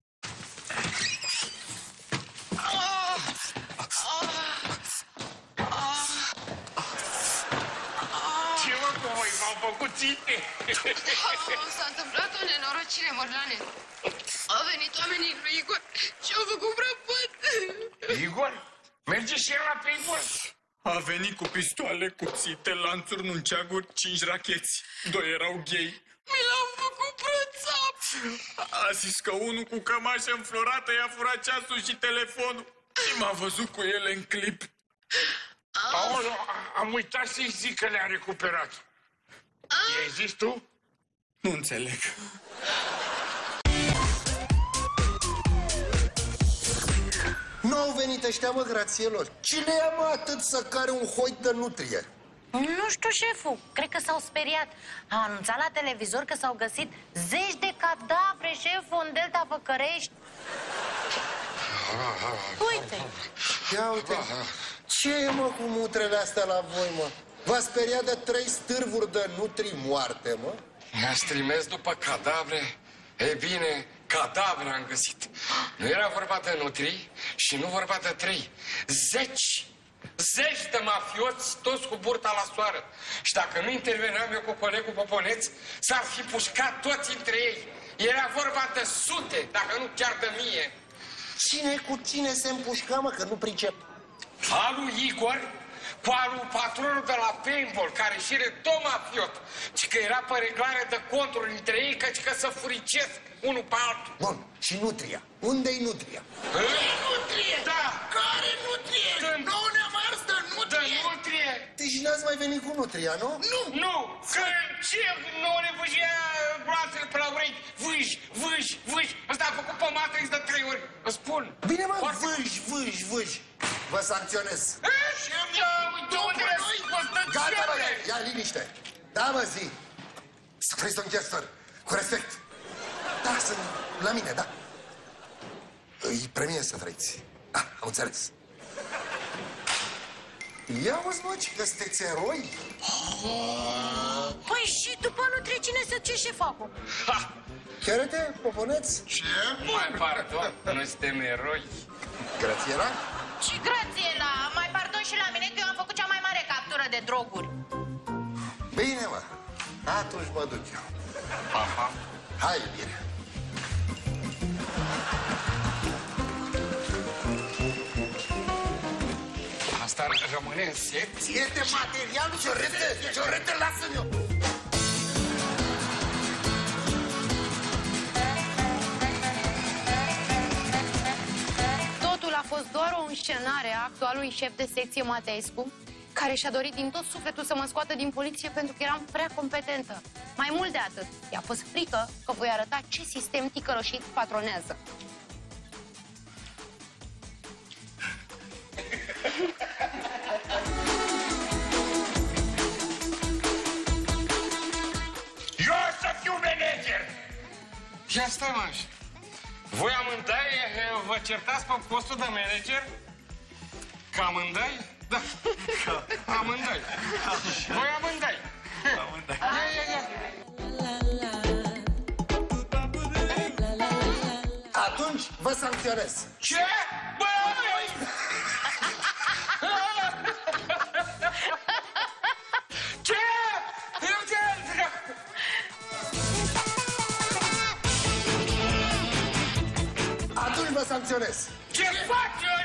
Ce mă, cu voi, v-au făcut ținte? S-a întâmplat o nenorocire, Mărlane. Au venit oamenii lui Igor și au făcut prăpăt. Igor? Merge și el la paintball? A venit cu pistoale, cuțite, lanțuri, nunceaguri, cinci racheți. Doi erau gay. Mi l-au făcut prățap. A zis că unul cu cămașă înflorată i-a furat ceasul și telefonul. Și m-a văzut cu ele în clip. Aoleu, am uitat să-i zic că le-a recuperat. I-ai zis tu? Nu înțeleg. Nu au venit ăștia, mă, grațielor. Cine ia, mă, atât să care un hoit de nutrie? Nu știu, șeful. Cred că s-au speriat. A anunțat la televizor că s-au găsit zeci de cadavre, șeful, în Delta Făcărești. Uite. Ia uite. Ce e, mă, cu mutrele astea la voi, mă? V-ați speriat de trei stârvuri de nutrii moarte, mă? Mi-ați trimis după cadavre? Ei bine, cadavre am găsit. Nu era vorba de nutrii și nu vorba de trei. Zeci! Zeci de mafioți, toți cu burta la soară. Și dacă nu interveneam eu cu colegul Poponeț, s-ar fi pușcat toți între ei. Era vorba de sute, dacă nu chiar de mie. Cine cu cine se împușca, mă, că nu pricep? Alu Igor cu alu patronul de la paintball, care și ele tot mafiot. Și că era pe reglare de conturi între ei, căci că să furicesc unul pe altul. Bun, și nutria? Unde-i nutria? Nutrie! Da! Care nutrie? De... Nouă ne-am ars de nutrie! De nutrie! Deci n-ați mai venit cu nutria, nu? Nu! Nu! Că ce? Nouă ne vâjea gloasele pe la urechi. Vâji, vâji, vâji. Ăsta a făcut pe Matrix de trei ori. Îți spun. Bine, mă, Foarte... vâji, vâji, vâji. Vă sancționez. De unde le-ai scos de Gata, mă, cele? ia liniște. Da, mă, zi. Criston Chester, cu respect. Da, sunt la mine, da. Îi premie să trăiți. Ah, am înțeles. Ia uzi, mă, că sunteți eroi. Păi și după nu trece cine să ce șef acum? Chiar te, Poponeț? Ce? Mai pardon, noi suntem eroi. Grațiela? Și Grațiela, mai pardon și la mine că eu am făcut cea mai mare captură de droguri. Bine, mă. Atunci mă duc eu. Aha. Hai, bine. Asta rămâne în secție? Este materialul ciorete, ciorete, lasă-mi eu. Totul a fost doar o înscenare a actualului șef de secție Mateescu, care și-a dorit din tot sufletul să mă scoată din poliție pentru că eram prea competentă. Mai mult de atât, i-a fost frică că voi arăta ce sistem ticăloșit patronează. Eu o să fiu manager! Ia stai, mă. Voi amândoi vă certați pe postul de manager? Că amândoi? Da. Amândoi. Voi amândoi. Amândoi. Ia, ia, ia. Atunci vă sancționez. Ce? Bă, băi! Ce? Eu ce? Atunci vă sancționez. Ce faci?